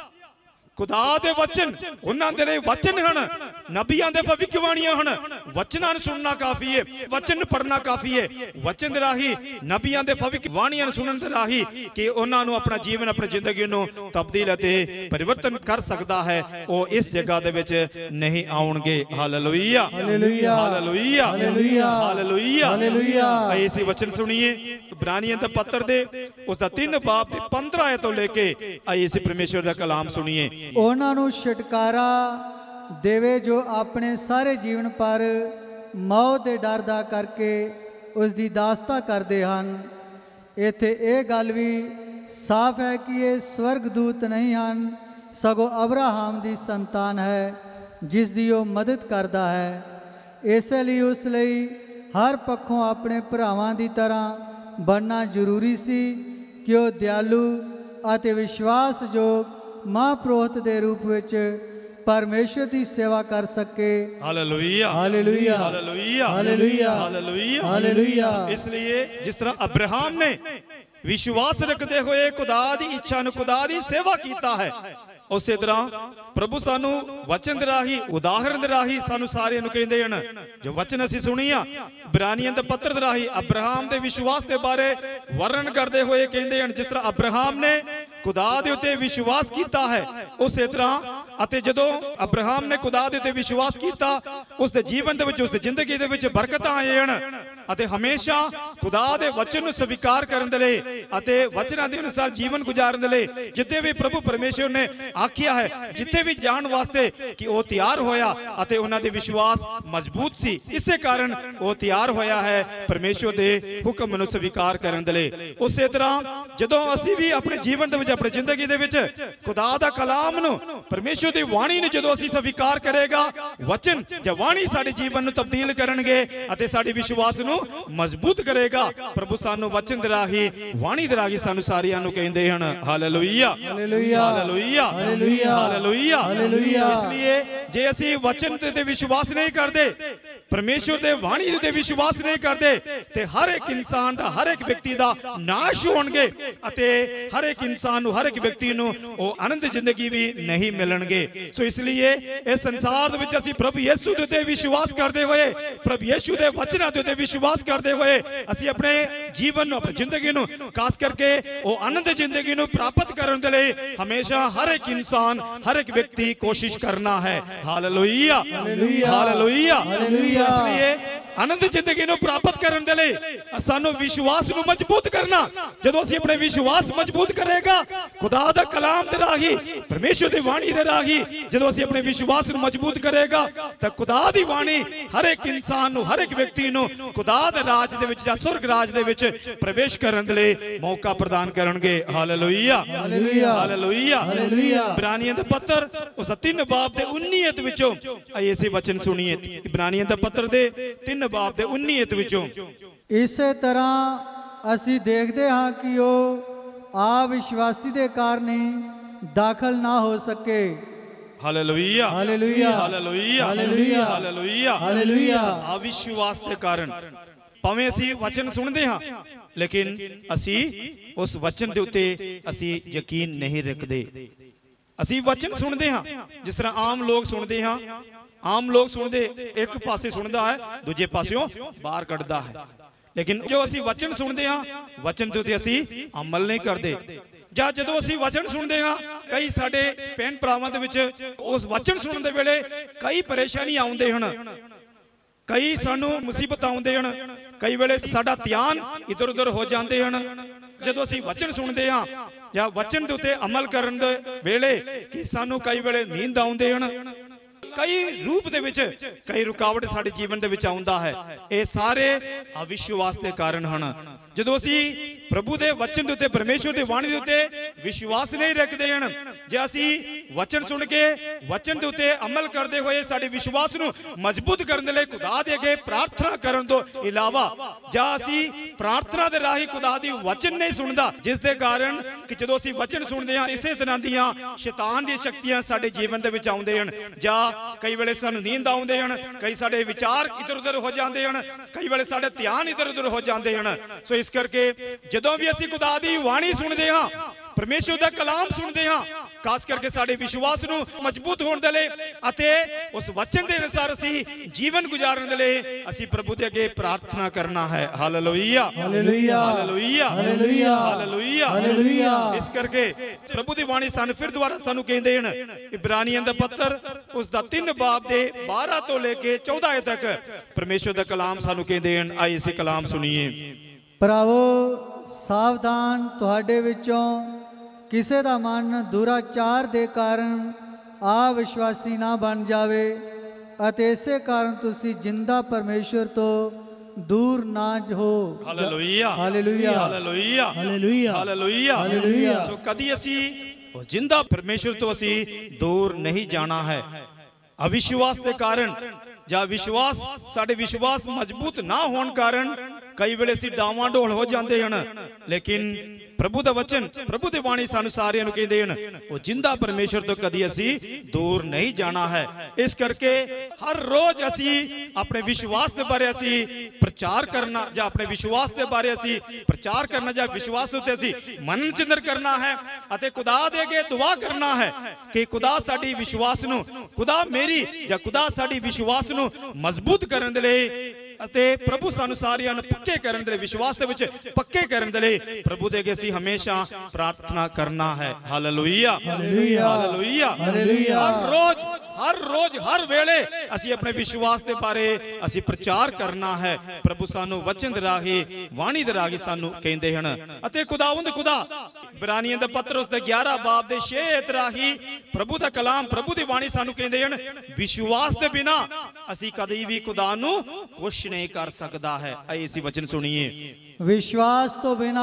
खुदा दे वचन उन्हां दे वचन हन नबियां दे भविष्यवाणियां हन वचनां नूं सुनना काफी है वचन पढ़ना काफी है वचन दे राही नबियां दे भविष्यवाणियां सुनन दे राही कि उन्हां नूं अपना जीवन अपनी जिंदगी नूं तब्दील अते परिवर्तन कर सकदा है वो इस जगह दे विच नहीं आउणगे। Hallelujah hallelujah hallelujah hallelujah. ऐसी वचन सुनिए इब्रानियों दे पत्र दे उसदा तीन बाब दे पंद्रह आयत तो लेके ऐसी परमेश्वर दा कलाम सुनिए। ਉਹਨਾਂ ਨੂੰ ਛੁਟਕਾਰਾ ਦੇਵੇ ਜੋ ਆਪਣੇ ਸਾਰੇ ਜੀਵਨ ਪਰ ਮੌਤ ਦੇ ਡਰ ਦਾ ਕਰਕੇ ਉਸ ਦੀ ਦਾਸਤਾ ਕਰਦੇ ਹਨ। ਇੱਥੇ ਇਹ ਗੱਲ ਵੀ ਸਾਫ਼ ਹੈ ਕਿ ਇਹ ਸਵਰਗਦੂਤ ਨਹੀਂ ਹਨ ਸਗੋਂ ਅਬਰਾਹਮ ਦੀ ਸੰਤਾਨ ਹੈ ਜਿਸ ਦੀ ਉਹ ਮਦਦ ਕਰਦਾ ਹੈ। ਇਸੇ ਲਈ ਉਸ ਲਈ ਹਰ ਪੱਖੋਂ ਆਪਣੇ ਭਰਾਵਾਂ ਦੀ ਤਰ੍ਹਾਂ ਬਣਨਾ ਜ਼ਰੂਰੀ ਸੀ ਕਿ ਉਹ ਦਿਆਲੂ ਅਤੇ ਵਿਸ਼ਵਾਸਯੋਗ महापुरोहित दे रूप विच परमेश्वर की सेवा कर सके। Hallelujah hallelujah hallelujah hallelujah hallelujah hallelujah. इसलिए जिस तरह अब्राहम ने विश्वास रखते हुए खुदा दी इच्छा नूं खुदा दी सेवा कीता है उस तरह प्रभु सानू वचन दे राही उदाहरण दे राही सानू सारे नूं कहंदे हन जो वचन असीं सुनिया इब्रानियों दे पत्र दे राही अब्राहम दे विश्वास के बारे वर्णन करते हुए कहंदे हन जिस तरह अब्राहम ने खुदा दे उत्ते विश्वास कीता है उस तरह अते जदों अब्राहम ने खुदा दे उत्ते विश्वास कीता उस दे जीवन दे विच उस दे जिंदगी दे विच बरकतां आए हन अते हमेशा खुदा दे वचन नूं स्वीकार करन दे लई अते वचनां दे अनुसार जीवन गुजारन दे लई जिथे भी प्रभु परमेश्वर ने आखिया है जिथे भी जान वास्ते कि वो तैयार होया अते उन्हां दे विश्वास मजबूत सी इसे कारण वो तैयार होया है परमेश्वर दे हुक्म नूं स्वीकार करन दे लई। उसे तरह जदों असीं भी अपने जीवन दे विच अपनी जिंदगी दे विच खुदा दा कलाम नूं परमेश्वर दी वाणी नूं जदों असीं स्वीकार करेगा वचन ज वाणी साडे जीवन नूं तब्दील करनगे अते साडे विश्वास नूं मजबूत करेगा। प्रभु सानू वचन दे राही वाणी दे राही सानू सारियां नूं कहंदे हन hallelujah hallelujah hallelujah hallelujah hallelujah. इसलिए जे असीं वचन ते विश्वास नहीं करते परमेश्वर दे वाणी ते विश्वास नहीं करते ते हर एक इंसान दा हर एक व्यक्ति दा नाश होणगे अते हर एक इंसान नूं हर एक व्यक्ति नूं ओ आनंद जिंदगी भी नहीं मिलणगे। सो इसलिए इस संसार दे विच असीं प्रभु यीशु दे उत्ते विश्वास करते हुए प्रभु यीशु दे वचनां दे उत्ते विश्वास करते हुए असीं अपने जीवन नूं अपनी जिंदगी नूं खास करके ओ आनंद जिंदगी नूं प्राप्त करन दे लई हमेशा हर एक इंसान हर एक व्यक्ति कोशिश करना है। Hallelujah hallelujah hallelujah. इसलिए आनंद जिंदगी नूं प्राप्त करन दे लई सानू विश्वास नूं मजबूत करना जदों असीं अपने विश्वास मजबूत करेगा खुदा दा कलाम दे राही परमेश्वर दी वाणी दे राही जदों असीं अपने विश्वास नूं मजबूत करेगा तां खुदा दी वाणी हर एक इंसान नूं हर एक व्यक्ति नूं खुदा दे राज दे विच जां सुरग राज दे विच प्रवेश करन दे लई मौका प्रदान करनगे। Hallelujah hallelujah hallelujah hallelujah. इब्रानियों दे पत्र उस तीन बाब दे उन्नीस विचों ऐसे वचन सुनिए इब्रानियों दे पत्र दे तीन बाब दे उन्नीस विचों इसे तरह असी देखते हाँ कि वो अविश्वासी दे कारण ही दाखल ना हो सके। Hallelujah hallelujah hallelujah hallelujah hallelujah hallelujah. अविश्वास के कारण भावें असी वचन सुनते हाँ लेकिन असी उस वचन के उत्ते असी यकीन नहीं रखते। असी वचन सुनते हाँ जिस तरह आम लोग सुनते हाँ ਆਮ ਲੋਕ ਸੁਣਦੇ ਇੱਕ ਪਾਸੇ ਸੁਣਦਾ ਹੈ, ਦੂਜੇ ਪਾਸਿਓਂ ਬਾਹਰ ਕੱਢਦਾ ਹੈ। ਲੇਕਿਨ ਜੋ ਅਸੀਂ ਵਚਨ ਸੁਣਦੇ ਹਾਂ, ਵਚਨ ਦੇ ਉੱਤੇ ਅਸੀਂ ਅਮਲ ਨਹੀਂ ਕਰਦੇ। ਜਾਂ ਜਦੋਂ ਅਸੀਂ ਵਚਨ ਸੁਣਦੇ ਹਾਂ, ਕਈ ਸਾਡੇ ਭੈਣ ਭਰਾਵਾਂ ਦੇ ਵਿੱਚ ਉਸ ਵਚਨ ਸੁਣਨ ਦੇ ਵੇਲੇ ਕਈ ਪਰੇਸ਼ਾਨੀ ਆਉਂਦੇ ਹਨ, ਕਈ ਸਾਨੂੰ ਮੁਸੀਬਤ ਆਉਂਦੇ ਹਨ, ਕਈ ਵੇਲੇ ਸਾਡਾ ਧਿਆਨ ਇਧਰ ਉਧਰ ਹੋ ਜਾਂਦੇ ਹਨ। ਜਦੋਂ ਅਸੀਂ ਵਚਨ ਸੁਣਦੇ ਹਾਂ ਜਾਂ ਵਚਨ ਦੇ ਉੱਤੇ ਅਮਲ ਕਰਨ ਦੇ ਵੇਲੇ ਕਿ ਸਾਨੂੰ ਕਈ ਵੇਲੇ ਨੀਂਦ ਆਉਂਦੇ ਹਨ, ਕਈ ਰੂਪ ਦੇ ਵਿੱਚ ਕਈ ਰੁਕਾਵਟ ਸਾਡੇ ਜੀਵਨ ਦੇ ਵਿੱਚ ਆਉਂਦਾ ਹੈ। ਇਹ ਸਾਰੇ ਅਵਿਸ਼ਵਾਸ ਦੇ ਕਾਰਨ ਹਨ। ਜਦੋਂ ਅਸੀਂ ਪ੍ਰਭੂ ਦੇ ਵਚਨ ਦੇ ਉੱਤੇ, ਪਰਮੇਸ਼ਵਰ ਦੀ ਬਾਣੀ ਦੇ ਉੱਤੇ ਵਿਸ਼ਵਾਸ ਨਹੀਂ ਰੱਖਦੇ ਹਨ, ਜੇ ਅਸੀਂ ਵਚਨ ਸੁਣ ਕੇ ਵਚਨ ਦੇ ਉੱਤੇ ਅਮਲ ਕਰਦੇ ਹੋਏ ਸਾਡੇ ਵਿਸ਼ਵਾਸ ਨੂੰ ਮਜ਼ਬੂਤ ਕਰਨ ਦੇ ਲਈ ਖੁਦਾ ਦੇ ਅੱਗੇ ਪ੍ਰਾਰਥਨਾ ਕਰਨ ਤੋਂ ਇਲਾਵਾ, ਜਾਂ ਅਸੀਂ ਪ੍ਰਾਰਥਨਾ ਦੇ ਰਾਹੀਂ ਖੁਦਾ ਦੀ ਵਚਨ ਨਹੀਂ ਸੁਣਦਾ, ਜਿਸ ਦੇ ਕਾਰਨ ਕਿ ਜਦੋਂ ਅਸੀਂ ਵਚਨ ਸੁਣਦੇ ਹਾਂ ਇਸੇ ਤਰ੍ਹਾਂ ਦੀਆਂ ਸ਼ੈਤਾਨ ਦੀਆਂ ਸ਼ਕਤੀਆਂ ਸਾਡੇ ਜੀਵਨ ਦੇ ਵਿੱਚ ਆਉਂਦੇ ਹਨ। ਜਾਂ ਕਈ ਵੇਲੇ ਸਾਨੂੰ ਨੀਂਦ ਆਉਂਦੇ ਹਨ, ਕਈ ਸਾਡੇ ਵਿਚਾਰ ਇਧਰ ਉਧਰ ਹੋ ਜਾਂਦੇ ਹਨ, ਕਈ ਵੇਲੇ ਸਾਡੇ ਧਿਆਨ ਇਧਰ ਉਧਰ ਹੋ ਜਾਂਦੇ ਹਨ। ਸੋ ਇਸ ਕਰਕੇ ਜਦੋਂ ਵੀ ਅਸੀਂ ਖੁਦਾ ਦੀ ਬਾਣੀ ਸੁਣਦੇ ਹਾਂ, ਪਰਮੇਸ਼ਵਰ ਦਾ ਕਲਾਮ ਸੁਣਦੇ ਹਾਂ, ਖਾਸ ਕਰਕੇ ਸਾਡੇ ਵਿਸ਼ਵਾਸ ਨੂੰ ਮਜ਼ਬੂਤ ਹੋਣ ਦੇ ਲਈ ਅਤੇ ਉਸ ਵਚਨ ਦੇ ਅਨੁਸਾਰ ਅਸੀਂ ਜੀਵਨ ਗੁਜ਼ਾਰਨ ਦੇ ਲਈ ਅਸੀਂ ਪ੍ਰਭੂ ਦੇ ਅੱਗੇ ਪ੍ਰਾਰਥਨਾ ਕਰਨਾ ਹੈ। Hallelujah, hallelujah, hallelujah, hallelujah, hallelujah, hallelujah. ਇਸ ਕਰਕੇ ਪ੍ਰਭੂ ਦੀ ਬਾਣੀ ਸਾਨੂੰ ਫਿਰ ਦੁਬਾਰਾ ਸਾਨੂੰ ਕਹਿੰਦੇ ਹਨ, ਇਬਰਾਨੀਆਂ ਦਾ ਪੱਤਰ ਉਸ ਦਾ ਤਿੰਨ ਬਾਬ ਦੇ ਬਾਰਾਂ ਤੋਂ ਲੈ ਕੇ ਚੌਦਾਂ ਆਇਤ ਤੱਕ ਪਰਮੇਸ਼ਵਰ ਦਾ ਕਲਾਮ ਸਾਨੂੰ ਕਹਿੰਦੇ ਹਨ। ਆइए ਅਸੀਂ ਕਲਾਮ ਸੁਣੀਏ। ਭਰਾਵੋ ਸਾਵਧਾਨ, ਤੁਹਾਡੇ ਵਿੱਚੋਂ ਕਿਸੇ ਦਾ ਮਨ ਦੁਰਾਚਾਰ ਦੇ ਕਾਰਨ ਅਵਿਸ਼ਵਾਸੀ ਨਾ ਬਣ ਜਾਵੇ ਅਤੇ ਇਸੇ ਕਾਰਨ ਤੁਸੀਂ ਜਿੰਦਾ ਪਰਮੇਸ਼ਵਰ ਤੋਂ ਦੂਰ ਨਾ ਹੋ। Hallelujah, hallelujah, hallelujah, hallelujah, hallelujah, hallelujah. ਸੋ ਕਦੀ ਅਸੀਂ ਉਸ ਜਿੰਦਾ ਪਰਮੇਸ਼ਵਰ ਤੋਂ ਅਸੀਂ ਦੂਰ ਨਹੀਂ ਜਾਣਾ ਹੈ। ਅਵਿਸ਼ਵਾਸ ਦੇ ਕਾਰਨ ਜਾਂ ਵਿਸ਼ਵਾਸ ਸਾਡੇ ਵਿਸ਼ਵਾਸ ਮਜ਼ਬੂਤ ਨਾ ਹੋਣ ਕਾਰਨ ਕਈ ਵੇਲੇ ਅਸੀਂ ਡਾਵਾਂ ਡੋਲ ਹੋ ਜਾਂਦੇ ਹਨ। ਲੇਕਿਨ ਪ੍ਰਭੂ ਦਾ ਵਚਨ, ਪ੍ਰਭੂ ਦੀ ਬਾਣੀ ਸਾਨੂੰ ਸਾਰਿਆਂ ਨੂੰ ਕਹਿੰਦੇ ਹਨ, ਉਹ ਜਿੰਦਾ ਪਰਮੇਸ਼ਵਰ ਤੋਂ ਕਦੀ ਅਸੀਂ ਦੂਰ ਨਹੀਂ ਜਾਣਾ ਹੈ। ਇਸ ਕਰਕੇ ਹਰ ਰੋਜ਼ ਅਸੀਂ ਆਪਣੇ ਵਿਸ਼ਵਾਸ ਦੇ ਬਾਰੇ ਅਸੀਂ ਪ੍ਰਚਾਰ ਕਰਨਾ, ਜਾਂ ਆਪਣੇ ਵਿਸ਼ਵਾਸ ਦੇ ਬਾਰੇ ਅਸੀਂ ਪ੍ਰਚਾਰ ਕਰਨਾ, ਜਾਂ ਵਿਸ਼ਵਾਸ ਉੱਤੇ ਅਸੀਂ ਮਨਨ ਚਿੰਤਨ ਕਰਨਾ ਹੈ ਅਤੇ ਖੁਦਾ ਦੇ ਅੱਗੇ ਦੁਆ ਕਰਨਾ ਹੈ ਕਿ ਖੁਦਾ ਸਾਡੀ ਵਿਸ਼ਵਾਸ ਨੂੰ, ਖੁਦਾ ਮੇਰੀ ਜਾਂ ਖੁਦਾ ਸਾਡੀ ਵਿਸ਼ਵਾਸ ਨੂੰ ਮਜ਼ਬੂਤ ਕਰਨ ਦੇ ਲਈ ਅਤੇ ਪ੍ਰਭੂ ਸਾਨੂੰ ਸਾਰਿਆਂ ਨੂੰ ਪੱਕੇ ਕਰਨ ਦੇ ਲਈ, ਵਿਸ਼ਵਾਸ ਦੇ ਵਿੱਚ ਪੱਕੇ ਕਰਨ ਦੇ ਲਈ ਪ੍ਰਭੂ ਦੇ ਅੱਗੇ ਅਸੀਂ ਹਮੇਸ਼ਾ ਪ੍ਰਾਰਥਨਾ ਕਰਨਾ ਹੈ। Hallelujah, hallelujah, hallelujah, hallelujah. ਹਰ ਰੋਜ਼ ਹਰ ਰੋਜ਼ ਹਰ ਵੇਲੇ ਅਸੀਂ ਆਪਣੇ ਵਿਸ਼ਵਾਸ ਦੇ ਬਾਰੇ ਅਸੀਂ ਪ੍ਰਚਾਰ ਕਰਨਾ ਹੈ। ਪ੍ਰਭੂ ਸਾਨੂੰ ਵਚਨ ਦੇ ਰਾਹੀਂ, ਬਾਣੀ ਦੇ ਰਾਹੀਂ ਸਾਨੂੰ ਕਹਿੰਦੇ ਹਨ। ਅਤੇ ਖੁਦਾਵੰਦ ਖੁਦਾ ਇਬਰਾਨੀਆਂ ਦਾ ਪੱਤਰ ਉਸ ਦੇ ਗਿਆਰਾਂ ਬਾਬ ਦੇ ਛੇ ਆਇਤ ਰਾਹੀਂ ਪ੍ਰਭੂ ਦਾ ਕਲਾਮ, ਪ੍ਰਭੂ ਦੀ ਬਾਣੀ ਸਾਨੂੰ ਕਹਿੰਦੇ ਹਨ, ਵਿਸ਼ਵਾਸ ਦੇ ਬਿਨਾ ਅਸੀਂ ਕਦੇ ਵੀ ਖੁਦਾ ਨੂੰ ਕੁਛ नहीं कर सकता है। आइए इसी वचन सुनिए। विश्वास तो बिना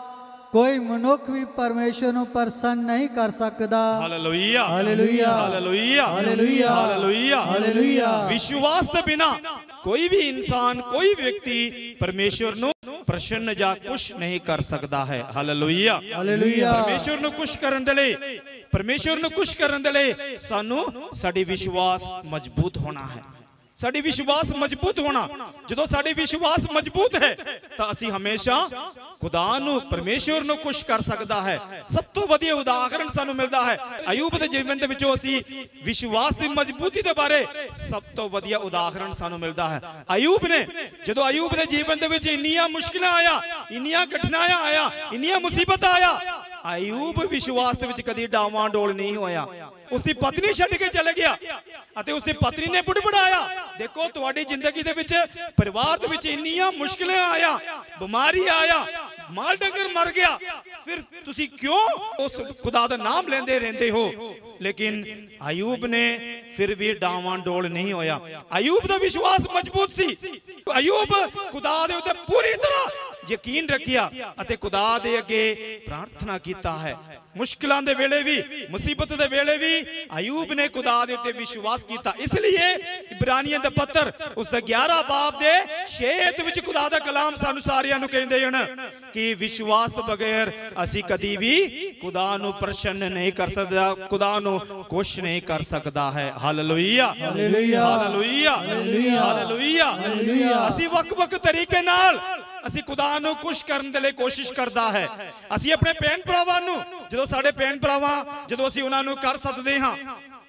कोई मनुष्य भी परमेश्वर ਨੂੰ ਪ੍ਰਸੰਨ नहीं कर सकता। Hallelujah, hallelujah, hallelujah, hallelujah, hallelujah, hallelujah. विश्वास के बिना कोई भी इंसान, कोई व्यक्ति परमेश्वर ਨੂੰ ਪ੍ਰਸੰਨ ਜਾਂ ਕੁਛ ਨਹੀਂ ਕਰ ਸਕਦਾ ਹੈ। ਹਾਲੇਲੁਇਆ, ਹਾਲੇਲੁਇਆ। ਪਰਮੇਸ਼ਵਰ ਨੂੰ ਕੁਛ ਕਰਨ ਦੇ ਲਈ, ਪਰਮੇਸ਼ਵਰ ਨੂੰ ਕੁਛ ਕਰਨ ਦੇ ਲਈ ਸਾਨੂੰ ਸਾਡੀ ਵਿਸ਼ਵਾਸ ਮਜ਼ਬੂਤ ਹੋਣਾ ਹੈ। ਸਾਡੀ ਵਿਸ਼ਵਾਸ ਮਜ਼ਬੂਤ ਹੋਣਾ, ਜਦੋਂ ਸਾਡੀ ਵਿਸ਼ਵਾਸ ਮਜ਼ਬੂਤ ਹੈ ਤਾਂ ਅਸੀਂ ਹਮੇਸ਼ਾ ਖੁਦਾ ਨੂੰ, ਪਰਮੇਸ਼ਵਰ ਨੂੰ ਖੁਸ਼ ਕਰ ਸਕਦਾ ਹੈ। ਸਭ ਤੋਂ ਵਧੀਆ ਉਦਾਹਰਣ ਸਾਨੂੰ ਮਿਲਦਾ ਹੈ ਅਯੂਬ ਦੇ ਜੀਵਨ ਦੇ ਵਿੱਚੋਂ। ਅਸੀਂ ਵਿਸ਼ਵਾਸ ਦੀ ਮਜ਼ਬੂਤੀ ਦੇ ਬਾਰੇ ਸਭ ਤੋਂ ਵਧੀਆ ਉਦਾਹਰਣ ਸਾਨੂੰ ਮਿਲਦਾ ਹੈ ਅਯੂਬ ਨੇ। ਜਦੋਂ ਅਯੂਬ ਦੇ ਜੀਵਨ ਦੇ ਵਿੱਚ ਇੰਨੀਆਂ ਮੁਸ਼ਕਿਲਾਂ ਆਇਆ, ਇੰਨੀਆਂ ਕਠਿਨਾਈਆਂ ਆਇਆ, ਇੰਨੀਆਂ ਮੁਸੀਬਤਾਂ ਆਇਆ, ਅਯੂਬ ਵਿਸ਼ਵਾਸ ਦੇ ਵਿੱਚ ਕਦੀ ਡਾਵਾਂ ਡੋਲ ਨਹੀਂ ਹੋਇਆ। ਉਸਦੀ ਪਤਨੀ ਛੱਡ ਕੇ ਚਲੇ ਗਿਆ ਅਤੇ ਉਸਦੀ ਪਤਨੀ ਨੇ ਬੁੜਬੁੜਾਇਆ। ਦੇਖੋ, ਤੁਹਾਡੀ ਜ਼ਿੰਦਗੀ ਦੇ ਵਿੱਚ, ਪਰਿਵਾਰ ਦੇ ਵਿੱਚ ਇੰਨੀਆਂ ਮੁਸ਼ਕਿਲਾਂ ਆਇਆ, ਬਿਮਾਰੀ ਆਇਆ, ਮਾਲ ਡੰਗਰ ਮਰ ਗਿਆ, ਫਿਰ ਤੁਸੀਂ ਕਿਉਂ ਉਸ ਖੁਦਾ ਦਾ ਨਾਮ ਲੈਂਦੇ ਰਹਿੰਦੇ ਹੋ? ਲੇਕਿਨ ਅਯੂਬ ਨੇ ਫਿਰ ਵੀ ਡਾਵਾਂ ਡੋਲ ਨਹੀਂ ਹੋਇਆ। ਅਯੂਬ ਦਾ ਵਿਸ਼ਵਾਸ ਮਜ਼ਬੂਤ ਸੀ। ਅਯੂਬ ਖੁਦਾ ਦੇ ਉੱਤੇ ਪੂਰੀ ਤਰ੍ਹਾਂ ਯਕੀਨ ਰੱਖਿਆ ਅਤੇ ਖੁਦਾ ਦੇ ਅੱਗੇ ਪ੍ਰਾਰਥਨਾ ਕੀਤਾ ਹੈ। ਮੁਸ਼ਕਿਲਾਂ ਦੇ ਵੇਲੇ ਵੀ, ਮੁਸੀਬਤ ਦੇ ਵੇਲੇ ਵੀ ਅਯੂਬ ਨੇ ਖੁਦਾ ਦੇ ਉੱਤੇ ਵਿਸ਼ਵਾਸ ਕੀਤਾ। ਇਸ ਲਈ ਇਬਰਾਨੀਆਂ ਦਾ ਪੱਤਰ ਉਸ ਦਾ ਗਿਆਰਾਂ ਬਾਬ ਦੇ ਛੇ ਆਇਤ ਵਿੱਚ ਖੁਦਾ ਦਾ ਕਲਾਮ ਸਾਨੂੰ ਸਾਰਿਆਂ ਨੂੰ ਕਹਿੰਦੇ ਹਨ ਕਿ ਵਿਸ਼ਵਾਸ ਤੋਂ ਬਗੈਰ ਅਸੀਂ ਕਦੀ ਵੀ ਖੁਦਾ ਨੂੰ ਪ੍ਰਸੰਨ ਨਹੀਂ ਕਰ ਸਕਦਾ, ਖੁਦਾ ਨੂੰ ਕੁਛ ਨਹੀਂ ਕਰ ਸਕਦਾ ਹੈ। Hallelujah, hallelujah, hallelujah, hallelujah, hallelujah. ਅਸੀਂ ਵੱਖ-ਵੱਖ ਤਰੀਕੇ ਨਾਲ ਅਸੀਂ ਖੁਦਾ ਨੂੰ ਖੁਸ਼ ਕਰਨ ਦੇ ਲਈ ਕੋਸ਼ਿਸ਼ ਕਰਦਾ ਹੈ। ਅਸੀਂ ਆਪਣੇ ਭੈਣ ਭਰਾਵਾਂ ਨੂੰ, ਜਦੋਂ ਸਾਡੇ ਭੈਣ ਭਰਾਵਾਂ, ਜਦੋਂ ਅਸੀਂ ਉਹਨਾਂ ਨੂੰ ਕਰ ਸੱਦਦੇ ਹਾਂ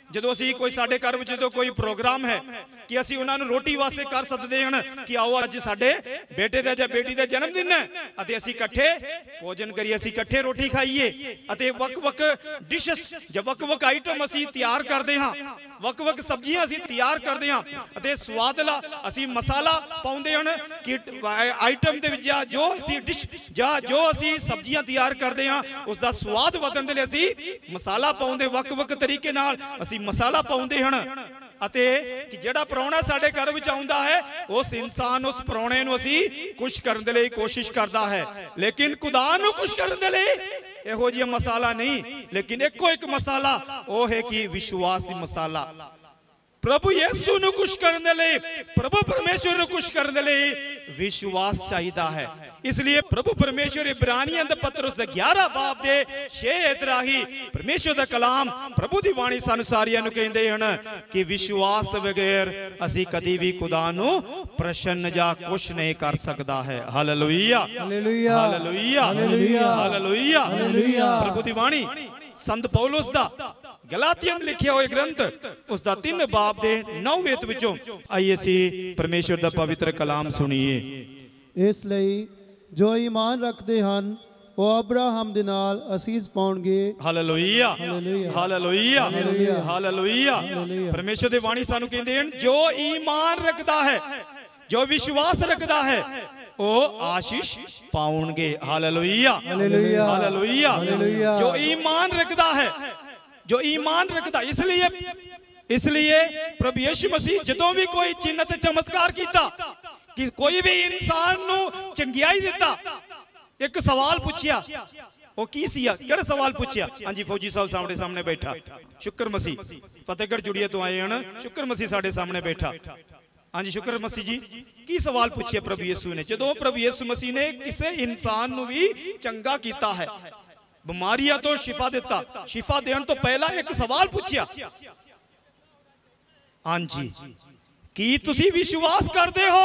ਜਦੋਂ ਅਸੀਂ ਕੋਈ ਸਾਡੇ ਘਰ ਵਿੱਚ ਜਦੋਂ ਕੋਈ ਪ੍ਰੋਗਰਾਮ ਹੈ ਕਿ ਅਸੀਂ ਉਹਨਾਂ ਨੂੰ ਰੋਟੀ ਵਾਸਤੇ ਕਰ ਸਕਦੇ ਹਾਂ ਕਿ ਆਓ ਅੱਜ ਸਾਡੇ ਬੇਟੇ ਦਾ ਜਾਂ ਬੇਟੀ ਦਾ ਜਨਮ ਦਿਨ ਹੈ ਅਤੇ ਅਸੀਂ ਇਕੱਠੇ ਭੋਜਨ ਕਰੀਏ, ਅਸੀਂ ਇਕੱਠੇ ਰੋਟੀ ਖਾਈਏ ਅਤੇ ਵੱਖ-ਵੱਖ ਡਿਸ਼ਸ ਜਾਂ ਵੱਖ-ਵੱਖ ਆਈਟਮ ਅਸੀਂ ਤਿਆਰ ਕਰਦੇ ਹਾਂ, ਵੱਖ-ਵੱਖ ਸਬਜ਼ੀਆਂ ਅਸੀਂ ਤਿਆਰ ਕਰਦੇ ਹਾਂ ਅਤੇ ਸਵਾਦਲਾ ਅਸੀਂ ਮਸਾਲਾ ਪਾਉਂਦੇ ਹਨ ਕਿ ਆਈਟਮ ਦੇ ਵਿੱਚ ਜਾਂ ਜੋ ਅਸੀਂ ਡਿਸ਼ ਜਾਂ ਜੋ ਅਸੀਂ ਸਬਜ਼ੀਆਂ ਤਿਆਰ ਕਰਦੇ ਹਾਂ ਉਸ ਦਾ ਸਵਾਦ ਵਧਣ ਦੇ ਲਈ ਅਸੀਂ ਮਸਾਲਾ ਪਾਉਂਦੇ, ਵੱਖ-ਵੱਖ ਤਰੀਕੇ ਨਾਲ ਅਸੀਂ ਮਸਾਲਾ ਪਾਉਂਦੇ ਹਨ ਅਤੇ ਕਿ ਜਿਹੜਾ ਪ੍ਰਾਹੁਣਾ ਸਾਡੇ ਘਰ ਵਿੱਚ ਆਉਂਦਾ ਹੈ ਉਸ ਇਨਸਾਨ ਉਸ ਪ੍ਰਾਹੁਣੇ ਨੂੰ ਅਸੀਂ ਖੁਸ਼ ਕਰਨ ਦੇ ਲਈ ਕੋਸ਼ਿਸ਼ ਕਰਦਾ ਹੈ। ਲੇਕਿਨ ਖੁਦਾ ਨੂੰ ਖੁਸ਼ ਕਰਨ ਦੇ ਲਈ ਇਹੋ ਜਿਹਾ ਮਸਾਲਾ ਨਹੀਂ, ਲੇਕਿਨ ਇੱਕੋ ਇੱਕ ਮਸਾਲਾ ਉਹ ਹੈ ਕਿ ਵਿਸ਼ਵਾਸ ਦੀ ਮਸਾਲਾ। प्रभु यीशु ਨੂੰ खुश करने ਦੇ ਲਈ, प्रभु परमेश्वर ਨੂੰ खुश करने ਦੇ ਲਈ विश्वास चाहिए है। इसलिए प्रभु परमेश्वर इब्रानियों के पत्र उसके ग्यारह बाब के छे राही परमेश्वर का कलाम प्रभु की बाणी सानू सारियां नू कहंदे हन कि विश्वास बगैर असी कदी भी खुदा नू प्रसन्न जा खुश नहीं कर सकता है। Hallelujah hallelujah hallelujah hallelujah hallelujah. प्रभु की बाणी संत पौलुस दा गलातियां लिखिया हुआ ग्रंथ उसका तीन बाब दे नौ वेद विचों आइए सी परमेश्वर दा पवित्र कलाम सुनिए। इसलिए जो ईमान रखते हैं वो अब्राहम दे नाल असीस पाउणगे। Hallelujah hallelujah hallelujah. परमेश्वर दी वाणी सानू कहंदे हन जो ईमान रखता है, जो विश्वास रखता है वो आशीष पाउणगे। Hallelujah hallelujah. जो ईमान रखता है, जो ईमान रखता, इसलिए इसलिए प्रभु यीशु मसीह जदों भी कोई चिन्ह ते चमत्कार कीता कि कोई भी इंसान नू चंगियाई दिता, एक सवाल पूछिया वो की सिया, केड़ा सवाल पूछिया? हां जी फौजी साहब सामने सामने बैठा शुक्र मसीह फतेहगढ़ जुड़िया तो आए हैं, शुक्र मसीह साडे सामने बैठा। हाँ जी शुक्र मसीह जी की सवाल पूछिए प्रभु यीशु ने? जदों प्रभु यीशु मसीह ने किसी इंसान नू भी चंगा कीता है, बीमारियां तो शिफा देता, शिफा देने तो पहला एक सवाल पूछिया, हाँ जी की तुसी विश्वास करते हो?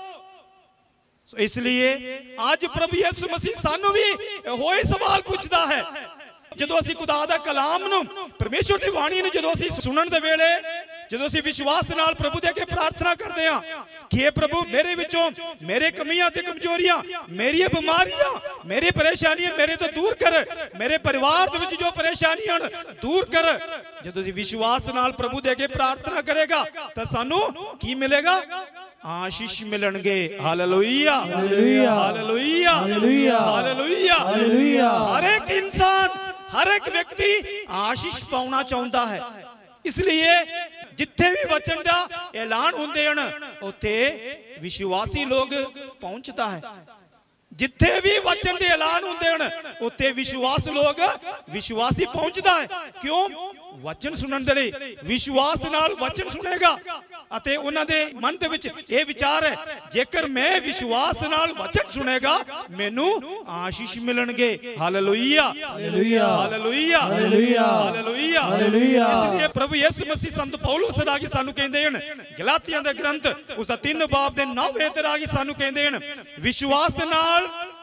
इसलिए आज प्रभु यीशु मसीह सानू भी वही सवाल पूछता है। जदों असीं खुदा दा कलाम नू परमेश्वर दी वाणी नू जदों असीं सुनन दे वेले जदों असीं विश्वास नाल प्रभु दे अगे प्रार्थना करते हैं कि हे प्रभु मेरे विचों मेरे कमियां ते कमजोरियां, मेरी बीमारियां, मेरी परेशानियां मेरे तो दूर कर, मेरे परिवार दे विच जो परेशानियां दूर कर। जदों असीं विश्वास नाल प्रभु दे अगे प्रार्थना करेगा तां सानू की मिलेगा? आशीष मिलणगे। Hallelujah hallelujah hallelujah hallelujah hallelujah. हर एक इंसान, हर एक व्यक्ति आशीष पाउना चाहता है। इसलिए जिथे भी वचन का ऐलान होंदे हन उत्थे विश्वासी लोग पहुंचता है। जिथे भी वचन के ऐलान होंदे हन उत्थे विश्वास लोग विश्वासी पहुंचता है। क्यों? वचन सुनने दे लई, विश्वास नाल वचन सुनेगा अते उन्हां दे मन दे विच ये विचार है जेकर मैं विश्वास नाल वचन सुनेगा मैनू आशीष मिलणगे। Hallelujah hallelujah hallelujah hallelujah hallelujah. इसलिए प्रभु यीशु मसीह संत पौलुस रागी सानू कहंदे हन गलातियां दा ग्रंथ उसदा तीन बाब दे नौ वेद रागी सानू कहंदे हन विश्वास नाल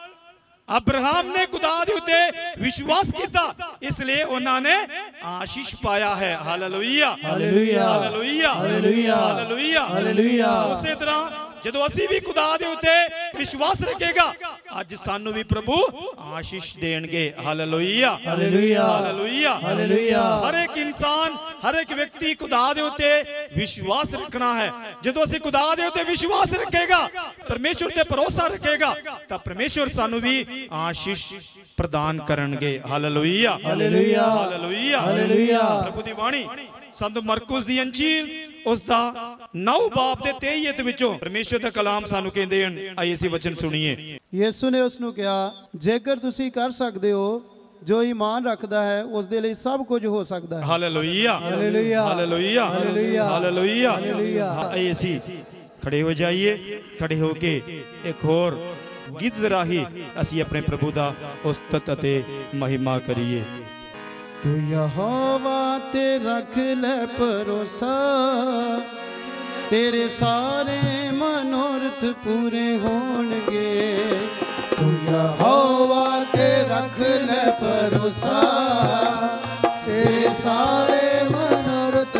अब्राहम ने खुदा दे उत्ते विश्वास किया इसलिए उन्होंने आशीष पाया है। Hallelujah hallelujah hallelujah hallelujah hallelujah. उसी तरह जदों असीं भी खुदा दे उत्ते विश्वास रखेगा अज सानू भी प्रभु आशीष देणगे। Hallelujah hallelujah hallelujah hallelujah. हर एक इंसान, हर एक व्यक्ति खुदा दे उत्ते विश्वास रखना है। जदों असीं खुदा दे उत्ते विश्वास रखेगा, परमेश्वर ते भरोसा रखेगा तां परमेश्वर सानू भी आशीष प्रदान करनगे। Hallelujah hallelujah hallelujah hallelujah. प्रभु दी वाणी संत मरकुस दी अंजील उसदा नौ बाब दे तेईस विचों परमेश्वर दा कलाम सानू कहंदे हन। आइए इसी वचन सुनिए। यीशु ने उसनू कहा जेकर तुसी कर सकदे हो जो ईमान रखता है उस दे लई सब कुछ हो सकता है। Hallelujah hallelujah hallelujah hallelujah hallelujah hallelujah. आइए इसी खड़े हो जाइए, खड़े होके एक और गीत राही असी अपने प्रभु दा उस्तत अते महिमा करिए। तू यहोवा ते रख ले भरोसा तेरे सारे मनोरथ पूरे होणगे। तू यहोवा ते रख ले भरोसा तेरे सारे मनोरथ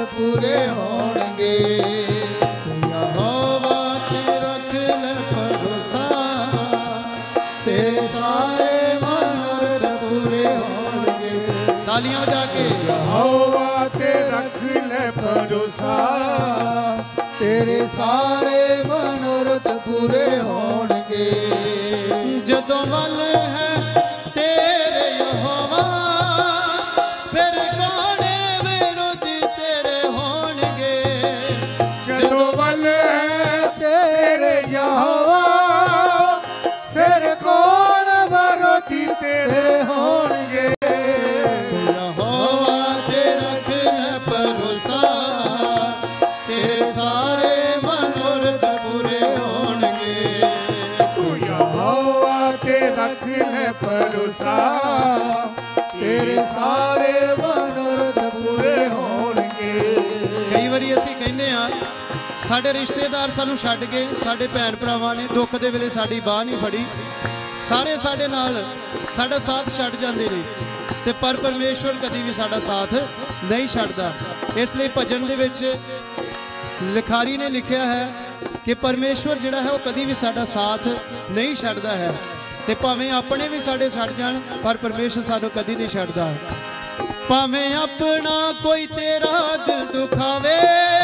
भरोसा तेरे सारे मनोरथ पूरे होणगे। जदों वल है तेरे यहोवा फिर कौन विरोधी तेरे होणगे। जदों वल है तेरे यहोवा फिर कौन विरोधी तेरे होणगे। यहोवा ते रख ले भरोसा तेरे सारे मनोरथ पूरे होणगे। तू यहोवा ते रख ले भरोसा तेरे सारे मनोरथ पूरे होणगे। कई वारी ਅਸੀਂ ਕਹਿੰਦੇ ਆ ਸਾਡੇ ਰਿਸ਼ਤੇਦਾਰ ਸਾਨੂੰ ਛੱਡ ਕੇ ਸਾਡੇ ਭੈਣ ਭਰਾਵਾਂ ਨੇ ਦੁੱਖ ਦੇ ਵੇਲੇ ਸਾਡੀ ਬਾਹ ਨਹੀਂ ਫੜੀ, ਸਾਰੇ ਸਾਡੇ ਨਾਲ ਸਾਡਾ ਸਾਥ ਛੱਡ ਜਾਂਦੇ ਨੇ ਤੇ ਪਰ ਪਰਮੇਸ਼ਵਰ ਕਦੀ ਵੀ ਸਾਡਾ ਸਾਥ ਨਹੀਂ ਛੱਡਦਾ। ਇਸ ਲਈ ਭਜਨ ਦੇ ਵਿੱਚ ਲਿਖਾਰੀ ਨੇ ਲਿਖਿਆ ਹੈ ਕਿ ਪਰਮੇਸ਼ਵਰ ਜਿਹੜਾ ਹੈ ਉਹ ਕਦੀ ਵੀ ਸਾਡਾ ਸਾਥ ਨਹੀਂ ਛੱਡਦਾ ਹੈ ਤੇ ਭਾਵੇਂ ਆਪਣੇ ਵੀ ਸਾਡੇ ਛੱਡ ਜਾਣ ਪਰ ਪਰਮੇਸ਼ਵਰ ਸਾਨੂੰ ਕਦੀ ਨਹੀਂ ਛੱਡਦਾ। ਭਾਵੇਂ ਆਪਣਾ ਕੋਈ ਤੇਰਾ ਦਿਲ ਦੁਖਾਵੇ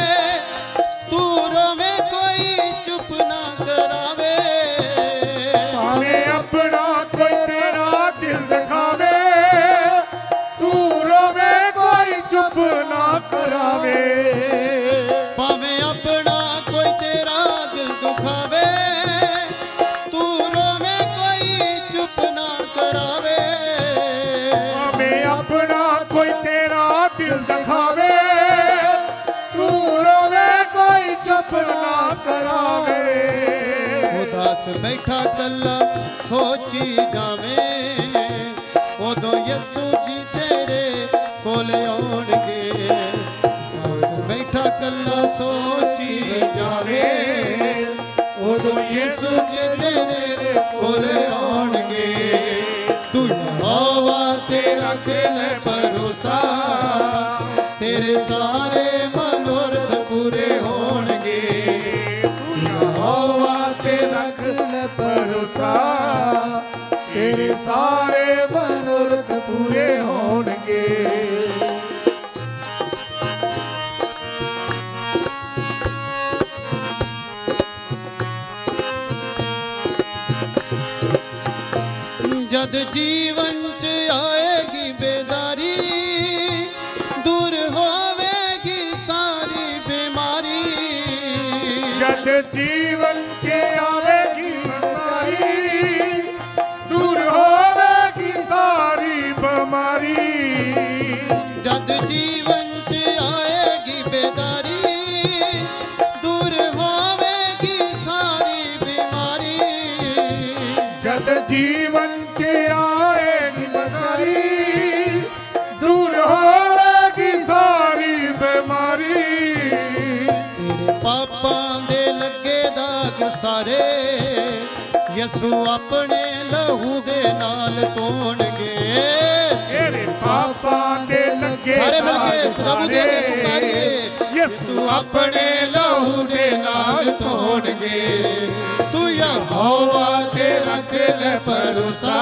ਤੂੰ ਰੋਵੇਂ ਕੋਈ ਚੁੱਪ ਨਾ ਕਰਾਵੇ। ਭਾਵੇਂ ਆਪਣਾ ਕੋਈ ਤੇਰਾ ਦਿਲ ਦਿਖਾਵੇ ਤੂੰ ਰੋਵੇ ਕੋਈ ਚੁੱਪ ਨਾ ਕਰਾਵੇ। ਭਾਵੇਂ ਆਪਣਾ ਕੋਈ ਤੇਰਾ ਦਿਲ ਦੁਖਾਵੇ ਤੂੰ ਰੋਵੇਂ ਕੋਈ ਚੁੱਪ ਨਾ ਕਰਾਵੇ। ਭਾਵੇਂ ਆਪਣਾ ਕੋਈ ਤੇਰਾ ਦਿਲ ਦਿਖਾਵੇ ਤੂੰ ਰੋਵੇ ਕੋਈ ਚੁੱਪ ਨਾ ਕਰਾਵੇ। ਉਦਾਸ ਬੈਠਾ ਕੱਲਾ ਸੋਚੀ ਜਾਵੇ ਉਦੋਂ ਯਿਸੂ ਜੀ ਤੇਰੇ ਕੋਲ ਆਉਣਗੇ। ਉਦਾਸ ਬੈਠਾ ਕੱਲਾ ਸੋਚੀ ਜਾਵੇ ਉਦੋਂ ਯਿਸੂ ਜੀ ਤੇਰੇ ਕੋਲ ਆਉਣਗੇ। ਤੂੰ ਯਹੋਵਾ ਤੇ ਰੱਖ ਲੈ ਭਰੋਸਾ ਤੇਰੇ ਸਾਰੇ ਮਨੋਰਥ ਪੂਰੇ ਹੋਣਗੇ। ਯਹੋਵਾ ਤੇ ਰੱਖ ਲੈ ਭਰੋਸਾ ਤੇਰੇ ਸਾਰੇ ਮਨੋਰਥ ਪੂਰੇ ਹੋਣਗੇ। जद जीवन च आएगी बेदारी दूर होवेगी सारी बीमारी। जद जीवन च आवेगी बीमारी दूर होवेगी सारी बीमारी। जद जीवन च आएगी बेदारी दूर होवेगी सारी बीमारी। जद जीवन आएगी बीमारी दूर होगी सारी बीमारी। तेरे पापां दे लगे दाग सारे यसु अपने लहू दे नाल धोणगे। तेरे पापां दे लगे सारे मिलके प्रभु दे अगे पुकारिए यसु अपने लहू दे नाल धोणगे। तू यहोवा ते रख ले भरोसा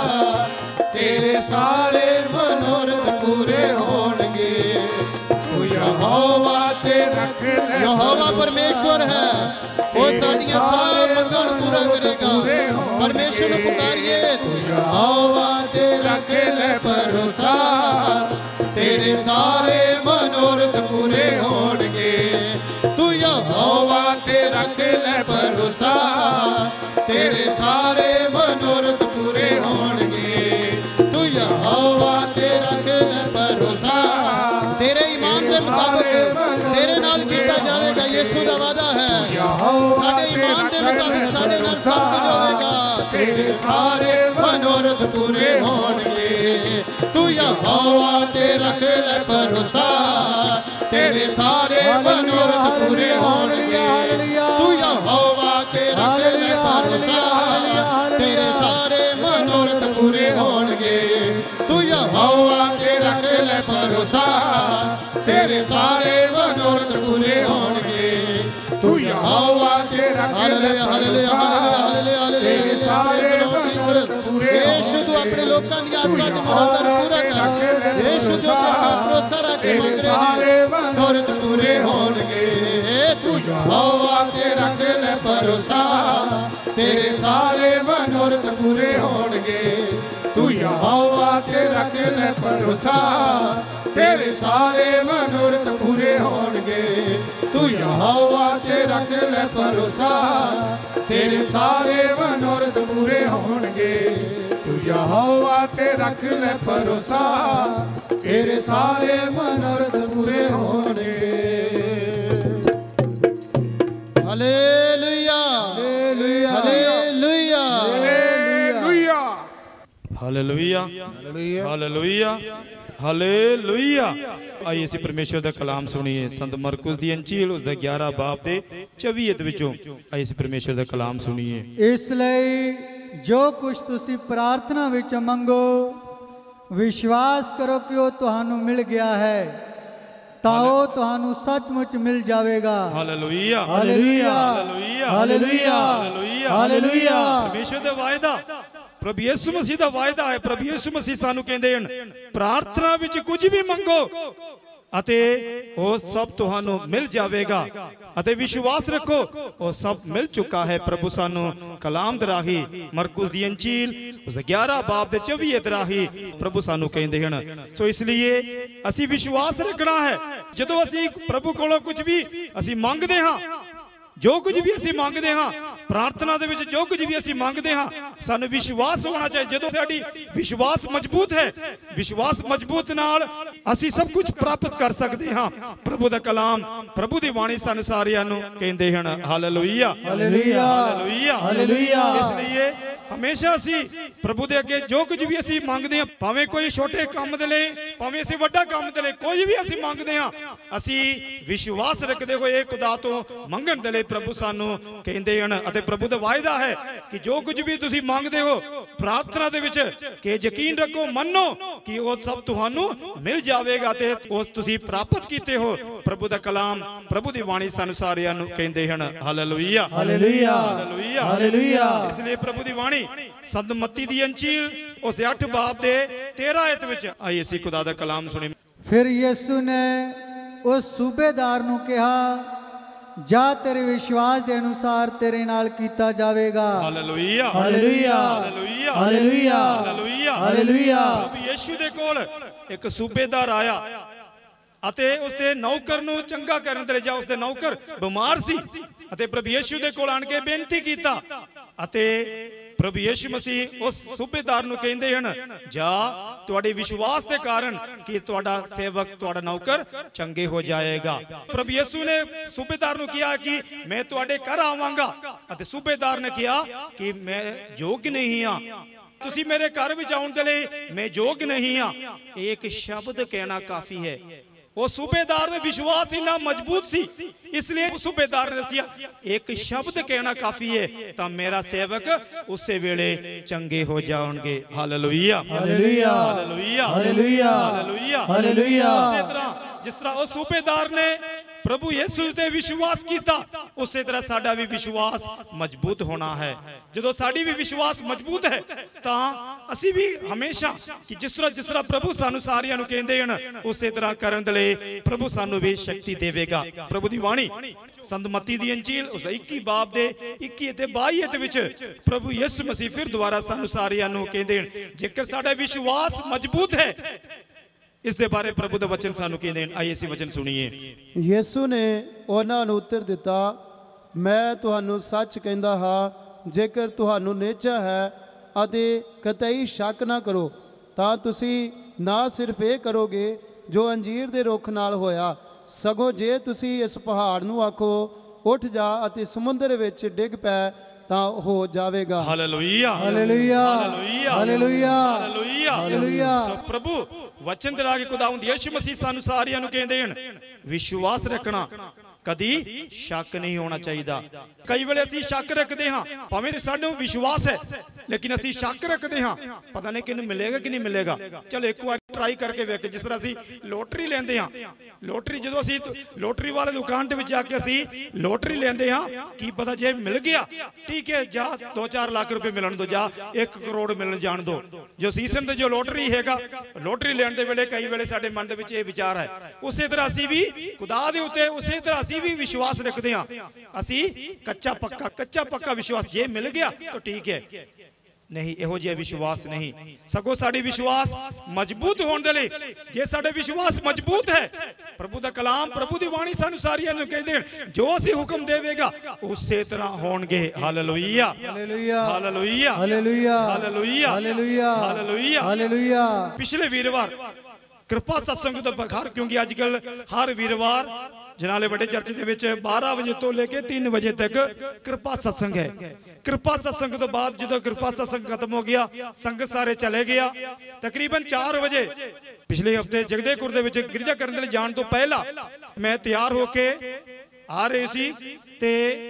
तेरे सारे मनोरथ पूरे होणगे। तू यहोवा ते रख ले यहोवा परमेश्वर है वो साडियां सब मंगण पूरा करेगा। परमेश्वर ਨੂੰ ਪੁਕਾਰੀਏ तू यहोवा ते रख ले भरोसा तेरे सारे मनोरथ पूरे होणगे। तू यहोवा ते रख ले भरोसा तेरे सारे मनोरथ पूरे होणगे। तू यहोवा ते रख ले भरोसा तेरे ईमान के मुताबिक तेरे नाल कीता जावेगा। यीशु दा वादा है साडे ईमान के मुताबिक साडे नाल सब कुछ होवेगा। तेरे सारे मनोरथ पूरे होणगे। तू यहोवा ते रख ले भरोसा तेरे सारे मनोरथ पूरे होणगे। तू यहोवा ते रख ले भरोसा तेरे सारे मनोरथ पूरे होणगे। तू यहोवा ते रख ले भरोसा तेरे सारे मनोरथ पूरे होणगे। तू यहोवा ते रख ले भरोसा तेरे सारे मनोरथ पूरे यीशु तू अपने लोकां दी आसां ते मुरादां पूरा कर। यीशु जो भरोसा रख के मंग रहे मनोरथ पूरे होणगे। तू यहोवा ते रख ले भरोसा तेरे सारे मनोरथ पूरे होणगे। तू यहोवा ते रख ले भरोसा तेरे सारे मनोरथ पूरे होणगे। तू यहोवा ते रख ले भरोसा तेरे सारे मनोरथ पूरे होणगे। तू यहोवा ते रख ले भरोसा तेरे सारे मनोरथ पूरे होणगे। Hallelujah hallelujah hallelujah hallelujah hallelujah hallelujah. आइए ਅਸੀਂ परमेश्वर ਦਾ ਕਲਾਮ ਸੁਣੀਏ। ਸੰਤ ਮਰਕਸ ਦੀ ਅੰਜੀਲ ਉਸ ਦਾ ਗਿਆਰਾਂ ਬਾਬ ਦੇ ਚੌਵੀ ਅਧ ਵਿੱਚੋਂ ਆइए ਅਸੀਂ परमेश्वर ਦਾ ਕਲਾਮ ਸੁਣੀਏ। ਇਸ ਲਈ ਜੋ ਕੁਝ ਤੁਸੀਂ ਪ੍ਰਾਰਥਨਾ ਵਿੱਚ ਮੰਗੋ ਵਿਸ਼ਵਾਸ ਕਰੋ ਕਿ ਉਹ ਤੁਹਾਨੂੰ ਮਿਲ ਗਿਆ ਹੈ ਤਾਂ ਉਹ ਤੁਹਾਨੂੰ ਸੱਚਮੁੱਚ ਮਿਲ ਜਾਵੇਗਾ। Hallelujah hallelujah hallelujah hallelujah hallelujah. परमेश्वर ਦਾ ਵਾਅਦਾ प्रभु यीशु मसीह का वायदा है। प्रभु यीशु मसीह सानू कहते हैं प्रार्थना विच कुछ भी मंगो अते वो सब तुहानू मिल जाएगा अते विश्वास रखो वो सब मिल चुका है। प्रभु सानू कलाम दराही मरकुस दी अंजील उस ग्यारह बाब दे चौबी दराही प्रभु सानू कहते हैं। सो इसलिए असी विश्वास रखना है। जदों असी प्रभु कोलों कुछ भी असी मंगते हाँ जो कुछ भी असी मंगते हाँ प्रार्थना दे विच जो कुछ भी असी मंगते हाँ सानू विश्वास होना चाहिए। जदों साडी विश्वास मजबूत है विश्वास मजबूत नाल असी सब कुछ प्राप्त कर सकते हाँ। प्रभु दा कलाम प्रभु दी वाणी सानू सारियां नू कहंदे हन। Hallelujah hallelujah hallelujah hallelujah. इसलिए हमेशा असी प्रभु दे अगे जो कुछ भी असी मंगते हैं भावें कोई छोटे काम दे लई भावें असी वड्डा काम दे लई कोई भी असी मंगते हाँ असी विश्वास रखते हुए खुदा तो मंगण दे लई प्रभु सानू कहंदे हन। अते प्रभु दा वायदा है कि जो कुछ भी तुसी मंगदे हो प्रार्थना दे विच कि यकीन रखो मन्नो कि वो सब तुहानू मिल जाएगा ते उस तुसी प्राप्त कीते हो। प्रभु दा कलाम प्रभु दी वाणी सानू सारियां नू कहंदे हन। Hallelujah hallelujah hallelujah hallelujah. इसलिए प्रभु दी वाणी संत मत्ती दी अंजील उस अठ बाब दे तेरह आयत विच आइए असीं खुदा दा कलाम सुणी। फिर यीशु ने उस सूबेदार नू कहा जा तेरे विश्वास के अनुसार तेरे नाल कीता जावेगा। Hallelujah hallelujah hallelujah hallelujah hallelujah hallelujah. प्रभु यीशु दे कोल एक सूबेदार आया अते उसदे नौकर नू चंगा करन ते जा उसदे नौकर बीमार सी अते प्रभु यीशु दे कोल आण के बेनती कीता अते प्रभु यीशु मसीह उस सूबेदार नू कहंदे हन जा तुहाडे विश्वास के कारण कि तुहाडा सेवक तुहाडा नौकर चंगे हो जाएगा। प्रभु यीशु ने सूबेदार नू कहा कि मैं तुहाडे घर आवांगा अते सूबेदार ने कहा कि मैं जोग नहीं हां तुसी मेरे घर विच आउण दे लई मैं जोग नहीं हां। एक शब्द कहना काफी है। वो सूबेदार में विश्वास इतना मजबूत सी इसलिए सूबेदार ने दसिया एक शब्द कहना काफी है तो मेरा सेवक उसे वेले चंगे हो जाएंगे। Hallelujah hallelujah hallelujah hallelujah hallelujah hallelujah. इसी तरह जिस तरह उस सूबेदार ने प्रभु यीशु ते विश्वास किया उसी तरह साडा भी विश्वास मजबूत होना है। जो साडी भी विश्वास मजबूत है तो असी भी हमेशा कि जिस तरह जिस तरह प्रभु सानू सारियां नू कहंदे हन उसी तरह करन दे लई प्रभु सानू भी शक्ति देवेगा। प्रभु दी वाणी संत मत्ती दी अंजील उस इक्की बाब दे इक्की ते बाई अध विच प्रभु यीशु मसीह फिर दोबारा सानू सारियां नू कहंदे हन जेकर साडा विश्वास मजबूत है इस दे बारे प्रभु दा वचन सानू कहंदे हन। आइए इसी वचन सुनिए। यीशु ने उन्हां नू उत्तर दिता मैं तुहानू सच कहंदा हां जेकर तुहानू नेचा है अते कतई शक ना करो तां तुसी ना सिर्फ ये करोगे जो अंजीर दे रुख नाल होया सगों जे तुसी इस पहाड़ नू आखो उठ जा अते समुंदर विच डिग पै तां हो जावेगा। Hallelujah hallelujah hallelujah hallelujah hallelujah hallelujah. सो प्रभु वचन दे के खुदावंद यीशु मसीह सानू सारियां नू कहंदे हन विश्वास रखना कदी शक नहीं होना चाहिए। कई वेले असी शक रखते हाँ भावें सानू विश्वास है लेकिन असी शक रखते हाँ पता नहीं किन्नू मिलेगा कि नहीं मिलेगा। चलो एक बार ट्राई करके वेख, जिस तरह असी लोटरी लेंदे हां, लोटरी जो असी लोटरी वाले दुकान दे विच जाके असी लोटरी लेंदे हां, की पता जे मिल गया ठीक है जा दो चार लाख रुपए मिलन दो, जा एक करोड़ मिलन जान दो। जो सीजन दे जो लोटरी हैगा, लोटरी लेने वेले कई वेले साडे मन दे विच इह विचार है, उसे तरह असी भी खुदा दे उत्ते उसे तरह असी भी विश्वास रखते हां। असी कच्चा पक्का कच्चा पक्का विश्वास, जे मिल गया तो ठीक है, नहीं इहो जिहा विश्वास नहीं, सगों साडी विश्वास मजबूत होने दे लई, जे साडे विश्वास मजबूत है, प्रभु दा कलाम प्रभु दी वाणी सानू सारियां नूं कहदे जो असी हुक्म देवेगा उसे तरह होणगे। Hallelujah hallelujah hallelujah hallelujah hallelujah hallelujah hallelujah hallelujah. पिछले वीरवार कृपा सत्संग तो बखार, क्योंकि अजकल हर वीरवार जनाले बड़े चर्च दे विच बारह बजे तो लेके तीन बजे तक कृपा सत्संग है। कृपा सत्संग तो बाद जो कृपा सत्संग खत्म हो गया, संगत सारे चले गया, तकरीबन चार बजे पिछले हफ्ते जगदेपुर दे विच गिरजा करन लई जाण तो पहला मैं तैयार होके आ रही सी, ते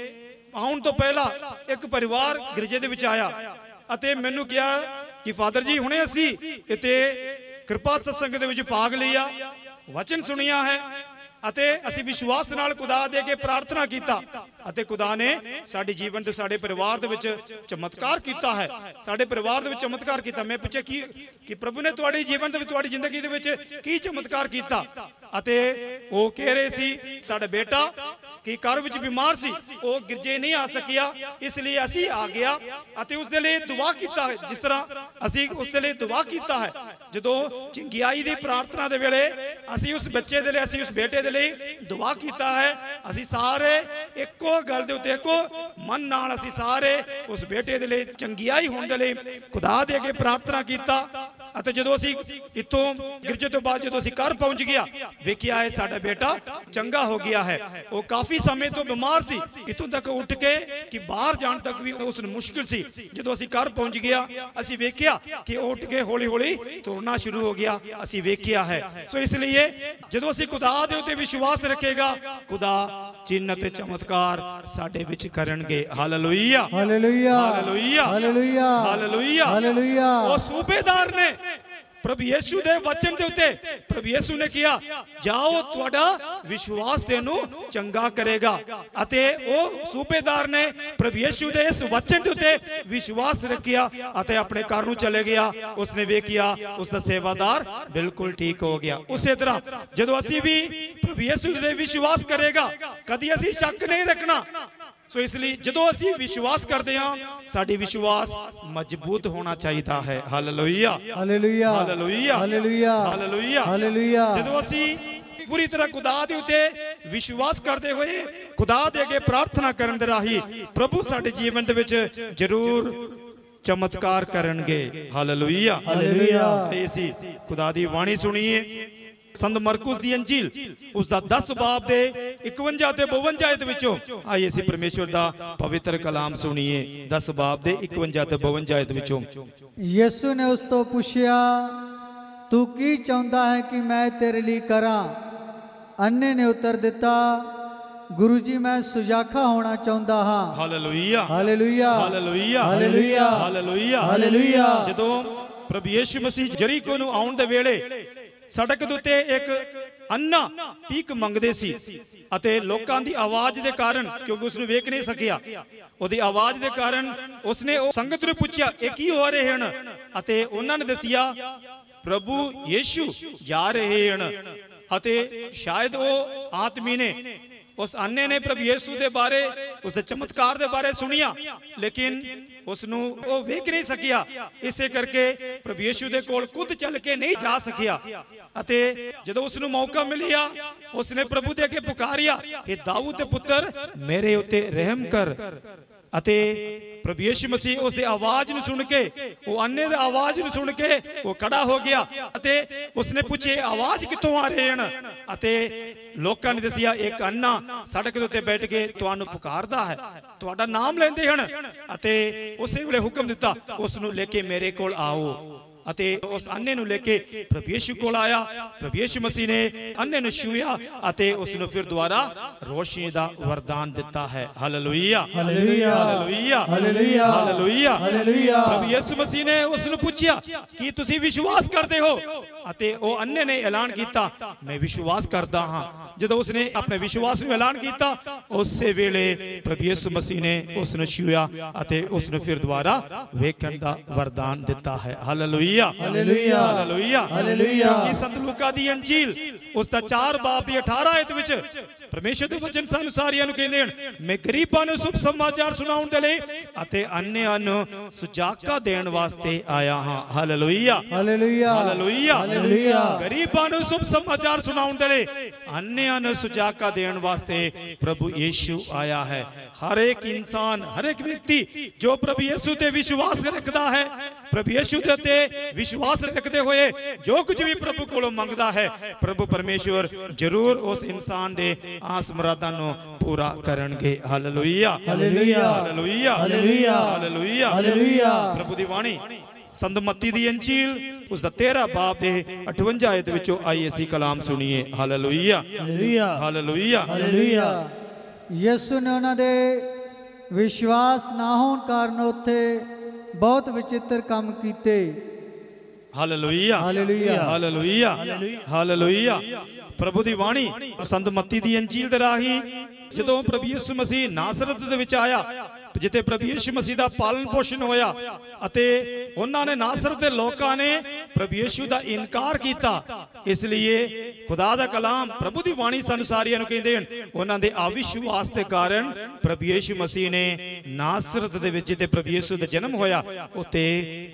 आउण तो पहला एक परिवार गिरजे दे विच आया अते मैनू कहा कि फादर जी हुणे असी इत्थे कृपा सत्संग दे विच भाग लिया, वचन सुनिया है अते असी विश्वास नाल खुदा दे के प्रार्थना कीता अते खुदा ने साडे जीवन दे साडे परिवार दे विच चमत्कार कीता है, साडे परिवार दे विच चमत्कार कीता। मैं पूछे की कि प्रभु ने तुहाडी जीवन दे विच तुहाडी जिंदगी दे विच की चमत्कार कीता, अते ओ कह रहे सी साडा बेटा कि घर विच बीमार सी, ओ गिरजे नहीं आ सकिया, इसलिए असी आ गया अते उस दे लई दुआ कीता है। जिस तरह असी उस दे लई दुआ कीता है, जदों चिंगियाई दी प्रार्थना दे वेले असी उस बच्चे दे लई असी उस बेटे दे लई दुआ कीता है, असी सारे एको गल दे उत्ते एको मन नाल असी सारे उस बेटे दे लई चंगियाई होण दे लई खुदा दे अगे प्रार्थना कीता। अते जदों असी इत्थों गिरजे तो बाद जदों असी घर पहुंच गया वेखिया है साडा बेटा चंगा हो गया है, वो काफी समय तो बीमार सी, इत्थों तक उठ के कि बाहर जाण तक भी उसनूं मुश्किल सी। जदों असी घर पहुंच गया असी वेखिया कि उठ के हौली हौली तुरना शुरू हो गया, असी वेखिया है। सो इसलिए जदों असी खुदा दे उत्ते विश्वास रखेगा खुदा चिन्ह ते चमत्कार साडे विच करनगे। Hallelujah hallelujah hallelujah hallelujah hallelujah hallelujah. ओ सूबेदार ने प्रभु यीशु दे वचन दे उत्ते प्रभु यीशु ने किया जाओ तुहाडा विश्वास तेनू चंगा करेगा, अते ओ सूबेदार ने प्रभु यीशु दे इस वचन दे उत्ते विश्वास रखिया अते अपने घर नू चले गया। उसने वेखिया उसदा सेवादार बिल्कुल ठीक हो गया। उसे तरह जदों असी भी प्रभु यीशु दे विश्वास करेगा कदी असी शक नहीं रखना। सो इसलिए जदों असी विश्वास करते हैं साडी विश्वास मजबूत होना चाहिए है। Hallelujah hallelujah hallelujah hallelujah hallelujah hallelujah. जदों असी पूरी तरह खुदा दे उत्ते विश्वास करते हुए खुदा दे अगे प्रार्थना करन दे राही प्रभु साडे जीवन दे विच जरूर चमत्कार करनगे। Hallelujah hallelujah. ऐसी खुदा दी वाणी सुनिए संत मरकुस दी अंजील उसदा दस बाब दे इकवंजा ते बवंजा दे विचों आइए सी परमेश्वर दा पवित्र कलाम सुनिए। दस बाब दे इकवंजा ते बवंजा दे विचों यीशु ने उस तो पुछया तू की चाहुंदा है कि मैं तेरे लिए करा? अन्ने ने उत्तर दिता गुरु जी मैं सुजाखा होना चाहुंदा हां। Hallelujah hallelujah hallelujah hallelujah hallelujah hallelujah. जदों प्रभु यीशु मसीह जरीको नूं आउण दे वेले सड़क दे उत्ते एक अन्ना भीख मंगदे सी अते लोकां दी आवाज दे कारण क्योंकि उसनूं वेख नहीं सकिया ओदी आवाज दे कारण उसने ओ संगत नूं पुछया ए की हो रहे हन अते उन्हां ने दसिया प्रभु यीशु जा रहे हन अते शायद ओ आत्मी ने उस अन्ने ने प्रभु यीशु दे बारे उसदे चमत्कार दे बारे सुनिया लेकिन उसनू वो वेख नहीं सकिया, इसे करके प्रभु यीशु दे कोल खुद चल के नहीं जा सकिया। अते जदों उसनू मौका मिलिया उसने प्रभु दे अगे पुकारिया हे दाऊद दे पुत्र मेरे उत्ते रहम कर। अते प्रभु यीशु मसीह उसदी आवाज नूं सुन के वो अन्ने दी आवाज नूं सुन के वो खड़ा हो गया अते उसने पूछे आवाज कित्थों आ रहे हैं अते लोकां ने दसिया एक अन्ना सड़क दे उत्ते बैठ के तुहानू पुकारदा है तुहाडा नाम लेंदे हन अते उसे वेले हुक्म दिता उसनू लेके मेरे कोल आओ। ਅਤੇ ਉਸ ਅੰਨੇ ਨੂੰ ਲੈ ਕੇ ਪ੍ਰਭੂ ਯਿਸੂ ਕੋਲ ਆਇਆ। ਪ੍ਰਭੂ ਯਿਸੂ ਮਸੀਹ ਨੇ ਅੰਨੇ ਨੂੰ ਛੂਹਿਆ ਅਤੇ ਉਸ ਨੂੰ ਫਿਰ ਦੁਬਾਰਾ ਰੋਸ਼ਨੀ ਦਾ ਵਰਦਾਨ ਦਿੱਤਾ ਹੈ। Hallelujah hallelujah hallelujah hallelujah hallelujah hallelujah. ਪ੍ਰਭੂ ਯਿਸੂ ਮਸੀਹ ਨੇ ਉਸ ਨੂੰ ਪੁੱਛਿਆ ਕਿ ਤੁਸੀਂ ਵਿਸ਼ਵਾਸ ਕਰਦੇ ਹੋ, ਅਤੇ ਉਹ ਅੰਨੇ ਨੇ ਐਲਾਨ ਕੀਤਾ ਮੈਂ ਵਿਸ਼ਵਾਸ ਕਰਦਾ ਹਾਂ। ਜਦੋਂ ਉਸਨੇ ਆਪਣੇ ਵਿਸ਼ਵਾਸ ਨੂੰ ਐਲਾਨ ਕੀਤਾ ਉਸੇ ਵੇਲੇ ਪ੍ਰਭੂ ਯਿਸੂ ਮਸੀਹ ਨੇ ਉਸ ਨੂੰ ਛੂਹਿਆ ਅਤੇ ਉਸ ਨੂੰ ਫਿਰ ਦੁਬਾਰਾ ਵੇਖਣ ਦਾ ਵਰਦਾਨ ਦਿੱਤਾ ਹੈ। Hallelujah hallelujah hallelujah hallelujah. ਕਿ ਸੰਤ ਲੂਕਾ ਦੀ ਅੰਜੀਲ ਉਸ ਦਾ ਚਾਰ ਬਾਬ ਦੀ ਅਠਾਰਾਂ ਆਇਤ ਵਿੱਚ ਪਰਮੇਸ਼ਰ ਦੇ ਵਚਨ ਸਾਨੂੰ ਸਾਰਿਆਂ ਨੂੰ ਕਹਿੰਦੇ ਹਨ ਮੈਂ ਗਰੀਬਾਂ ਨੂੰ ਸ਼ੁਭ ਸਮਾਚਾਰ ਸੁਣਾਉਣ ਦੇ ਲਈ ਅਤੇ ਅੰਨ੍ਹਿਆਂ ਨੂੰ ਸੁਜਾਗਾ ਦੇਣ ਵਾਸਤੇ ਆਇਆ ਹਾਂ। Hallelujah hallelujah hallelujah hallelujah. ਗਰੀਬਾਂ ਨੂੰ ਸ਼ੁਭ ਸਮਾਚਾਰ ਸੁਣਾਉਣ ਦੇ ਲਈ ਅੰਨ੍ਹਿਆਂ ਨੂੰ ਸੁਜਾਗਾ ਦੇਣ ਵਾਸਤੇ ਪ੍ਰਭੂ ਯਿਸੂ ਆਇਆ ਹੈ। ਹਰ ਇੱਕ ਇਨਸਾਨ ਹਰ ਇੱਕ ਵਿਅਕਤੀ ਜੋ ਪ੍ਰਭੂ ਯਿਸੂ ਤੇ ਵਿਸ਼ਵਾਸ ਰੱਖਦਾ ਹੈ, ਪ੍ਰਭੂ ਯਿਸੂ ਦੇ ਉੱਤੇ ਵਿਸ਼ਵਾਸ ਰੱਖਦੇ ਹੋਏ ਜੋ ਕੁਝ ਵੀ ਪ੍ਰਭੂ ਕੋਲੋਂ ਮੰਗਦਾ ਹੈ ਪ੍ਰਭੂ ਪਰਮੇਸ਼ਵਰ ਜ਼ਰੂਰ ਉਸ ਇਨਸਾਨ ਦੇ ਆਸ ਮੁਰਾਦਾਂ ਨੂੰ ਪੂਰਾ ਕਰਨਗੇ। Hallelujah hallelujah hallelujah hallelujah hallelujah hallelujah. ਪ੍ਰਭੂ ਦੀ ਬਾਣੀ ਸੰਤ ਮੱਤੀ ਦੀ ਅੰਜੀਲ ਉਸ ਦਾ ਤੇਰਾਂ ਬਾਬ ਦੇ ਅਠਵੰਜਾ ਆਇਤ ਵਿੱਚੋਂ ਆਈ ਅਸੀਂ ਕਲਾਮ ਸੁਣੀਏ। Hallelujah hallelujah hallelujah hallelujah. ਯਿਸੂ ਨੇ ਉਹਨਾਂ ਦੇ ਵਿਸ਼ਵਾਸ ਨਾ ਹੋਣ ਕਾਰਨ ਉੱਥੇ ਬਹੁਤ ਵਿਚਿੱਤਰ ਕੰਮ ਕੀਤੇ। Hallelujah hallelujah hallelujah hallelujah. ਪ੍ਰਭੂ ਦੀ ਬਾਣੀ ਸੰਤ ਮੱਤੀ ਦੀ ਅੰਜੀਲ ਦੇ ਰਾਹੀਂ ਜਦੋਂ ਪ੍ਰਭੂ ਯਿਸੂ ਮਸੀਹ ਨਾਸਰਤ ਦੇ ਵਿੱਚ ਆਇਆ ਜਿੱਥੇ ਪ੍ਰਭੂ ਯਿਸੂ ਮਸੀਹ ਦਾ ਪਾਲਣ ਪੋਸ਼ਣ ਹੋਇਆ ਅਤੇ ਉਹਨਾਂ ਨੇ ਨਾਸਰਤ ਦੇ ਲੋਕਾਂ ਨੇ ਪ੍ਰਭੂ ਯਿਸੂ ਦਾ ਇਨਕਾਰ ਕੀਤਾ। ਇਸ ਲਈ ਖੁਦਾ ਦਾ ਕਲਾਮ ਪ੍ਰਭੂ ਦੀ ਬਾਣੀ ਸਾਨੂੰ ਸਾਰਿਆਂ ਨੂੰ ਕਹਿੰਦੇ ਹਨ ਉਹਨਾਂ ਦੇ ਅਵਿਸ਼ਵਾਸ ਦੇ ਕਾਰਨ ਪ੍ਰਭੂ ਯਿਸੂ ਮਸੀਹ ਨੇ ਨਾਸਰਤ ਦੇ ਵਿੱਚ ਜਿੱਥੇ ਪ੍ਰਭੂ ਯਿਸੂ ਦਾ ਜਨਮ ਹੋਇਆ ਉੱਤੇ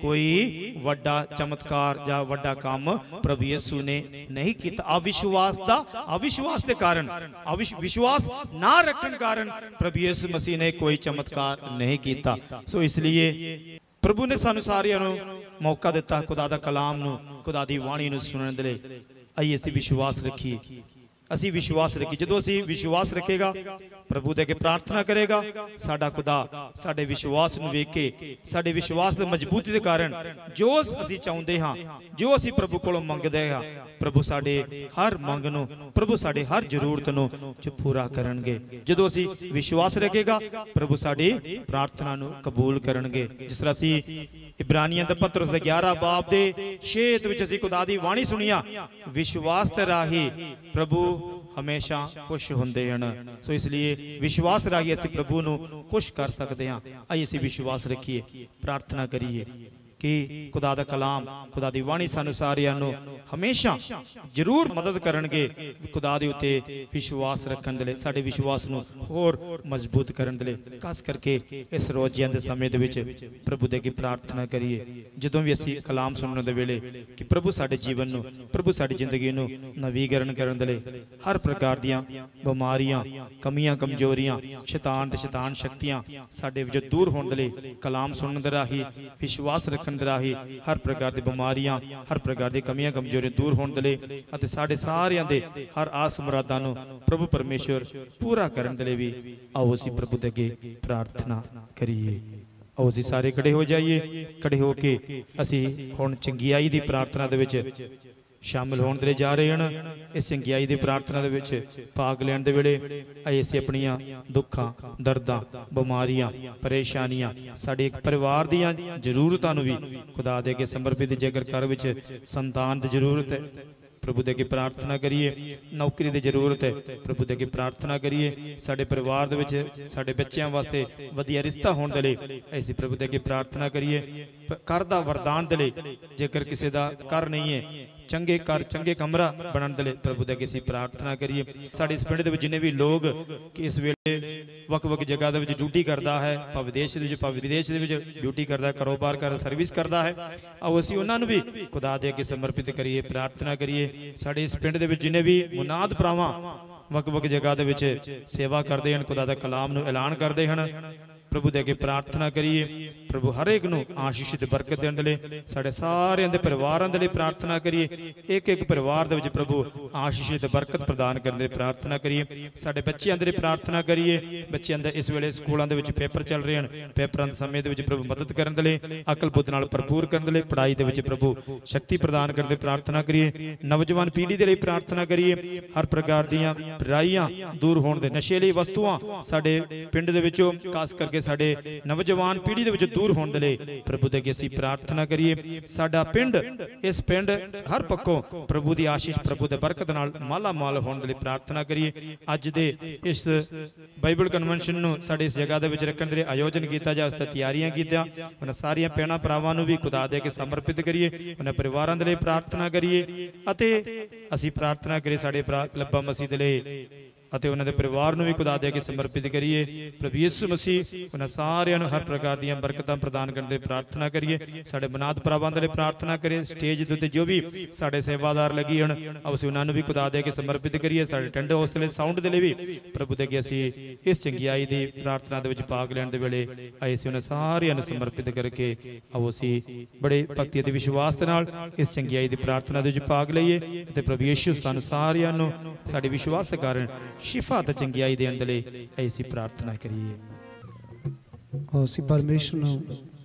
ਕੋਈ ਵੱਡਾ ਚਮਤਕਾਰ ਜਾਂ ਵੱਡਾ ਕੰਮ ਪ੍ਰਭੂ ਯਿਸੂ ਨੇ ਨਹੀਂ ਕੀਤਾ। ਅਵਿਸ਼ਵਾਸ ਦਾ ਅਵਿਸ਼ਵਾਸ ਦੇ ਕਾਰਨ ਅਵਿਸ਼ਵਾਸ ਨਾ ਰੱਖਣ ਕਾਰਨ ਪ੍ਰਭੂ ਯਿਸੂ ਮਸੀਹ ਨੇ ਕੋਈ ਚਮਤਕਾਰ नहीं कीता। सो इसलिए प्रभु ने सानू सारियां नू मौका दिता खुदा दा कलाम नू खुदा दी वाणी नू सुनने दे लई। आइए असीं विश्वास रखिए ਅਸੀਂ ਵਿਸ਼ਵਾਸ ਰੱਖੀ ਜਦੋਂ ਅਸੀਂ ਵਿਸ਼ਵਾਸ ਰੱਖੇਗਾ ਪ੍ਰਭੂ ਦੇ ਅੱਗੇ ਪ੍ਰਾਰਥਨਾ ਕਰੇਗਾ ਸਾਡਾ ਖੁਦਾ ਸਾਡੇ ਵਿਸ਼ਵਾਸ ਨੂੰ ਵੇਖ ਕੇ ਸਾਡੇ ਵਿਸ਼ਵਾਸ ਦੀ ਮਜ਼ਬੂਤੀ ਦੇ ਕਾਰਨ ਜੋ ਅਸੀਂ ਚਾਹੁੰਦੇ ਹਾਂ ਜੋ ਅਸੀਂ ਪ੍ਰਭੂ ਕੋਲੋਂ ਮੰਗਦੇ ਹਾਂ ਪ੍ਰਭੂ ਸਾਡੇ ਹਰ ਮੰਗ ਨੂੰ ਪ੍ਰਭੂ ਸਾਡੇ ਹਰ ਜ਼ਰੂਰਤ ਨੂੰ ਜੋ ਪੂਰਾ ਕਰਨਗੇ। ਜਦੋਂ ਅਸੀਂ ਵਿਸ਼ਵਾਸ ਰੱਖੇਗਾ ਪ੍ਰਭੂ ਸਾਡੀ ਪ੍ਰਾਰਥਨਾ ਨੂੰ ਕਬੂਲ ਕਰਨਗੇ। ਜਿਸ ਤਰ੍ਹਾਂ ਅਸੀਂ ਇਬਰਾਨੀਆਂ ਦੇ ਪੱਤਰ ਦੇ ਗਿਆਰਾਂ ਬਾਬ ਦੇ ਛੇ ਵਿੱਚ ਅਸੀਂ ਖੁਦਾ ਦੀ ਬਾਣੀ ਸੁਣੀਆ ਵਿਸ਼ਵਾਸ ਤੇ ਰਾਹੀਂ ਪ੍ਰਭੂ हमेशा खुश होंदे हैं। सो इसलिए विश्वास राही असीं प्रभु नूं खुश कर सकते हैं। आइए असीं विश्वास रखिए प्रार्थना करिए कि खुदा दा कलाम खुदा दी वाणी सानू सारियां नूं हमेशा जरूर मदद करनगे खुदा दे उत्ते विश्वास रखण दे लई साडे विश्वास नूं होर मजबूत करन दे लई खास करके इस रोज़िਆਂ ਦੇ ਸਮੇਂ ਦੇ ਵਿੱਚ प्रभु दे अगे प्रार्थना करिए। ਜਦੋਂ ਵੀ ਅਸੀਂ ਕਲਾਮ ਸੁਣਨ ਦੇ ਵੇਲੇ कि प्रभु साडे जीवन नूं प्रभु साडी जिंदगी नूं नवीकरण करन दे लई हर प्रकार ਦੀਆਂ ਬਿਮਾਰੀਆਂ ਕਮੀਆਂ ਕਮਜ਼ੋਰੀਆਂ ਸ਼ੈਤਾਨ ਤੇ ਸ਼ੈਤਾਨ ਸ਼ਕਤੀਆਂ ਸਾਡੇ ਵਿੱਚੋਂ ਦੂਰ ਹੋਣ ਦੇ ਲਈ ਕਲਾਮ ਸੁਣਨ ਦੇ ਰਾਹੀਂ ਵਿਸ਼ਵਾਸ ਰੱਖਣ ਰਾਹੀਂ ਹਰ ਪ੍ਰਕਾਰ ਦੀ ਬਿਮਾਰੀਆਂ ਹਰ ਪ੍ਰਕਾਰ ਦੀ ਕਮੀਆਂ ਕਮਜ਼ੋਰੀਆਂ ਦੂਰ ਹੋਣ ਦੇ ਲਈ ਅਤੇ ਸਾਡੇ ਸਾਰਿਆਂ ਦੇ ਹਰ ਆਸ ਮੁਰਾਦਾਂ ਨੂੰ ਪ੍ਰਭੂ ਪਰਮੇਸ਼ਵਰ ਪੂਰਾ ਕਰਨ ਦੇ ਲਈ ਵੀ ਆਓ ਅਸੀਂ ਪ੍ਰਭੂ ਦੇ ਅੱਗੇ ਪ੍ਰਾਰਥਨਾ ਕਰੀਏ। ਆਓ ਅਸੀਂ ਸਾਰੇ ਖੜੇ ਹੋ ਜਾਈਏ। ਖੜੇ ਹੋ ਕੇ ਅਸੀਂ ਹੁਣ ਚੰਗਿਆਈ ਦੀ ਪ੍ਰਾਰਥਨਾ ਦੇ ਵਿੱਚ शामिल होने दे जा रहे हैं। इस चंगियाई की प्रार्थना दे विच भाग लैण दे वेले असीं अपनियां दुखां दर्दां बीमारियां परेशानियां साडे एक परिवार दीयां जरूरतां नूं भी खुदा दे अगे समर्पित जेकर घर विच संतान दी जरूरत है प्रभु दे अगे प्रार्थना करिए। नौकरी की जरूरत है प्रभु दे अगे प्रार्थना करिए। साडे परिवार दे विच साडे बच्चों वास्ते वधिया रिश्ता होने दे लई असीं प्रभु दे अगे प्रार्थना करिए। घर दा वरदान दे लई जेकर किसी दा घर नहीं है चंगे घर चंगे कमरा बनने दे लई प्रभु दे अगे असीं प्रार्थना करिए। साडे इस पिंड दे विच जिन्ने भी लोग कि इस वेले वक वक जगह दे विच ड्यूटी करदा है भावें विदेश दे विच भावें विदेश दे विच ड्यूटी करदा कारोबार करदा सर्विस करदा है आओ असीं उन्हां नूं भी खुदा दे अगे समर्पित करिए प्रार्थना करिए। साडे इस पिंड दे विच जिन्ने भी मुनाद भरावां वक वक जगह दे विच सेवा करदे हन खुदा दा कलाम नूं ऐलान करदे हन प्रभु दे अगे प्रार्थना करिए। प्रभु हर एक नूं आशीष ते बरकत देण दे लई साडे सारिआं दे परिवारां दे लई प्रार्थना करिए। एक एक परिवार दे विच प्रभु आशीष ते बरकत प्रदान करन दे प्रार्थना करिए। साडे बच्चिआं दे लई प्रार्थना करिए। बच्चिआं दे इस वेले स्कूलां दे विच पेपर चल रहे हन, पेपरां दे समय दे विच प्रभु मदद करन दे लई, अकल बुद्ध नाल भरपूर करन दे लई, पढ़ाई दे विच प्रभु शक्ति प्रदान करन दे प्रार्थना करिए। नौजवान पीढ़ी दे लई प्रार्थना करिए। हर प्रकार दीआं बुराइयां दूर होण दे, नशेली वस्तुआं साडे पिंड दे विचों खास करके साडे नौजवान पीढ़ी दे विच दूर होण दे लई प्रभु दे अगे असीं प्रार्थना करिए। साडा पिंड, इस पिंड हर पक्कों प्रभु दी आशीष, प्रभु दे बरकत नाल माला माल होण दे लई प्रार्थना करिए। अज दे इस बाइबल कन्वेंशन नूं साडे इस जगह दे विच रखण दे लई आयोजन कीता जा, उस ते तैयारियां कीतियां। उन्हां सारियां भैणां भरावां नूं भी खुदा दे अगे समर्पित करिए। उन्हां परिवारां दे लई प्रार्थना करिए अते असीं प्रार्थना करिए साडे भरा लब्बा मसीह दे लई अते उन्हां दे परिवार नूं भी खुदा दे अगे समर्पित करिए। प्रभु यीशु मसीह उन्हां सारिआं नूं हर प्रकार दीआं बरकतां प्रदान करन दे प्रार्थना करिए। साडे मनाद भरावां दे लई प्रार्थना करिए। स्टेज दे उत्ते जो भी साडे सेवादार लगी हन, असीं उन्हां नूं भी खुदा दे अगे समर्पित करिए। साडे टेंडर हाउस दे लई, साउंड दे लई भी प्रभु दे अगे असीं इस चंगियाई दी प्रार्थना दे विच भाग लैण दे वेले असीं उन्हां सारिआं नूं समर्पित करके आओ असीं बड़े भगती अते विश्वास दे नाल इस चंगियाई दी प्रार्थना दे विच भाग लईए ते प्रभु यीशु सानूं सारिआं नूं साडे विश्वास दे कारण शिफा ते चंगियाई देण दे लई ऐसी प्रार्थना करिए। असीं परमेश्वर नूं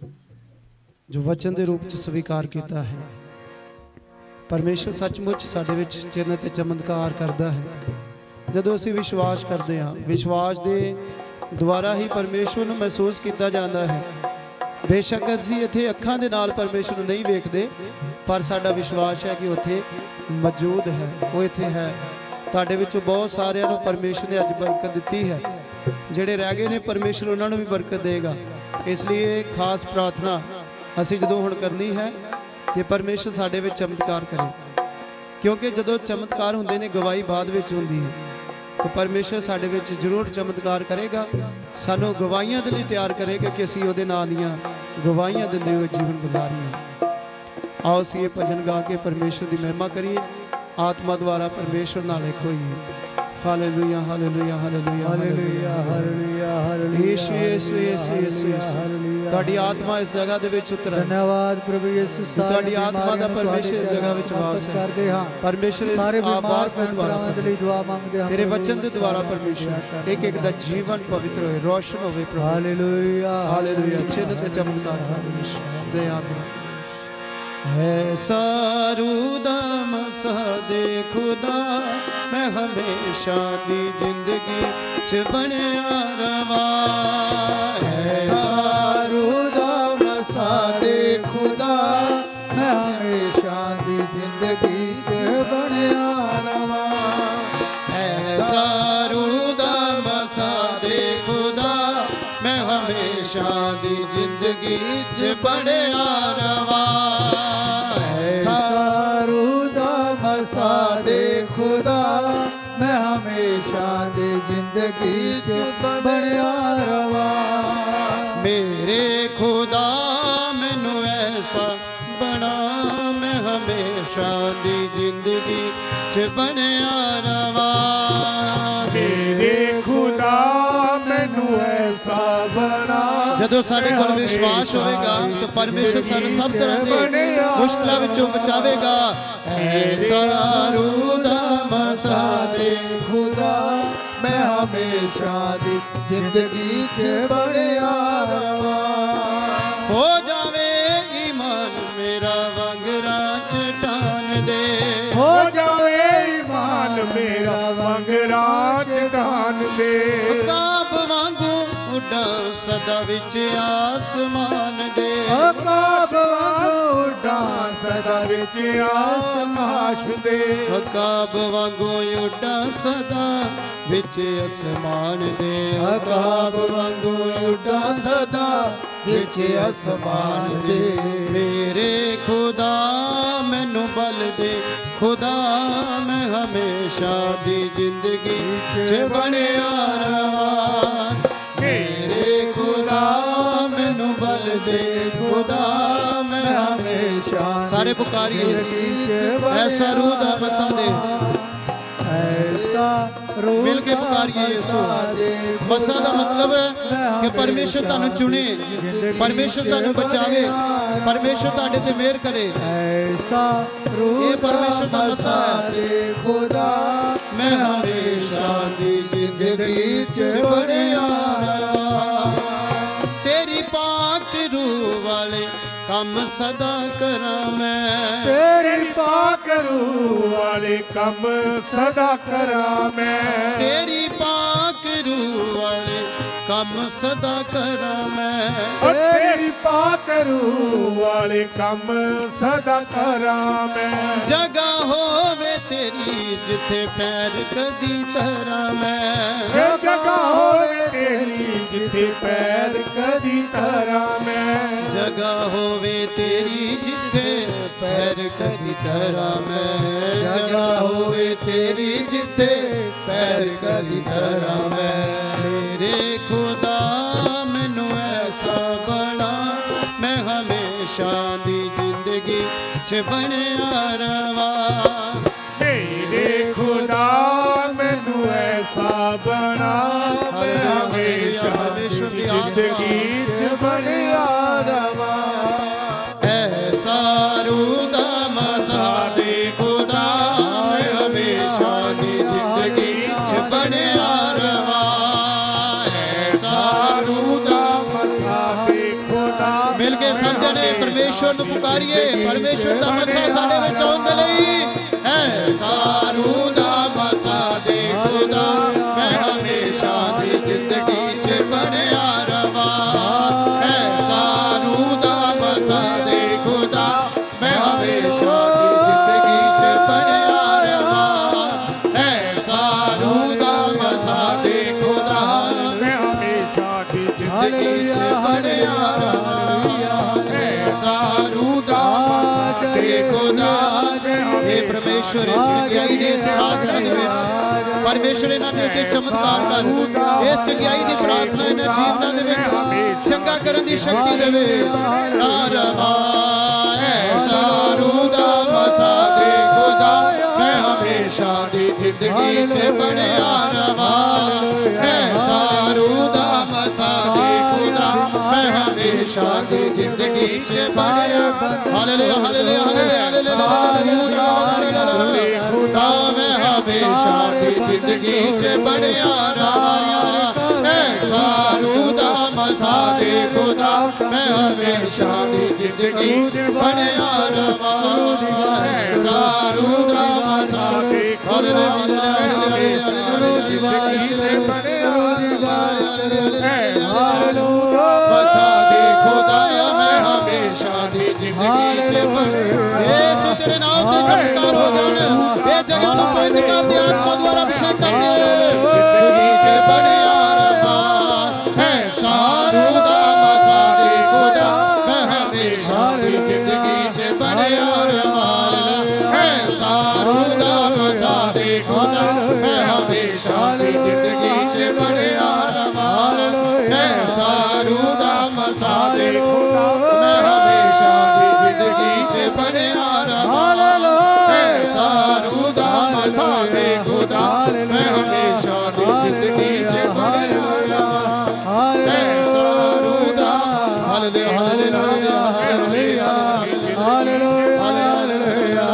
जो वचन दे रूप च स्वीकार किया है, परमेश्वर सचमुच साडे विच चिन्ह ते चमत्कार करदा है। जदों असीं विश्वास करदे हां, विश्वास दे द्वारा ही परमेश्वर नूं महसूस किया जाता है। बेशक असीं इत्थे अखां दे नाल परमेश्वर नूं नहीं वेखदे, पर साडा विश्वास है कि उत्थे मौजूद है, वो इत्थे है। तुहाडे विचों बहुत सारिआं नूं परमेश्वर ने अज बरकत दित्ती है, जिहड़े रह गए ने परमेश्वर उन्हां नूं भी बरकत देगा। इसलिए खास प्रार्थना असीं जदों हुण करनी है कि परमेश्वर साडे विच चमत्कार करे, क्योंकि जदों चमत्कार हुंदे ने गवाही बाद विच हुंदी है, तो परमेश्वर साडे विच जरूर चमत्कार करेगा। सानूं गवाहियां दे लई तैयार करेगा कि असीं उहदे नां दीआं गवाहियां दिंदे होए जीवन गुजारीए। आओ असीं ये भजन गा के परमेश्वर दी महिमा करिए, आत्मा द्वारा परमेश्वर नाल एक होइए। Hallelujah hallelujah hallelujah hallelujah hallelujah hallelujah यीशु यीशु यीशु यीशु यीशु। तुहाडी आत्मा इस जगह दे विच उतरे। धन्यवाद प्रभु यीशु। तुहाडी आत्मा दा परमेश्वर इस जगह विच वास करदे हां। परमेश्वर सारे आवाज दे द्वारा दे दुआ मंगदे हां। तेरे वचन दे द्वारा परमेश्वर एक एक दा जीवन पवित्र होए, रोशन होवे प्रभु। Hallelujah hallelujah. चिन्ह ते चमत्कार यीशु दया कर। ऐसा रुदम सदे खुदा मैं हमेशा दी जिंदगी च बनया रवा। ऐसा रुदम सदे खुदा मैं हमेशा दी जिंदगी च बनया रवा। ऐसा रुदम सदे खुदा मैं हमेशा दी जिंदगी च बनया रवा। सादे खुदा मैं हमेशा दे जिंदगी च बनया रवा। मेरे खुदा मैनू ऐसा बना मैं हमेशा दी जिंदगी च बनया रवा। मेरे खुदा मैनू ऐसा बना। जदों साडे कोल विश्वास होवेगा तो परमेश्वर सानू सब तरह दे मुश्किलां विचों बचावेगा। ऐसा रुदम सदे खुदा मैं हमेशा दी जिंदगी च बनया रवा। हो जावे ईमान मेरा वंगरा चट्टान दे। हो जावे ईमान मेरा वंगरा चट्टान दे। काब वांगू उड़ा सदा विच आसमान दे। काब वांगू उड़ा सदा विच आसमाश दे। काब वांगू उड़ा सदा विच आसमान दे। काब वांगू उड़ा सदा विच आसमान दे। मेरे खुदा मैनू बल दे, खुदा मैं हमेशा दी जिंदगी च बनया रवा। मेरे खुदा मैनू बल दे, खुदा मैं हमेशा। सारे पुकारिए ऐसा रुदम सदे। ऐसा मिल के पुकारिए यीशु। मसा दा मतलब कि परमेश्वर तुहानू चुने, परमेश्वर तुहानू बचावे, परमेश्वर तुहाडे ते मेहर करे। ऐसा ये परमेश्वर दा मसा है। खुदा मैं हमेशा दी जिंदगी च बणिया रहां, तेरी पाक रूह वाले कम सदा करा मैं, तेरी पाक रूह वाले कम सदा करा मैं, तेरी पाक रूह वाले कम सदा करा मैं, तेरी पाक रूह वाले कम सदा करा मैं। जगह होवे तेरी जिथे पैर कदी धरा मैं, जगह होवे तेरी जिथे पैर कदी धरा मैं, जगह होवे तेरी जिथे पैर कदी धरा मैं, जगह होवे तेरी जिथे पैर कदी धरा मैं। मेरे खुदा मैनू ऐसा बना, मैं हमेशा दी जिंदगी च बणिया रवा, मेरे खुदा मैनू ऐसा बना, मैं हमेशा जिंदगी च बणिया रवा। ऐसा रूदा मसा दे खुदा, मैं हमेशा दी जिंदगी च बणिया रवा, ऐसा रूदा मसा दे खुदा। मिल के सब जने परमेश्वर नू पुकारिए, परमेश्वर दा मसा साडे विच आउण दे लई। ऐसा रूदा मसा दे खुदा, मैं हमेशा दी जिंदगी च बणिया रवा, ऐसा रूदा मसा दे खुदा, मैं हमेशा दी जिंदगी च बणिया रवा, ऐसा रूदा मसा दे खुदा, मैं हमेशा दी जिंदगी च बणिया रवा, ऐसा रूदा मसा दे खुदा। हे परमेश्वर इस जग्याई दी इस प्रार्थना दे विच परमेश्वर इन्हां दे अगे चमत्कार कर, इस जग्याई दी प्रार्थना इन्हां जीवनां दे विच चंगा करन दी शक्ति देवे। रवा ऐसा रूदा मसा दे खुदा, मैं हमेशा दी जिंदगी च बणिया रवा, ऐसा रूदा मसा दे खुदा, मैं हमेशा दी जिंदगी च बणिया। हालेलुया हालेलुया हालेलुया हालेलुया, खुदा मैं हमेशा दी जिंदगी च बणिया रवा, ऐसा रूदा मसा दे खुदा, मैं हमेशा दी जिंदगी च बणिया रवा, ऐसा रूदा मसा दे खुदा, मैं हमेशा दी जिंदगी च बणिया रवा, ऐसा रूदा मसा दे खुदा, मैं हमेशा दी जिंदगी च बणिया। यीशु तेरे नाम ते चमत्कार हो जाण, ये जगह नूं पवित्र कर दे, आत्मा द्वारा अभिषेक कर दे, जिंदगी च बणिया रवा, ऐसा रूदा मसा दे खुदा, मैं हमेशा दी जिंदगी च बणिया रवा, ऐसा रूदा मसा दे खुदा, मैं हमेशा दी जिंदगी च बणिया रवा, ऐसा रूदा मसा दे खुदा, मैं हमेशा दी जिंदगी च बणिया रवा, ऐसा रूदा मसा दे खुदा, मैं हमेशा दी जिंदगी च बणिया रवा, ऐसा रूदा। Hallelujah hallelujah hallelujah hallelujah hallelujah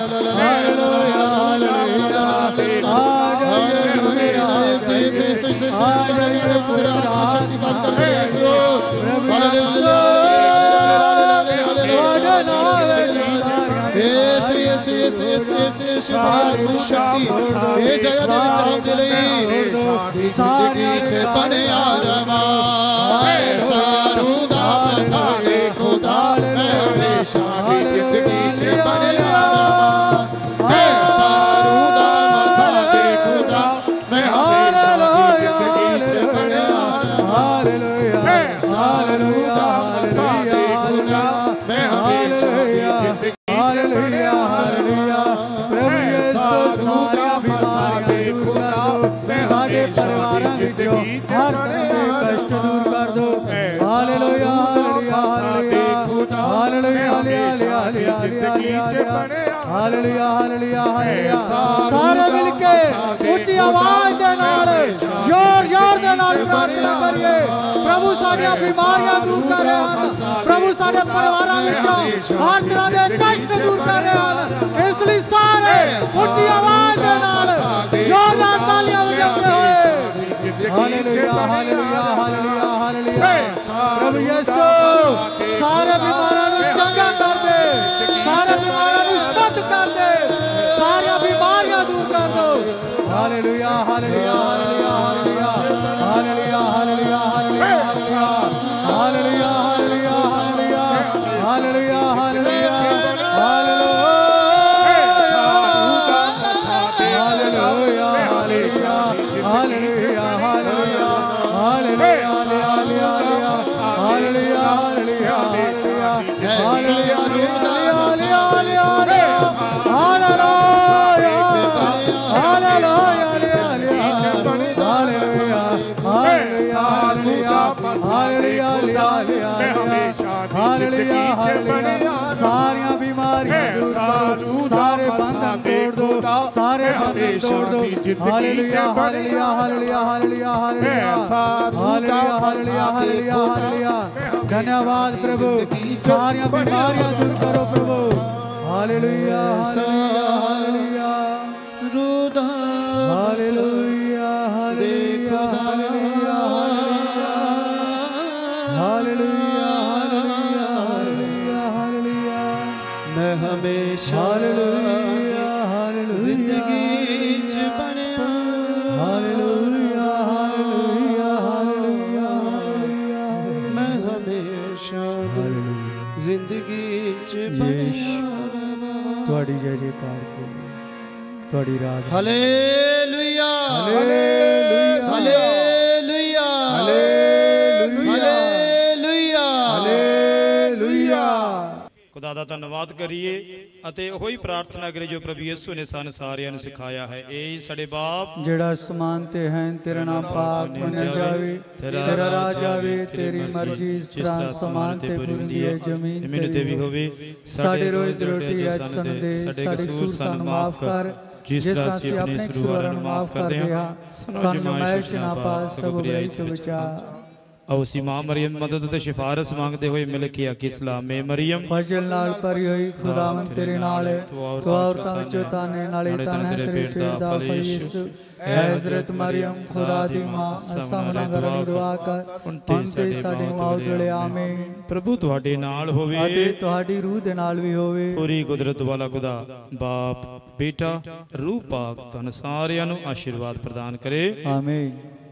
hallelujah, से से से से शक्ति काम कर रहे हैं। हालेलुया यीशु यीशु यीशु यीशु यीशु यीशु शक्ति ये जगह दे विच आउण दे लई, जिंदगी च बणिया रवा, ऐसा रूदा मसा दे खुदा, मैं हमेशा दी जिंदगी च बणिया रवा, ऐसा रूदा मसा दे खुदा, मैं हमेशा दी जिंदगी च बणिया रवा, ऐसा रूदा मसा दे खुदा, मैं हमेशा दी जिंदगी हालेलुया हालेलुया, प्रभु यीशु रूदा मसा दे खुदा, मैं सारे परिवारां विचों हर कष्ट दूर कर दो। Hallelujah hallelujah hallelujah hallelujah hallelujah, जिंदगी च बणिया हालेलुया हालेलुया हालेलुया सारे मिलके ऊंची आवाज दे नाल जोर जोर दे नाल प्रार्थना करिए प्रभु साडियां बीमारियां दूर कर रहे हैं प्रभु साडे परिवारां विचों हर तरह दे कष्ट दूर कर रहे हैं इसलिए सारे ऊंची आवाज दे नाल जोरदार तालियां बजाते हुए हालेलुया हालेलुया हालेलुया हालेलुया प्रभु यीशु सारे बीमारां नु चंगा कर दे सारे बीमारां नु शुद्ध कर दे सारी बीमारियां दूर कर दो hallelujah hallelujah hallelujah hallelujah hallelujah hallelujah hallelujah hallelujah hallelujah hallelujah hallelujah सारियां बीमारियां सारे बंधन तोड़ दो सारे बंधन तोड़ दो hallelujah hallelujah hallelujah hallelujah hallelujah hallelujah hallelujah hallelujah धन्यवाद प्रभु सारियां बीमारियां दूर करो प्रभु हालेलुया हालेलुया रुदा hallelujah hallelujah hallelujah hallelujah hallelujah मैं हमेशा हालेलुया हालेलुया जिंदगी च बनिया हालेलुया हालेलुया हालेलुया मैं हमेशा जिंदगी च बनिया ਤੁਹਾਡੀ ਜੈ ਜੈਕਾਰ ਕਰੋ ਤੁਹਾਡੀ ਰਾਜ hallelujah hallelujah hallelujah hallelujah hallelujah hallelujah खुदा दा धन्नवाद करिए ਅਤੇ ਉਹੋ ਹੀ ਪ੍ਰਾਰਥਨਾ ਕਰੀਏ ਜੋ ਪ੍ਰਭੂ ਯਿਸੂ ਨੇ ਸਾਨੂੰ ਸਾਰਿਆਂ ਨੂੰ ਸਿਖਾਇਆ ਹੈ। ਇਹ ਸਾਡੇ ਬਾਪ ਜਿਹੜਾ ਅਸਮਾਨ ਤੇ ਹੈ ਤੇਰਾ ਨਾਮ ਪਾਕ ਮੰਨਿਆ ਜਾਵੇ ਤੇਰਾ ਰਾਜ ਆਵੇ ਤੇਰੀ ਮਰਜ਼ੀ ਇਸ ਤਰ੍ਹਾਂ ਅਸਮਾਨ ਤੇ ਹੁੰਦੀ ਹੈ ਜ਼ਮੀਨ ਤੇ ਵੀ ਹੋਵੇ ਸਾਡੇ ਰੋਜ਼ ਦੀ ਰੋਟੀ ਅੱਜ ਸਾਨੂੰ ਦੇ ਸਾਡੇ ਕਸੂਰ ਸਾਨੂੰ ਮਾਫ ਕਰ ਜਿਸ ਤਰ੍ਹਾਂ ਅਸੀਂ ਆਪਣੇ ਕਸੂਰਾਂ ਨੂੰ ਮਾਫ ਕਰਦੇ ਹਾਂ ਸਾਨੂੰ ਅਜ਼ਮਾਇਸ਼ ਨਾ ਪਾ ਸਗੋਂ ਬੁਰਾਈ ਤੋਂ ਬਚਾ और उसी माँ मरियम मदद ते सिफारिश मांगते हुए मिल के आके सलाम ए मरियम फजल नाल भरी हुई खुदावंद तेरे नाल है तो औरतां विचों ताने नाले तन है तेरे पेट दा फल यीशु ऐ हज़रत मरियम खुदा दी मां असां गुनाहगारां नूं दुआ कर हुण ते साडी मौत वेले आमीन। प्रभु तुहाडे नाल होवे अते तुहाडी रूह दे नाल भी होवे पूरी कुदरत वाला खुदा बाप बेटा रूह पाक तुहानूं सारिआं नूं आशीर्वाद प्रदान करे आमीन।